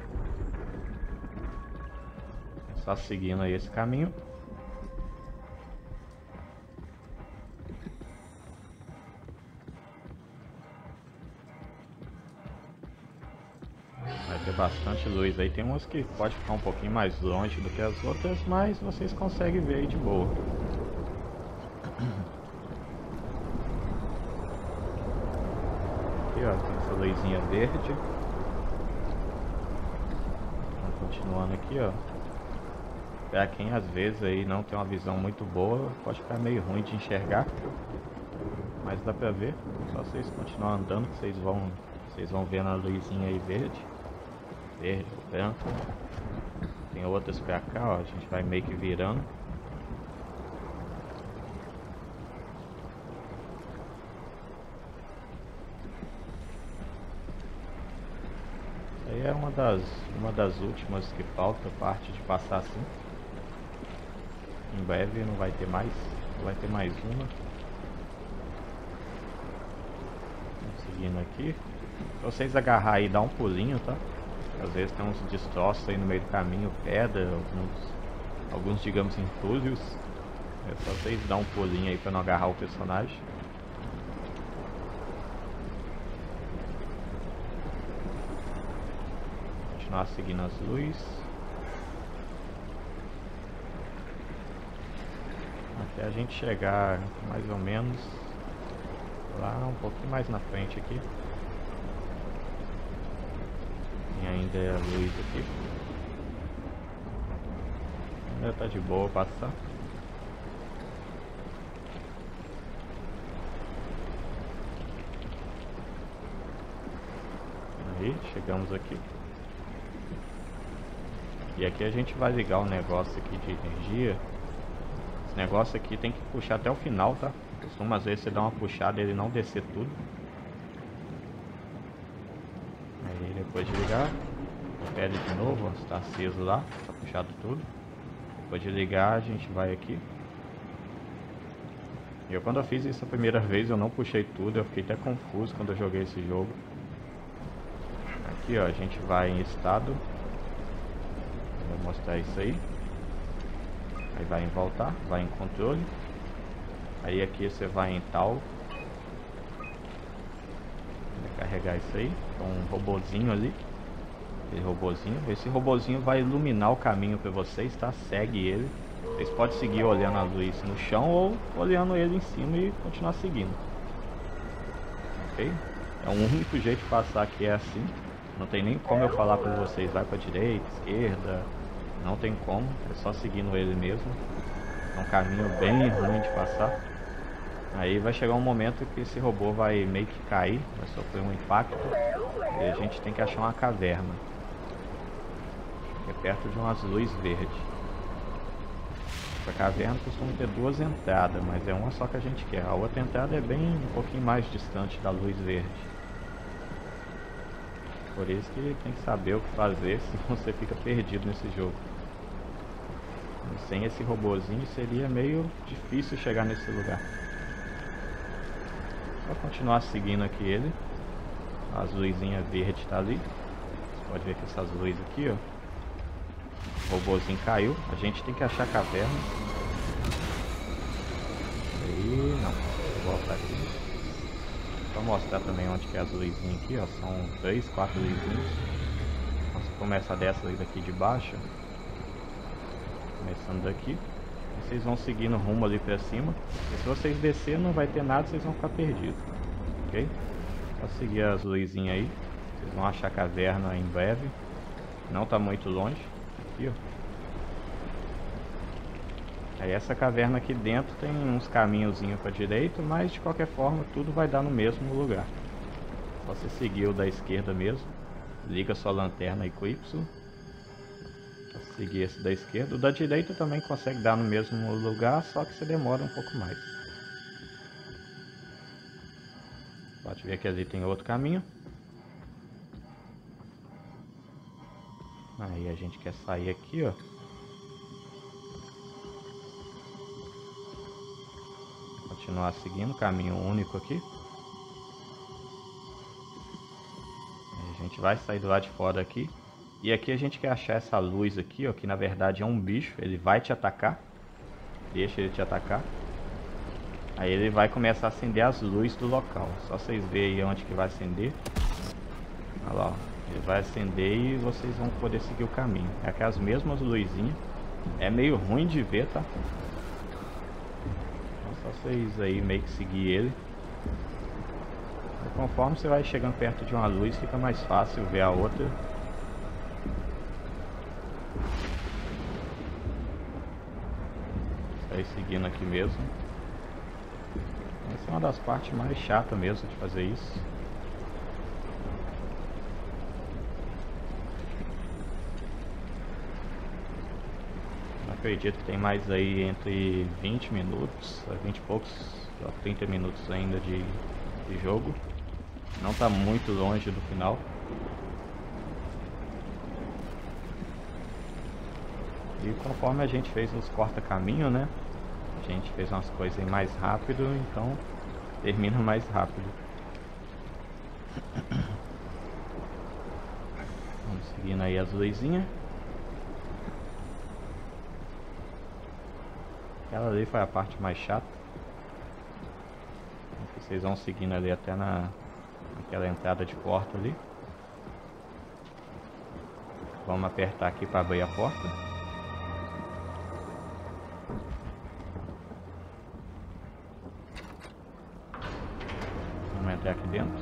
É só seguindo aí esse caminho. Vai ter bastante luz aí. Tem umas que pode ficar um pouquinho mais longe do que as outras, mas vocês conseguem ver aí de boa. Aqui, ó, tem essa luzinha verde. Vamos continuando aqui, ó. Pra quem às vezes aí não tem uma visão muito boa, pode ficar meio ruim de enxergar. Mas dá pra ver. Só vocês continuarem andando que vocês vão, vocês vão vendo a luzinha aí verde. Verde, branco. Tem outras pra cá, ó. A gente vai meio que virando. Aí é uma das, uma das últimas que falta, parte de passar assim. Em breve não vai ter mais, vai ter mais uma. Vamos seguindo aqui. Se vocês agarrar aí, dá um pulinho, tá? Às vezes tem uns destroços aí no meio do caminho, pedra, alguns, alguns digamos entulhos. É só vocês dar um pulinho aí pra não agarrar o personagem. Continuar seguindo as luzes até a gente chegar mais ou menos lá um pouquinho mais na frente aqui. Tem ainda a luz aqui. Ainda tá de boa passar. Aí chegamos aqui. E aqui a gente vai ligar o negócio aqui de energia. Esse negócio aqui tem que puxar até o final, tá? Costuma às vezes você dar uma puxada e ele não descer tudo. Aí depois de ligar, pede de novo, ó, está aceso lá, está puxado tudo. Depois de ligar a gente vai aqui. E eu quando eu fiz isso a primeira vez eu não puxei tudo, eu fiquei até confuso quando eu joguei esse jogo. Aqui ó, a gente vai em estado. Vou mostrar isso aí. Aí vai em voltar, vai em controle. Aí aqui você vai em tal. Vai carregar isso aí. Tem um robozinho ali. Esse robozinho. Esse robozinho vai iluminar o caminho para vocês, tá? Segue ele. Vocês podem seguir olhando a luz no chão ou olhando ele em cima e continuar seguindo. Ok? É o único jeito de passar aqui é assim. Não tem nem como eu falar para vocês, vai para direita, esquerda. Não tem como, é só seguindo ele mesmo. É um caminho bem ruim de passar. Aí vai chegar um momento que esse robô vai meio que cair, vai sofrer um impacto. E a gente tem que achar uma caverna. que é perto de umas luzes verdes. Essa caverna costuma ter duas entradas, mas é uma só que a gente quer. A outra entrada é bem um pouquinho mais distante da luz verde. Por isso que tem que saber o que fazer, senão você fica perdido nesse jogo. E sem esse robozinho seria meio difícil chegar nesse lugar. Só continuar seguindo aqui ele. As luzinhas verdes tá ali. Você pode ver que essas luzes aqui, ó. O robozinho caiu. A gente tem que achar a caverna. Aí, não. Vou voltar aqui. Só mostrar também onde que é as luzinhas aqui, ó. São três, quatro luzinhas. Vamos começar dessa luz aqui de baixo. Começando daqui. E vocês vão seguindo rumo ali pra cima. E se vocês descerem não vai ter nada, vocês vão ficar perdidos. Ok? Só seguir as luzinhas aí. Vocês vão achar a caverna em breve. Não tá muito longe. Aqui, ó. Aí essa caverna aqui dentro tem uns caminhozinhos para direita, mas de qualquer forma tudo vai dar no mesmo lugar. Só você seguir o da esquerda mesmo. Liga sua lanterna aí com o Y. Só seguir esse da esquerda. O da direita também consegue dar no mesmo lugar, só que você demora um pouco mais. Pode ver que ali tem outro caminho. Aí a gente quer sair aqui, ó. Continuar seguindo, caminho único aqui. Aí a gente vai sair do lado de fora aqui. E aqui a gente quer achar essa luz aqui, ó, que na verdade é um bicho. Ele vai te atacar. Deixa ele te atacar. Aí ele vai começar a acender as luzes do local. Só vocês verem aí onde que vai acender. Olha lá, ó. Ele vai acender e vocês vão poder seguir o caminho. É aquelas mesmas luzinhas. É meio ruim de ver, tá? Então só vocês aí meio que seguir ele. E conforme você vai chegando perto de uma luz, fica mais fácil ver a outra. Aí seguindo aqui mesmo. Essa é uma das partes mais chatas mesmo de fazer isso. Acredito que tem mais aí entre vinte minutos, vinte e poucos, trinta minutos ainda de, de jogo. Não está muito longe do final. E conforme a gente fez os corta-caminho, né? A gente fez umas coisas mais rápido, então termina mais rápido. Vamos seguindo aí as luzinhas. Aquela ali foi a parte mais chata. Vocês vão seguindo ali até na naquela entrada de porta ali. Vamos apertar aqui para abrir a porta. Vamos entrar aqui dentro.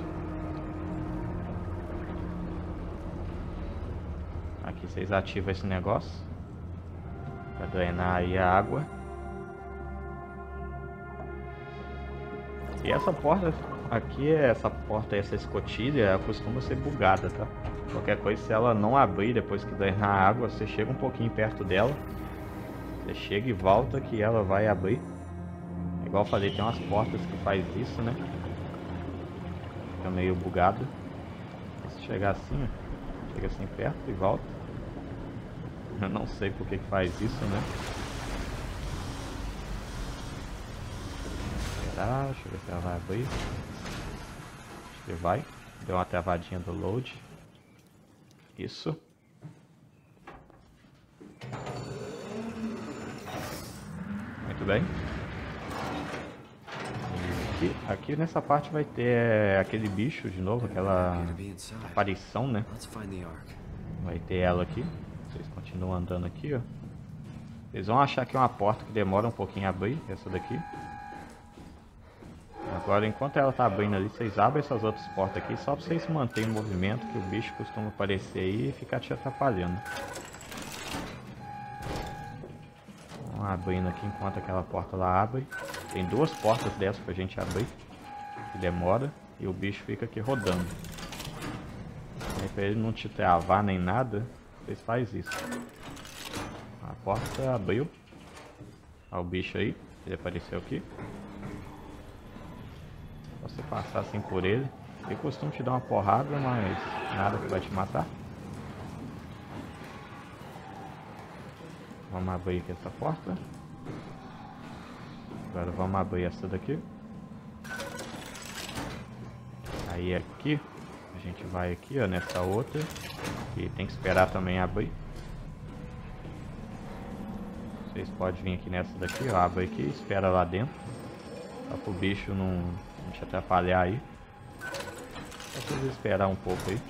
Aqui vocês ativam esse negócio para drenar aí a água. E essa porta aqui, essa porta, essa escotilha, ela costuma ser bugada, tá? Qualquer coisa, se ela não abrir depois que drenar a água, você chega um pouquinho perto dela. Você chega e volta que ela vai abrir. Igual eu falei, tem umas portas que faz isso, né? Fica meio bugado. Se chegar assim, ó, chega assim perto e volta. Eu não sei por que que faz isso, né? Esperar, deixa eu ver se ela vai abrir. Acho que vai. Deu uma travadinha do load. Isso. Muito bem. E aqui, aqui nessa parte vai ter aquele bicho de novo, aquela aparição, né? Vai ter ela aqui. Vocês continuam andando aqui, ó. Vocês vão achar que é uma porta que demora um pouquinho a abrir, essa daqui. Agora, enquanto ela tá abrindo ali, vocês abrem essas outras portas aqui só para vocês se manterem em movimento, que o bicho costuma aparecer aí e ficar te atrapalhando. Vamos abrindo aqui enquanto aquela porta lá abre. Tem duas portas dessas pra gente abrir, que demora, e o bicho fica aqui rodando. Aí, pra ele não te travar nem nada, vocês fazem isso. A porta abriu. Olha o bicho aí, ele apareceu aqui. Você passar assim por ele. Ele costuma te dar uma porrada, mas nada que vai te matar. Vamos abrir aqui essa porta. Agora vamos abrir essa daqui. Aí aqui, a gente vai aqui, ó, nessa outra. E tem que esperar também abrir. Vocês podem vir aqui nessa daqui, ó, abre aqui, espera lá dentro. Só para o bicho não, não te atrapalhar aí. Só vocês esperar um pouco aí.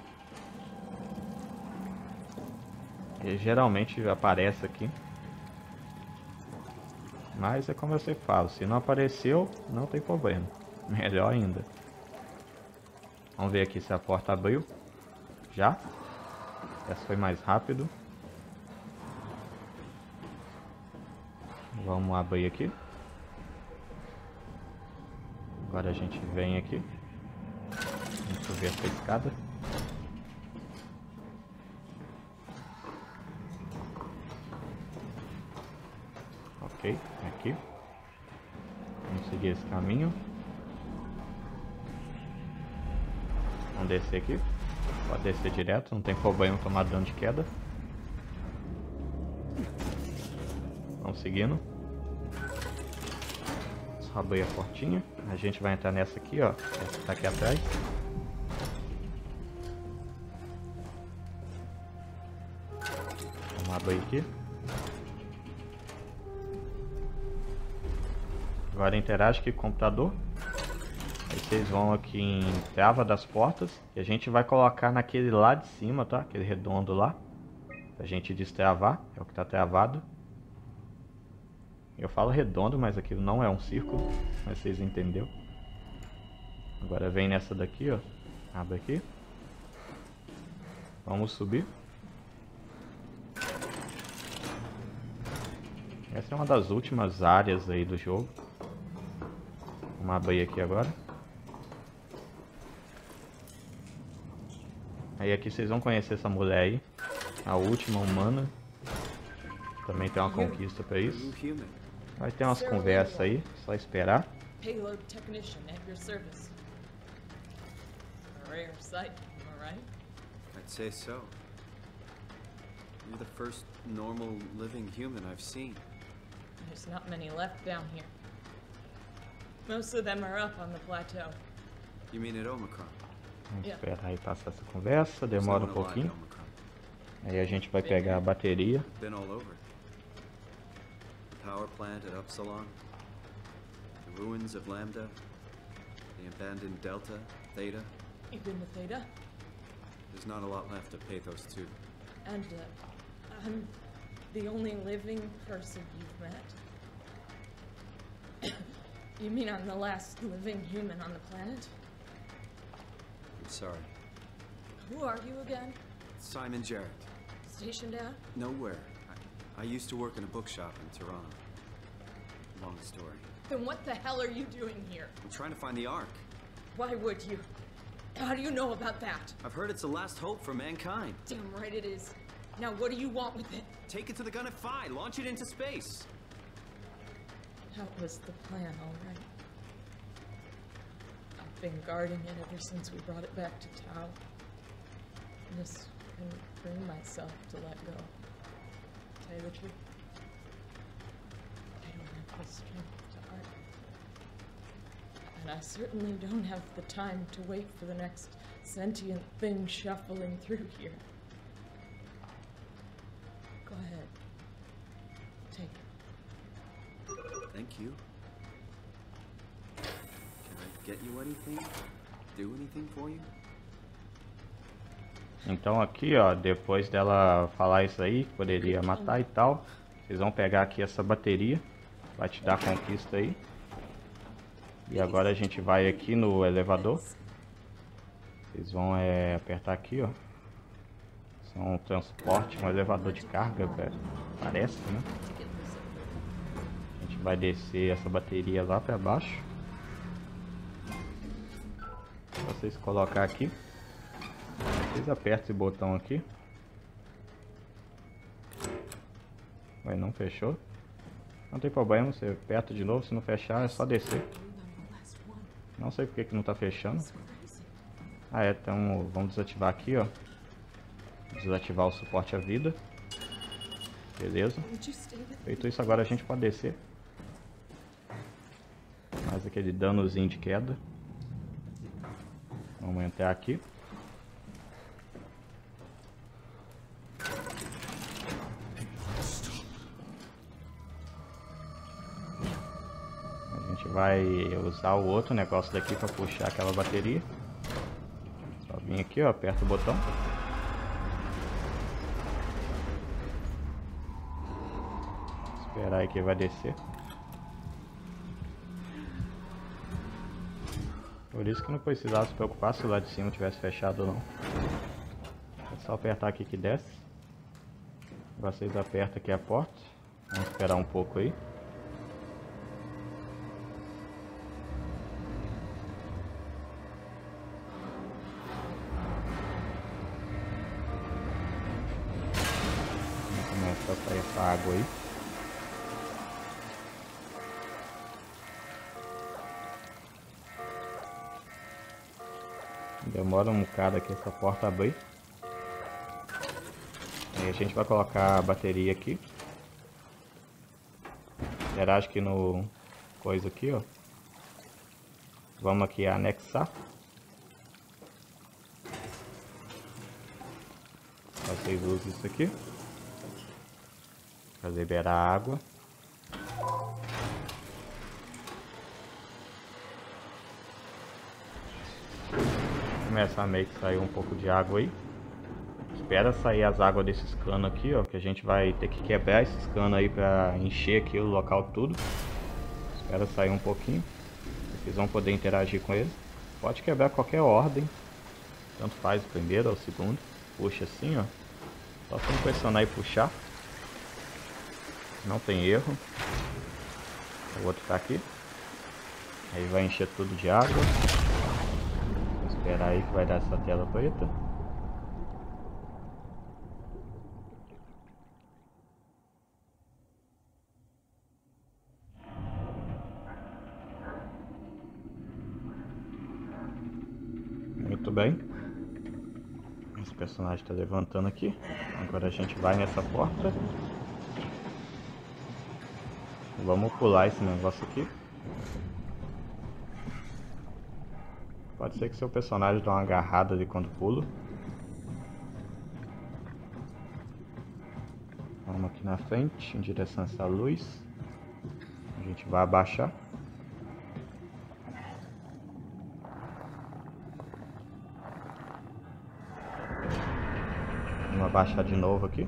Ele geralmente aparece aqui. Mas é como eu sempre falo, se não apareceu, não tem problema. Melhor ainda. Vamos ver aqui se a porta abriu. Já. Essa foi mais rápido. Vamos abrir aqui. Agora a gente vem aqui. Vamos subir essa escada. Ok, aqui. Vamos seguir esse caminho. Vamos descer aqui. Pode descer direto, não tem problema tomar dano de queda. Vamos seguindo. Só abrir a portinha. A gente vai entrar nessa aqui, ó. Essa tá aqui atrás. Vamos abrir aqui. Agora interage aqui com o computador. Aí vocês vão aqui em trava das portas. E a gente vai colocar naquele lá de cima, tá? Aquele redondo lá. Pra gente destravar. É o que tá travado. Eu falo redondo, mas aquilo não é um círculo. Mas vocês entenderam. Agora vem nessa daqui, ó. Abre aqui. Vamos subir. Essa é uma das últimas áreas aí do jogo. Vamos abrir aqui agora. Aí aqui vocês vão conhecer essa mulher aí. A última humana. Também tem uma conquista pra isso. Vai ter umas conversas aí, só esperar. Payload technician at your service. A rare sight, am I right? I'd say so. You're the first normal living human I've seen. There's not many left down here. Most of them are up on the plateau. You mean at Omicron? Vamos esperar aí passar essa conversa, demora um pouquinho. Aí a gente vai pegar a bateria. Been all over. The power plant at Upsilon, the ruins of Lambda, the abandoned Delta, Theta. You've been to Theta? There's not a lot left of Pathos two. And uh, I'm the only living person you've met. You mean I'm the last living human on the planet? I'm sorry. Who are you again? Simon Jarrett. Stationed out? Nowhere. I, I used to work in a bookshop in Toronto. Long story. Then what the hell are you doing here? I'm trying to find the Ark. Why would you? How do you know about that? I've heard it's the last hope for mankind. Damn right it is. Now what do you want with it? Take it to the Gunnet Phi. Launch it into space. That was the plan, all right. I've been guarding it ever since we brought it back to Tau. Just couldn't bring myself to let go. Tell you the truth, I don't have the strength to argue. And I certainly don't have the time to wait for the next sentient thing shuffling through here. Go ahead. Take it. Thank you. Can I get you anything? Do anything for you? Então aqui, ó, depois dela falar isso aí, que poderia matar e tal, vocês vão pegar aqui essa bateria, vai te dar a conquista aí. E agora a gente vai aqui no elevador. Vocês vão é, apertar aqui, ó. Isso é um transporte, um elevador de carga, velho. Parece, né? A gente vai descer essa bateria lá pra baixo. Vocês colocar aqui. Vocês apertam esse botão aqui. Ué, não fechou. Não tem problema, você aperta de novo, se não fechar é só descer. Não sei porque que não tá fechando. Ah é, então vamos desativar aqui, ó. Desativar o suporte à vida. Beleza. Feito isso, agora a gente pode descer. Mais aquele danozinho de queda. Vamos entrar aqui. A gente vai usar o outro negócio daqui para puxar aquela bateria. Só vir aqui, ó, aperta o botão. Esperar aí que vai descer. Por isso que não precisava se preocupar se o lado de cima tivesse fechado ou não. É só apertar aqui que desce. Vocês apertam aqui a porta. Vamos esperar um pouco aí. Começa a sair essa água aí. Demora um bocado aqui essa porta abrir. Aí a gente vai colocar a bateria aqui. Interage aqui no coisa aqui, ó. Vamos aqui anexar. Vocês usam isso aqui para liberar a água. Começa a meio que sair um pouco de água aí. Espera sair as águas desses canos aqui, ó, que a gente vai ter que quebrar esses canos aí para encher aqui o local tudo. Espera sair um pouquinho. Vocês vão poder interagir com ele. Pode quebrar qualquer ordem, tanto faz o primeiro ou o segundo. Puxa assim, ó. Só tem que pressionar e puxar. Não tem erro. O outro tá aqui. Aí vai encher tudo de água. Esperar aí que vai dar essa tela preta. Muito bem. Esse personagem está levantando aqui. Agora a gente vai nessa porta. Vamos pular esse negócio aqui. Pode ser que seu personagem dê uma agarrada ali quando pula. Vamos aqui na frente, em direção a essa luz. A gente vai abaixar. Vamos abaixar de novo aqui.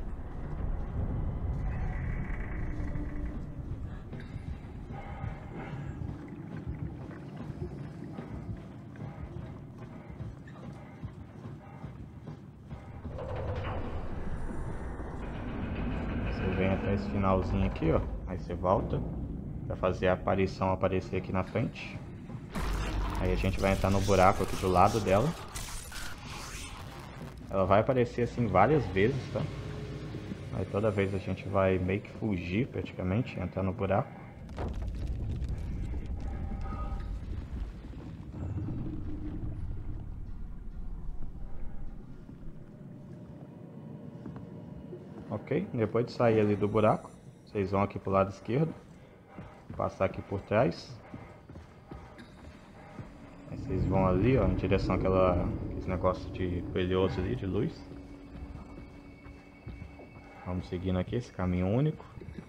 Esse finalzinho aqui, ó, aí você volta para fazer a aparição aparecer aqui na frente. Aí a gente vai entrar no buraco aqui do lado dela. Ela vai aparecer assim várias vezes, tá? Aí toda vez a gente vai meio que fugir praticamente, entrar no buraco. Ok, depois de sair ali do buraco, vocês vão aqui pro lado esquerdo, passar aqui por trás. Aí vocês vão ali, ó, em direção àquela, aquele negócio de brilhoso ali, de luz. Vamos seguindo aqui esse caminho único.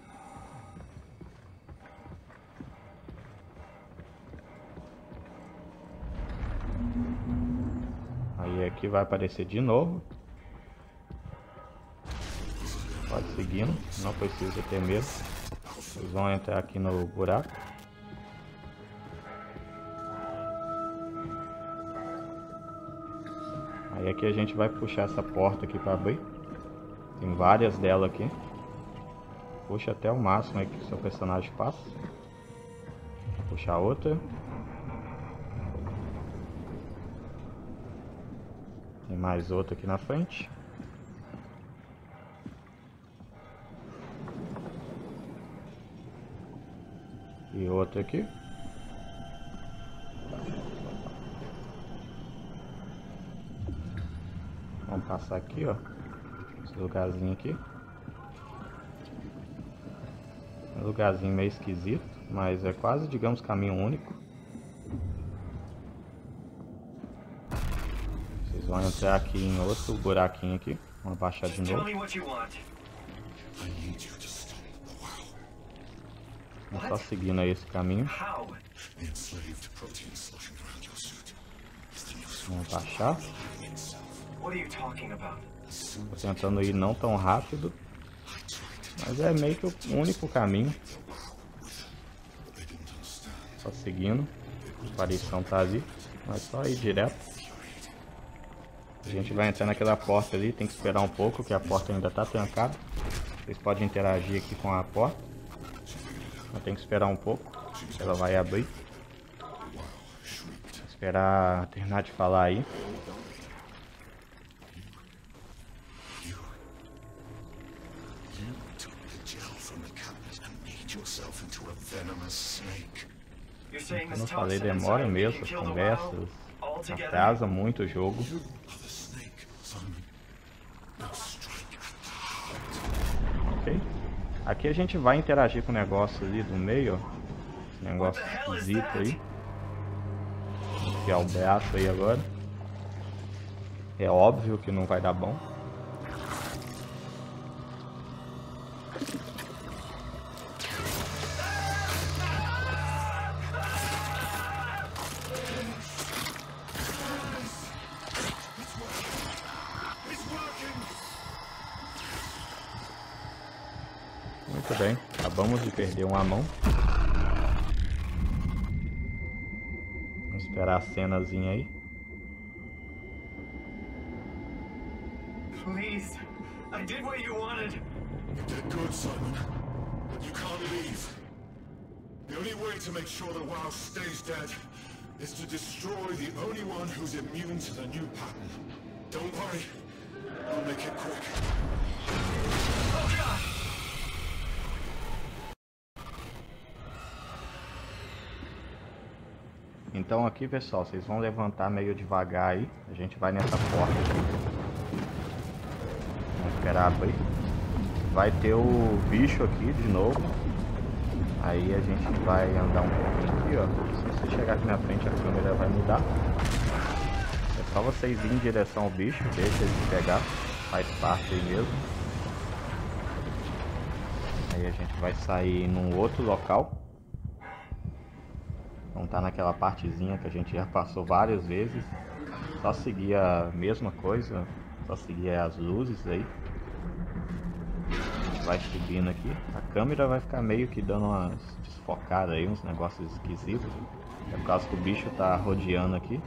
Aí aqui vai aparecer de novo. Pode seguindo, não precisa ter medo. Vocês vão entrar aqui no buraco. Aí aqui a gente vai puxar essa porta aqui para abrir. Tem várias delas aqui. Puxa até o máximo aí que o seu personagem passa. Puxar outra. Tem mais outra aqui na frente. E outro aqui. Vamos passar aqui, ó. Esse lugarzinho aqui. Um lugarzinho meio esquisito, mas é quase, digamos, caminho único. Vocês vão entrar aqui em outro buraquinho aqui. Vamos abaixar de novo. Vamos só seguindo aí esse caminho. Vamos abaixar. Tô tentando ir não tão rápido, mas é meio que o único caminho. Só seguindo. A aparição tá ali, mas só ir direto. A gente vai entrar naquela porta ali, tem que esperar um pouco, que a porta ainda tá trancada. Vocês podem interagir aqui com a porta. Mas tem que esperar um pouco, ela vai abrir. Esperar terminar de falar aí. Como eu falei, demora mesmo as conversas, atrasa muito o jogo. Ok. Aqui a gente vai interagir com o negócio ali do meio, ó. Esse negócio esquisito aí. Vou enfiar o braço aí agora. É óbvio que não vai dar bom. Muito bem, acabamos de perder uma mão. Vamos esperar a cenazinha aí. Please, I did what you wanted. You did good, Simon. But you can't leave. The only way to make sure the WoW stays dead is to destroy the only one who's immune to the new pattern. Don't worry, I'll make it quick. Oh God! Então aqui, pessoal, vocês vão levantar meio devagar aí. A gente vai nessa porta aqui. Vamos esperar abrir. Vai ter o bicho aqui de novo. Aí a gente vai andar um pouquinho aqui, ó. Se você chegar aqui na frente, a câmera vai mudar. É só vocês irem em direção ao bicho, deixa ele pegar. Faz parte aí mesmo. Aí a gente vai sair num outro local. Não tá naquela partezinha que a gente já passou várias vezes. Só seguir a mesma coisa. Só seguir as luzes aí. A gente vai subindo aqui. A câmera vai ficar meio que dando umas desfocadas aí, uns negócios esquisitos. É por causa que o bicho tá rodeando aqui.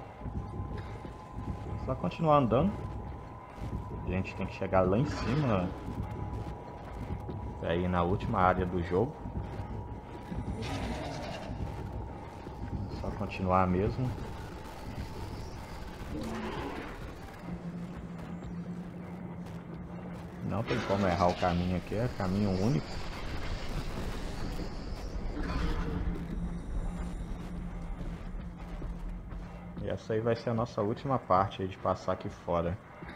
Só continuar andando. A gente tem que chegar lá em cima. Pra ir na última área do jogo. Só continuar mesmo. Não tem como errar o caminho aqui, é caminho único. E essa aí vai ser a nossa última parte aí de passar aqui fora.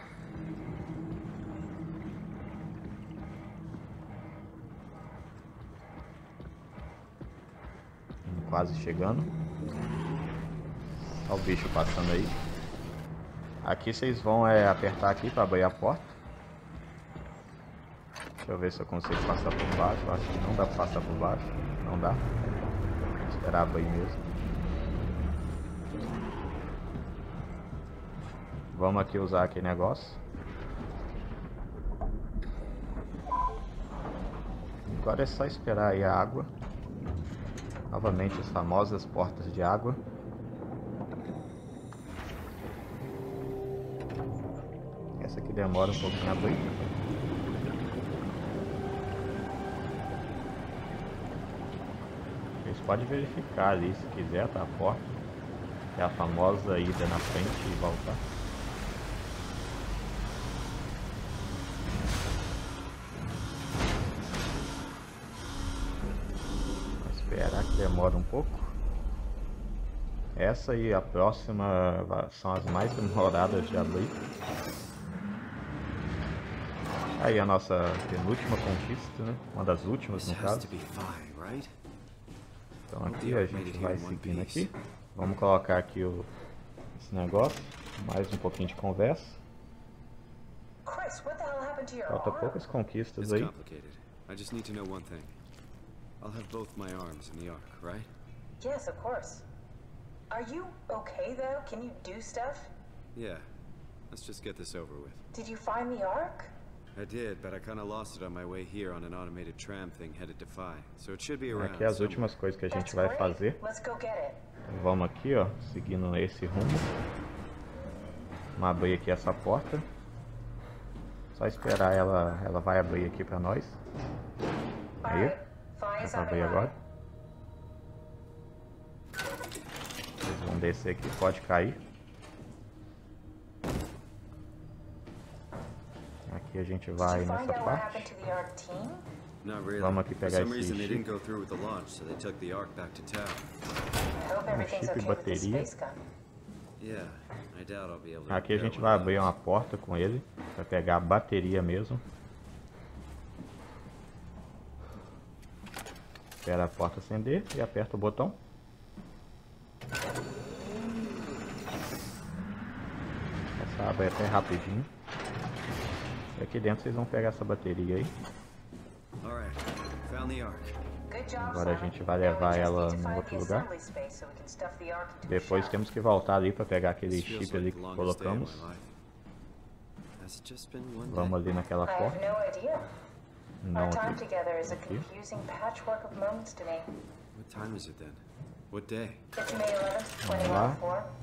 Quase chegando. Olha o bicho passando aí. Aqui vocês vão é, apertar aqui para abrir a porta. Deixa eu ver se eu consigo passar por baixo. Eu acho que não dá para passar por baixo. Não dá. Vou esperar abrir mesmo. Vamos aqui usar aquele negócio. Agora é só esperar aí a água. Novamente as famosas portas de água. Essa aqui demora um pouquinho a abrir. Vocês podem verificar ali se quiser, tá? A porta. É a famosa ida na frente e voltar. esperar que demora um pouco. Essa e a próxima são as mais demoradas de abrir. Aí a nossa penúltima conquista, né? Uma das últimas no caso. Então aqui a gente vai seguindo aqui. Vamos colocar aqui o, esse negócio. Mais um pouquinho de conversa. Falta poucas conquistas aí. I just need to know one thing. I'll have both my arms in the Ark, right? Yes, of course. Are you okay though? Can you do stuff? Yeah. Let's just get this over with. Did you find the Ark? I did, but I kind of lost it on my way here on an automated tram thing headed to Phi. So it should be around. Aqui as últimas coisas que a gente vai fazer. Let's go get it. Vamos aqui, ó, seguindo esse rumo. Vamos abrir aqui essa porta. Só esperar ela, ela vai abrir aqui pra nós. Aí, dá pra abrir agora. Vocês vão descer aqui, pode cair. Aqui a gente vai nessa parte. Vamos aqui pegar esse chip. Um chip e bateria. Aqui a gente vai abrir uma porta com ele, para pegar a bateria mesmo. Espera a porta acender e aperta o botão. Essa abre até rapidinho. E aqui dentro vocês vão pegar essa bateria aí. Agora a gente vai levar ela em outro lugar. Depois temos que voltar ali para pegar aquele chip ali que colocamos. Vamos ali naquela porta. Não aqui. Aqui. Vamos lá.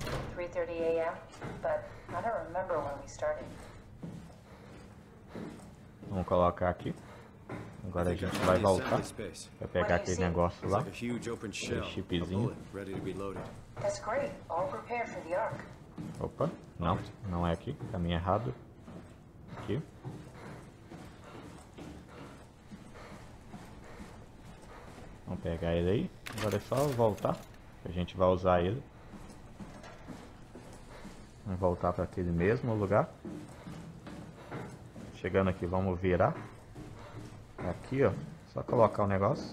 Vamos colocar aqui. Agora a gente vai voltar para pegar aquele negócio lá, aquele chipzinho. Opa, não, não é aqui, caminho errado. Aqui. Vamos pegar ele aí. Agora é só voltar, que a gente vai usar ele. Vamos voltar para aquele mesmo lugar. Chegando aqui, vamos virar. Aqui, ó, só colocar o negócio.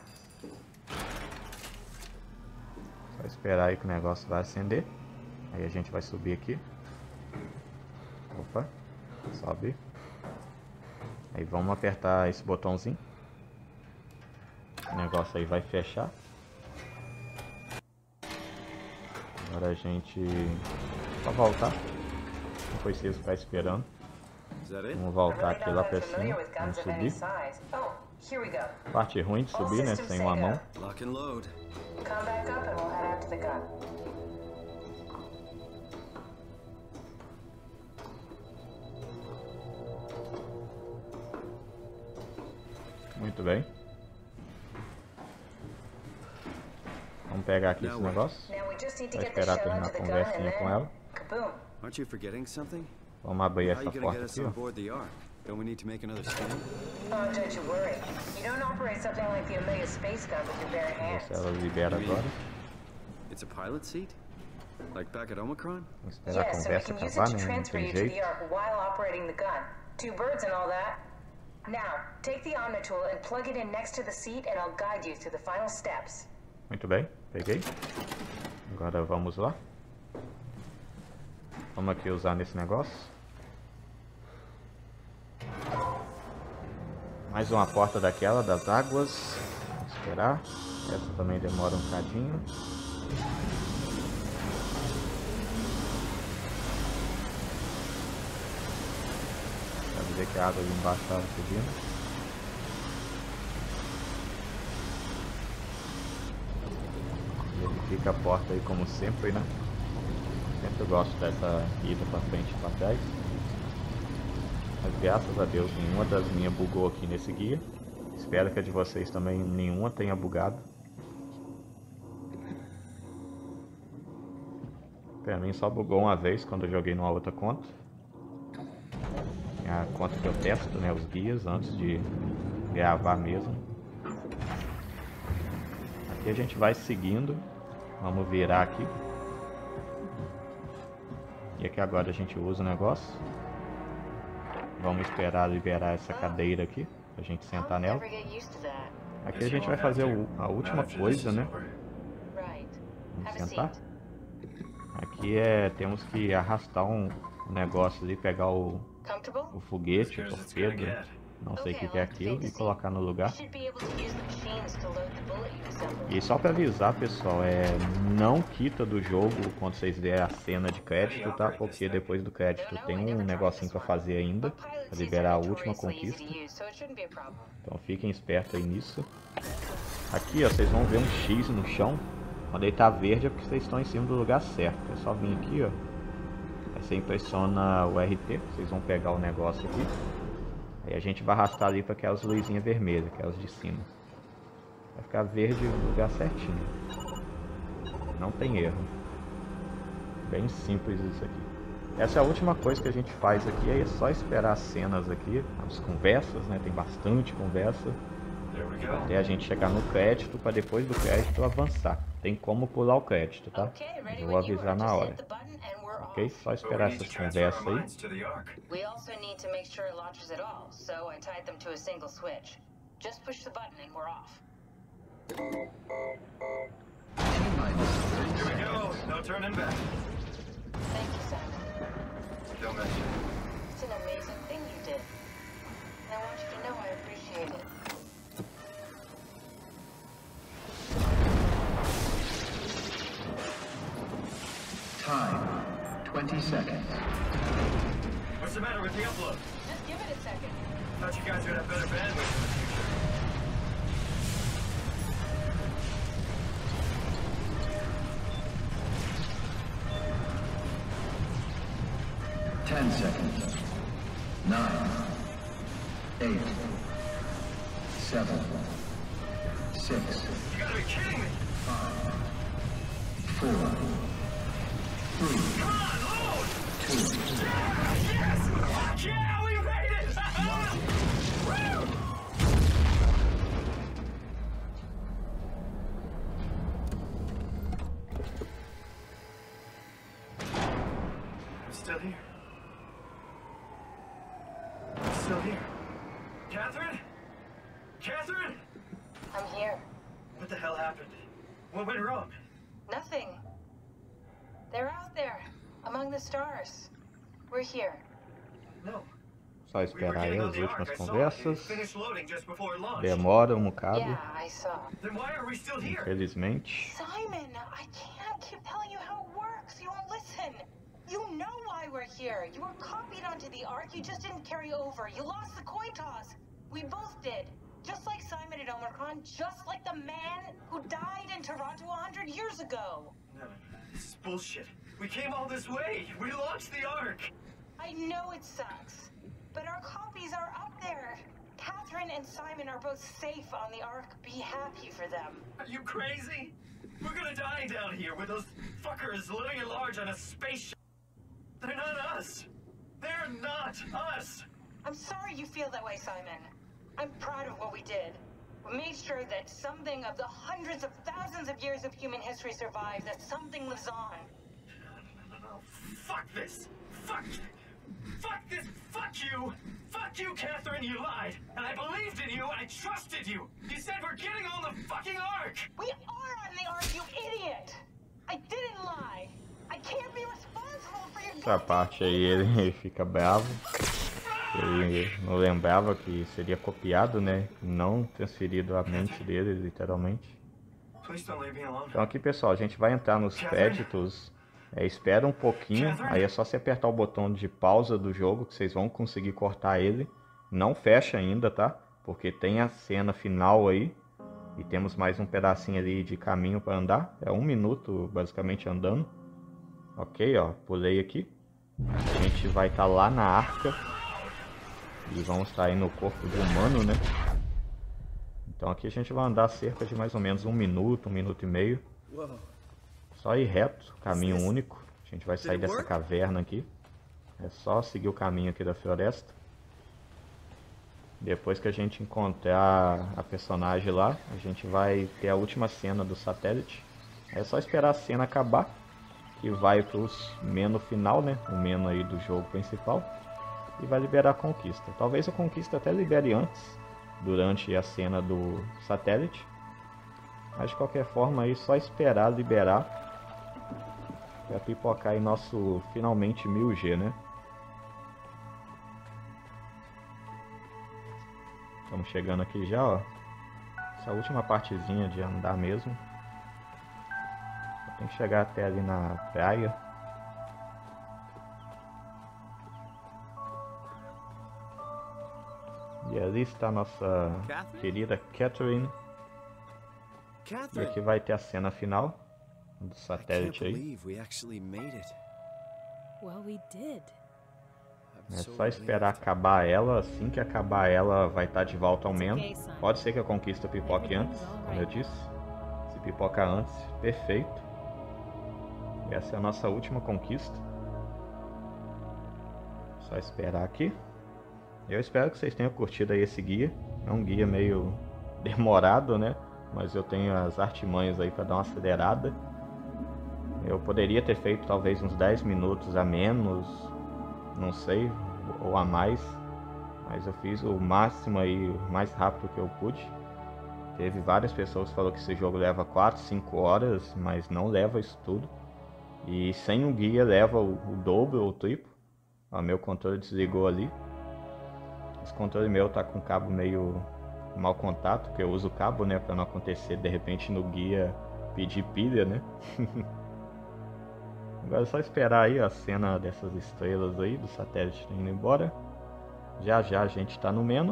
Só esperar aí que o negócio vai acender. Aí a gente vai subir aqui. Opa, sobe. Aí vamos apertar esse botãozinho. O negócio aí vai fechar. Agora a gente só voltar. Não precisa ficar esperando. Vamos voltar aqui lá pra cima. Vamos subir. Parte ruim de subir, né? Sem uma mão. Muito bem. Vamos pegar aqui esse negócio. Vai esperar terminar a conversinha com ela. Vamos abrir essa porta aqui, ó. Ver se ela libera agora. Vamos esperar a conversa acabar, né? Não tem jeito. Muito bem, peguei. Agora vamos lá. Vamos aqui usar nesse negócio. Mais uma porta daquela, das águas. Vamos esperar. Essa também demora um bocadinho. Pra dizer que a água ali embaixo estava subindo. Verifica a porta aí como sempre, né? Sempre gosto dessa ida pra frente e pra trás. Mas graças a Deus nenhuma das minhas bugou aqui nesse guia. Espero que a de vocês também nenhuma tenha bugado. Pra mim só bugou uma vez quando eu joguei numa outra conta. É a conta que eu testo, né, os guias antes de gravar mesmo. Aqui a gente vai seguindo. Vamos virar aqui. E aqui agora a gente usa o negócio. Vamos esperar liberar essa cadeira aqui, pra gente sentar nela. Aqui a gente vai fazer o, a última coisa, né? Vamos sentar. Aqui é, temos que arrastar um negócio ali, pegar o, o foguete, o torpedo, não sei o que, que é aquilo, e colocar no lugar. E só pra avisar, pessoal, é, não quita do jogo quando vocês verem a cena de crédito, tá? Porque depois do crédito tem um negocinho pra fazer ainda, pra liberar a última conquista. Então fiquem espertos aí nisso. Aqui, ó, vocês vão ver um X no chão. Quando ele tá verde é porque vocês estão em cima do lugar certo. É só vir aqui, ó. Aí você impressiona o R T, vocês vão pegar o negócio aqui. Aí a gente vai arrastar ali para aquelas luzinhas vermelhas, aquelas de cima. Vai ficar verde no lugar certinho. Não tem erro. Bem simples isso aqui. Essa é a última coisa que a gente faz aqui, é só esperar as cenas aqui, as conversas, né? Tem bastante conversa. Até a gente chegar no crédito, para depois do crédito avançar. Tem como pular o crédito, tá? Eu vou avisar na hora. Ok? Só esperar essas conversas aí. Time, twenty seconds. What's the matter with the upload? Just give it a second. Thought you guys would have better bandwidth in the future. Ten seconds. Nine. Eight. Seven. Six. You gotta be kidding me! Five. Four. Three. Come on, load! Two. Yes! Fuck yeah, we made it! Woo! I'm still here. I'm still here. Catherine? Catherine? I'm here. What the hell happened? What went wrong? Nothing. They're out there, among the stars. We're here. No. Só esperar aí as últimas conversas. Finished loading just before it launched. Demora um bocado, Yeah, I saw. Then why are we still here? infelizmente. Simon, I can't keep telling you how it works. You won't listen. You know why we're here. You were copied onto the Ark. You just didn't carry over. You lost the coin toss. We both did. Just like Simon at Omicron, just like the man who died in Toronto a hundred years ago. No, no, no, this is bullshit. We came all this way. We launched the Ark. I know it sucks, but our copies are up there. Catherine and Simon are both safe on the Ark. Be happy for them. Are you crazy? We're gonna die down here with those fuckers living at large on a spaceship. They're not us. They're not us. I'm sorry you feel that way, Simon. I'm proud of what we did. We made sure that something of the hundreds of thousands of years of human history survives, that something lives on. No, no, no. Fuck this. Fuck. Fuck this. Fuck you. Fuck you, Catherine. You lied. And I believed in you. I trusted you. You said we're getting on the fucking Ark. We are on the Ark, you idiot! I didn't lie. I can't be responsible for your Essa parte aí ele fica bravo. Ele não lembrava que seria copiado, né? Não transferido à mente dele, literalmente. Então aqui, pessoal, a gente vai entrar nos créditos. É, espera um pouquinho, aí é só você apertar o botão de pausa do jogo que vocês vão conseguir cortar ele. Não fecha ainda, tá? Porque tem a cena final aí. E temos mais um pedacinho ali de caminho para andar. É um minuto, basicamente, andando. Ok, ó, pulei aqui. A gente vai estar lá na arca. E vamos estar aí no corpo de humano, né? Então aqui a gente vai andar cerca de mais ou menos um minuto, um minuto e meio. Só ir reto, caminho único. A gente vai sair dessa caverna aqui. É só seguir o caminho aqui da floresta. Depois que a gente encontrar a personagem lá, a gente vai ter a última cena do satélite. É só esperar a cena acabar, que vai para o menu final, né? O menu aí do jogo principal. E vai liberar a conquista. Talvez a conquista até libere antes, durante a cena do satélite. Mas de qualquer forma aí, só esperar liberar para pipocar aí nosso finalmente mil G, né? Estamos chegando aqui já, ó. Essa última partezinha de andar mesmo. Tem que chegar até ali na praia. E ali está a nossa Catherine? querida Catherine. E Catherine, aqui vai ter a cena final do I can't satélite aí. believe we actually made it. Well, we did. I'm É so só esperar relieved. acabar ela. Assim que acabar ela, vai estar de volta ao menu. Pode ser que a conquista pipoque antes, como eu disse. Se pipoca antes, perfeito. Essa é a nossa última conquista. Só esperar aqui. Eu espero que vocês tenham curtido aí esse guia. É um guia meio demorado, né? Mas eu tenho as artimanhas aí para dar uma acelerada. Eu poderia ter feito talvez uns dez minutos a menos, não sei, ou a mais. Mas eu fiz o máximo aí, o mais rápido que eu pude. Teve várias pessoas que falaram que esse jogo leva quatro, cinco horas, mas não leva isso tudo. E sem o guia leva o, o dobro ou o triplo. O meu controle desligou ali. Esse controle meu tá com o cabo meio mau contato, porque eu uso o cabo, né, para não acontecer de repente no guia pedir pilha, né? Agora é só esperar aí a cena dessas estrelas aí do satélite indo embora. Já já a gente tá no menu.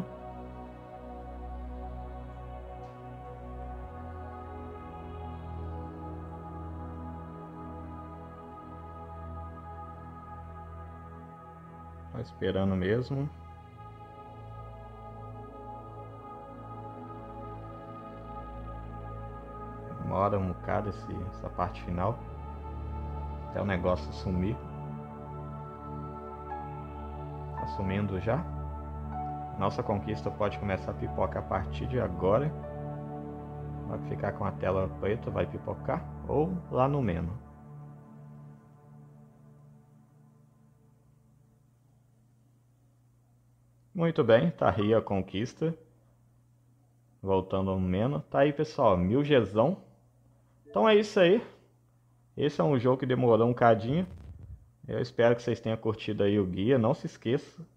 Tá esperando mesmo. Demora um bocado esse, essa parte final. Até o negócio sumir. Tá sumindo já. Nossa conquista pode começar a pipocar a partir de agora. Vai ficar com a tela preta, vai pipocar. Ou lá no menu. Muito bem, tá aí a conquista. Voltando ao menu. Tá aí, pessoal, mil Gzão. Então é isso aí. Esse é um jogo que demorou um cadinho. Eu espero que vocês tenham curtido aí o guia. Não se esqueça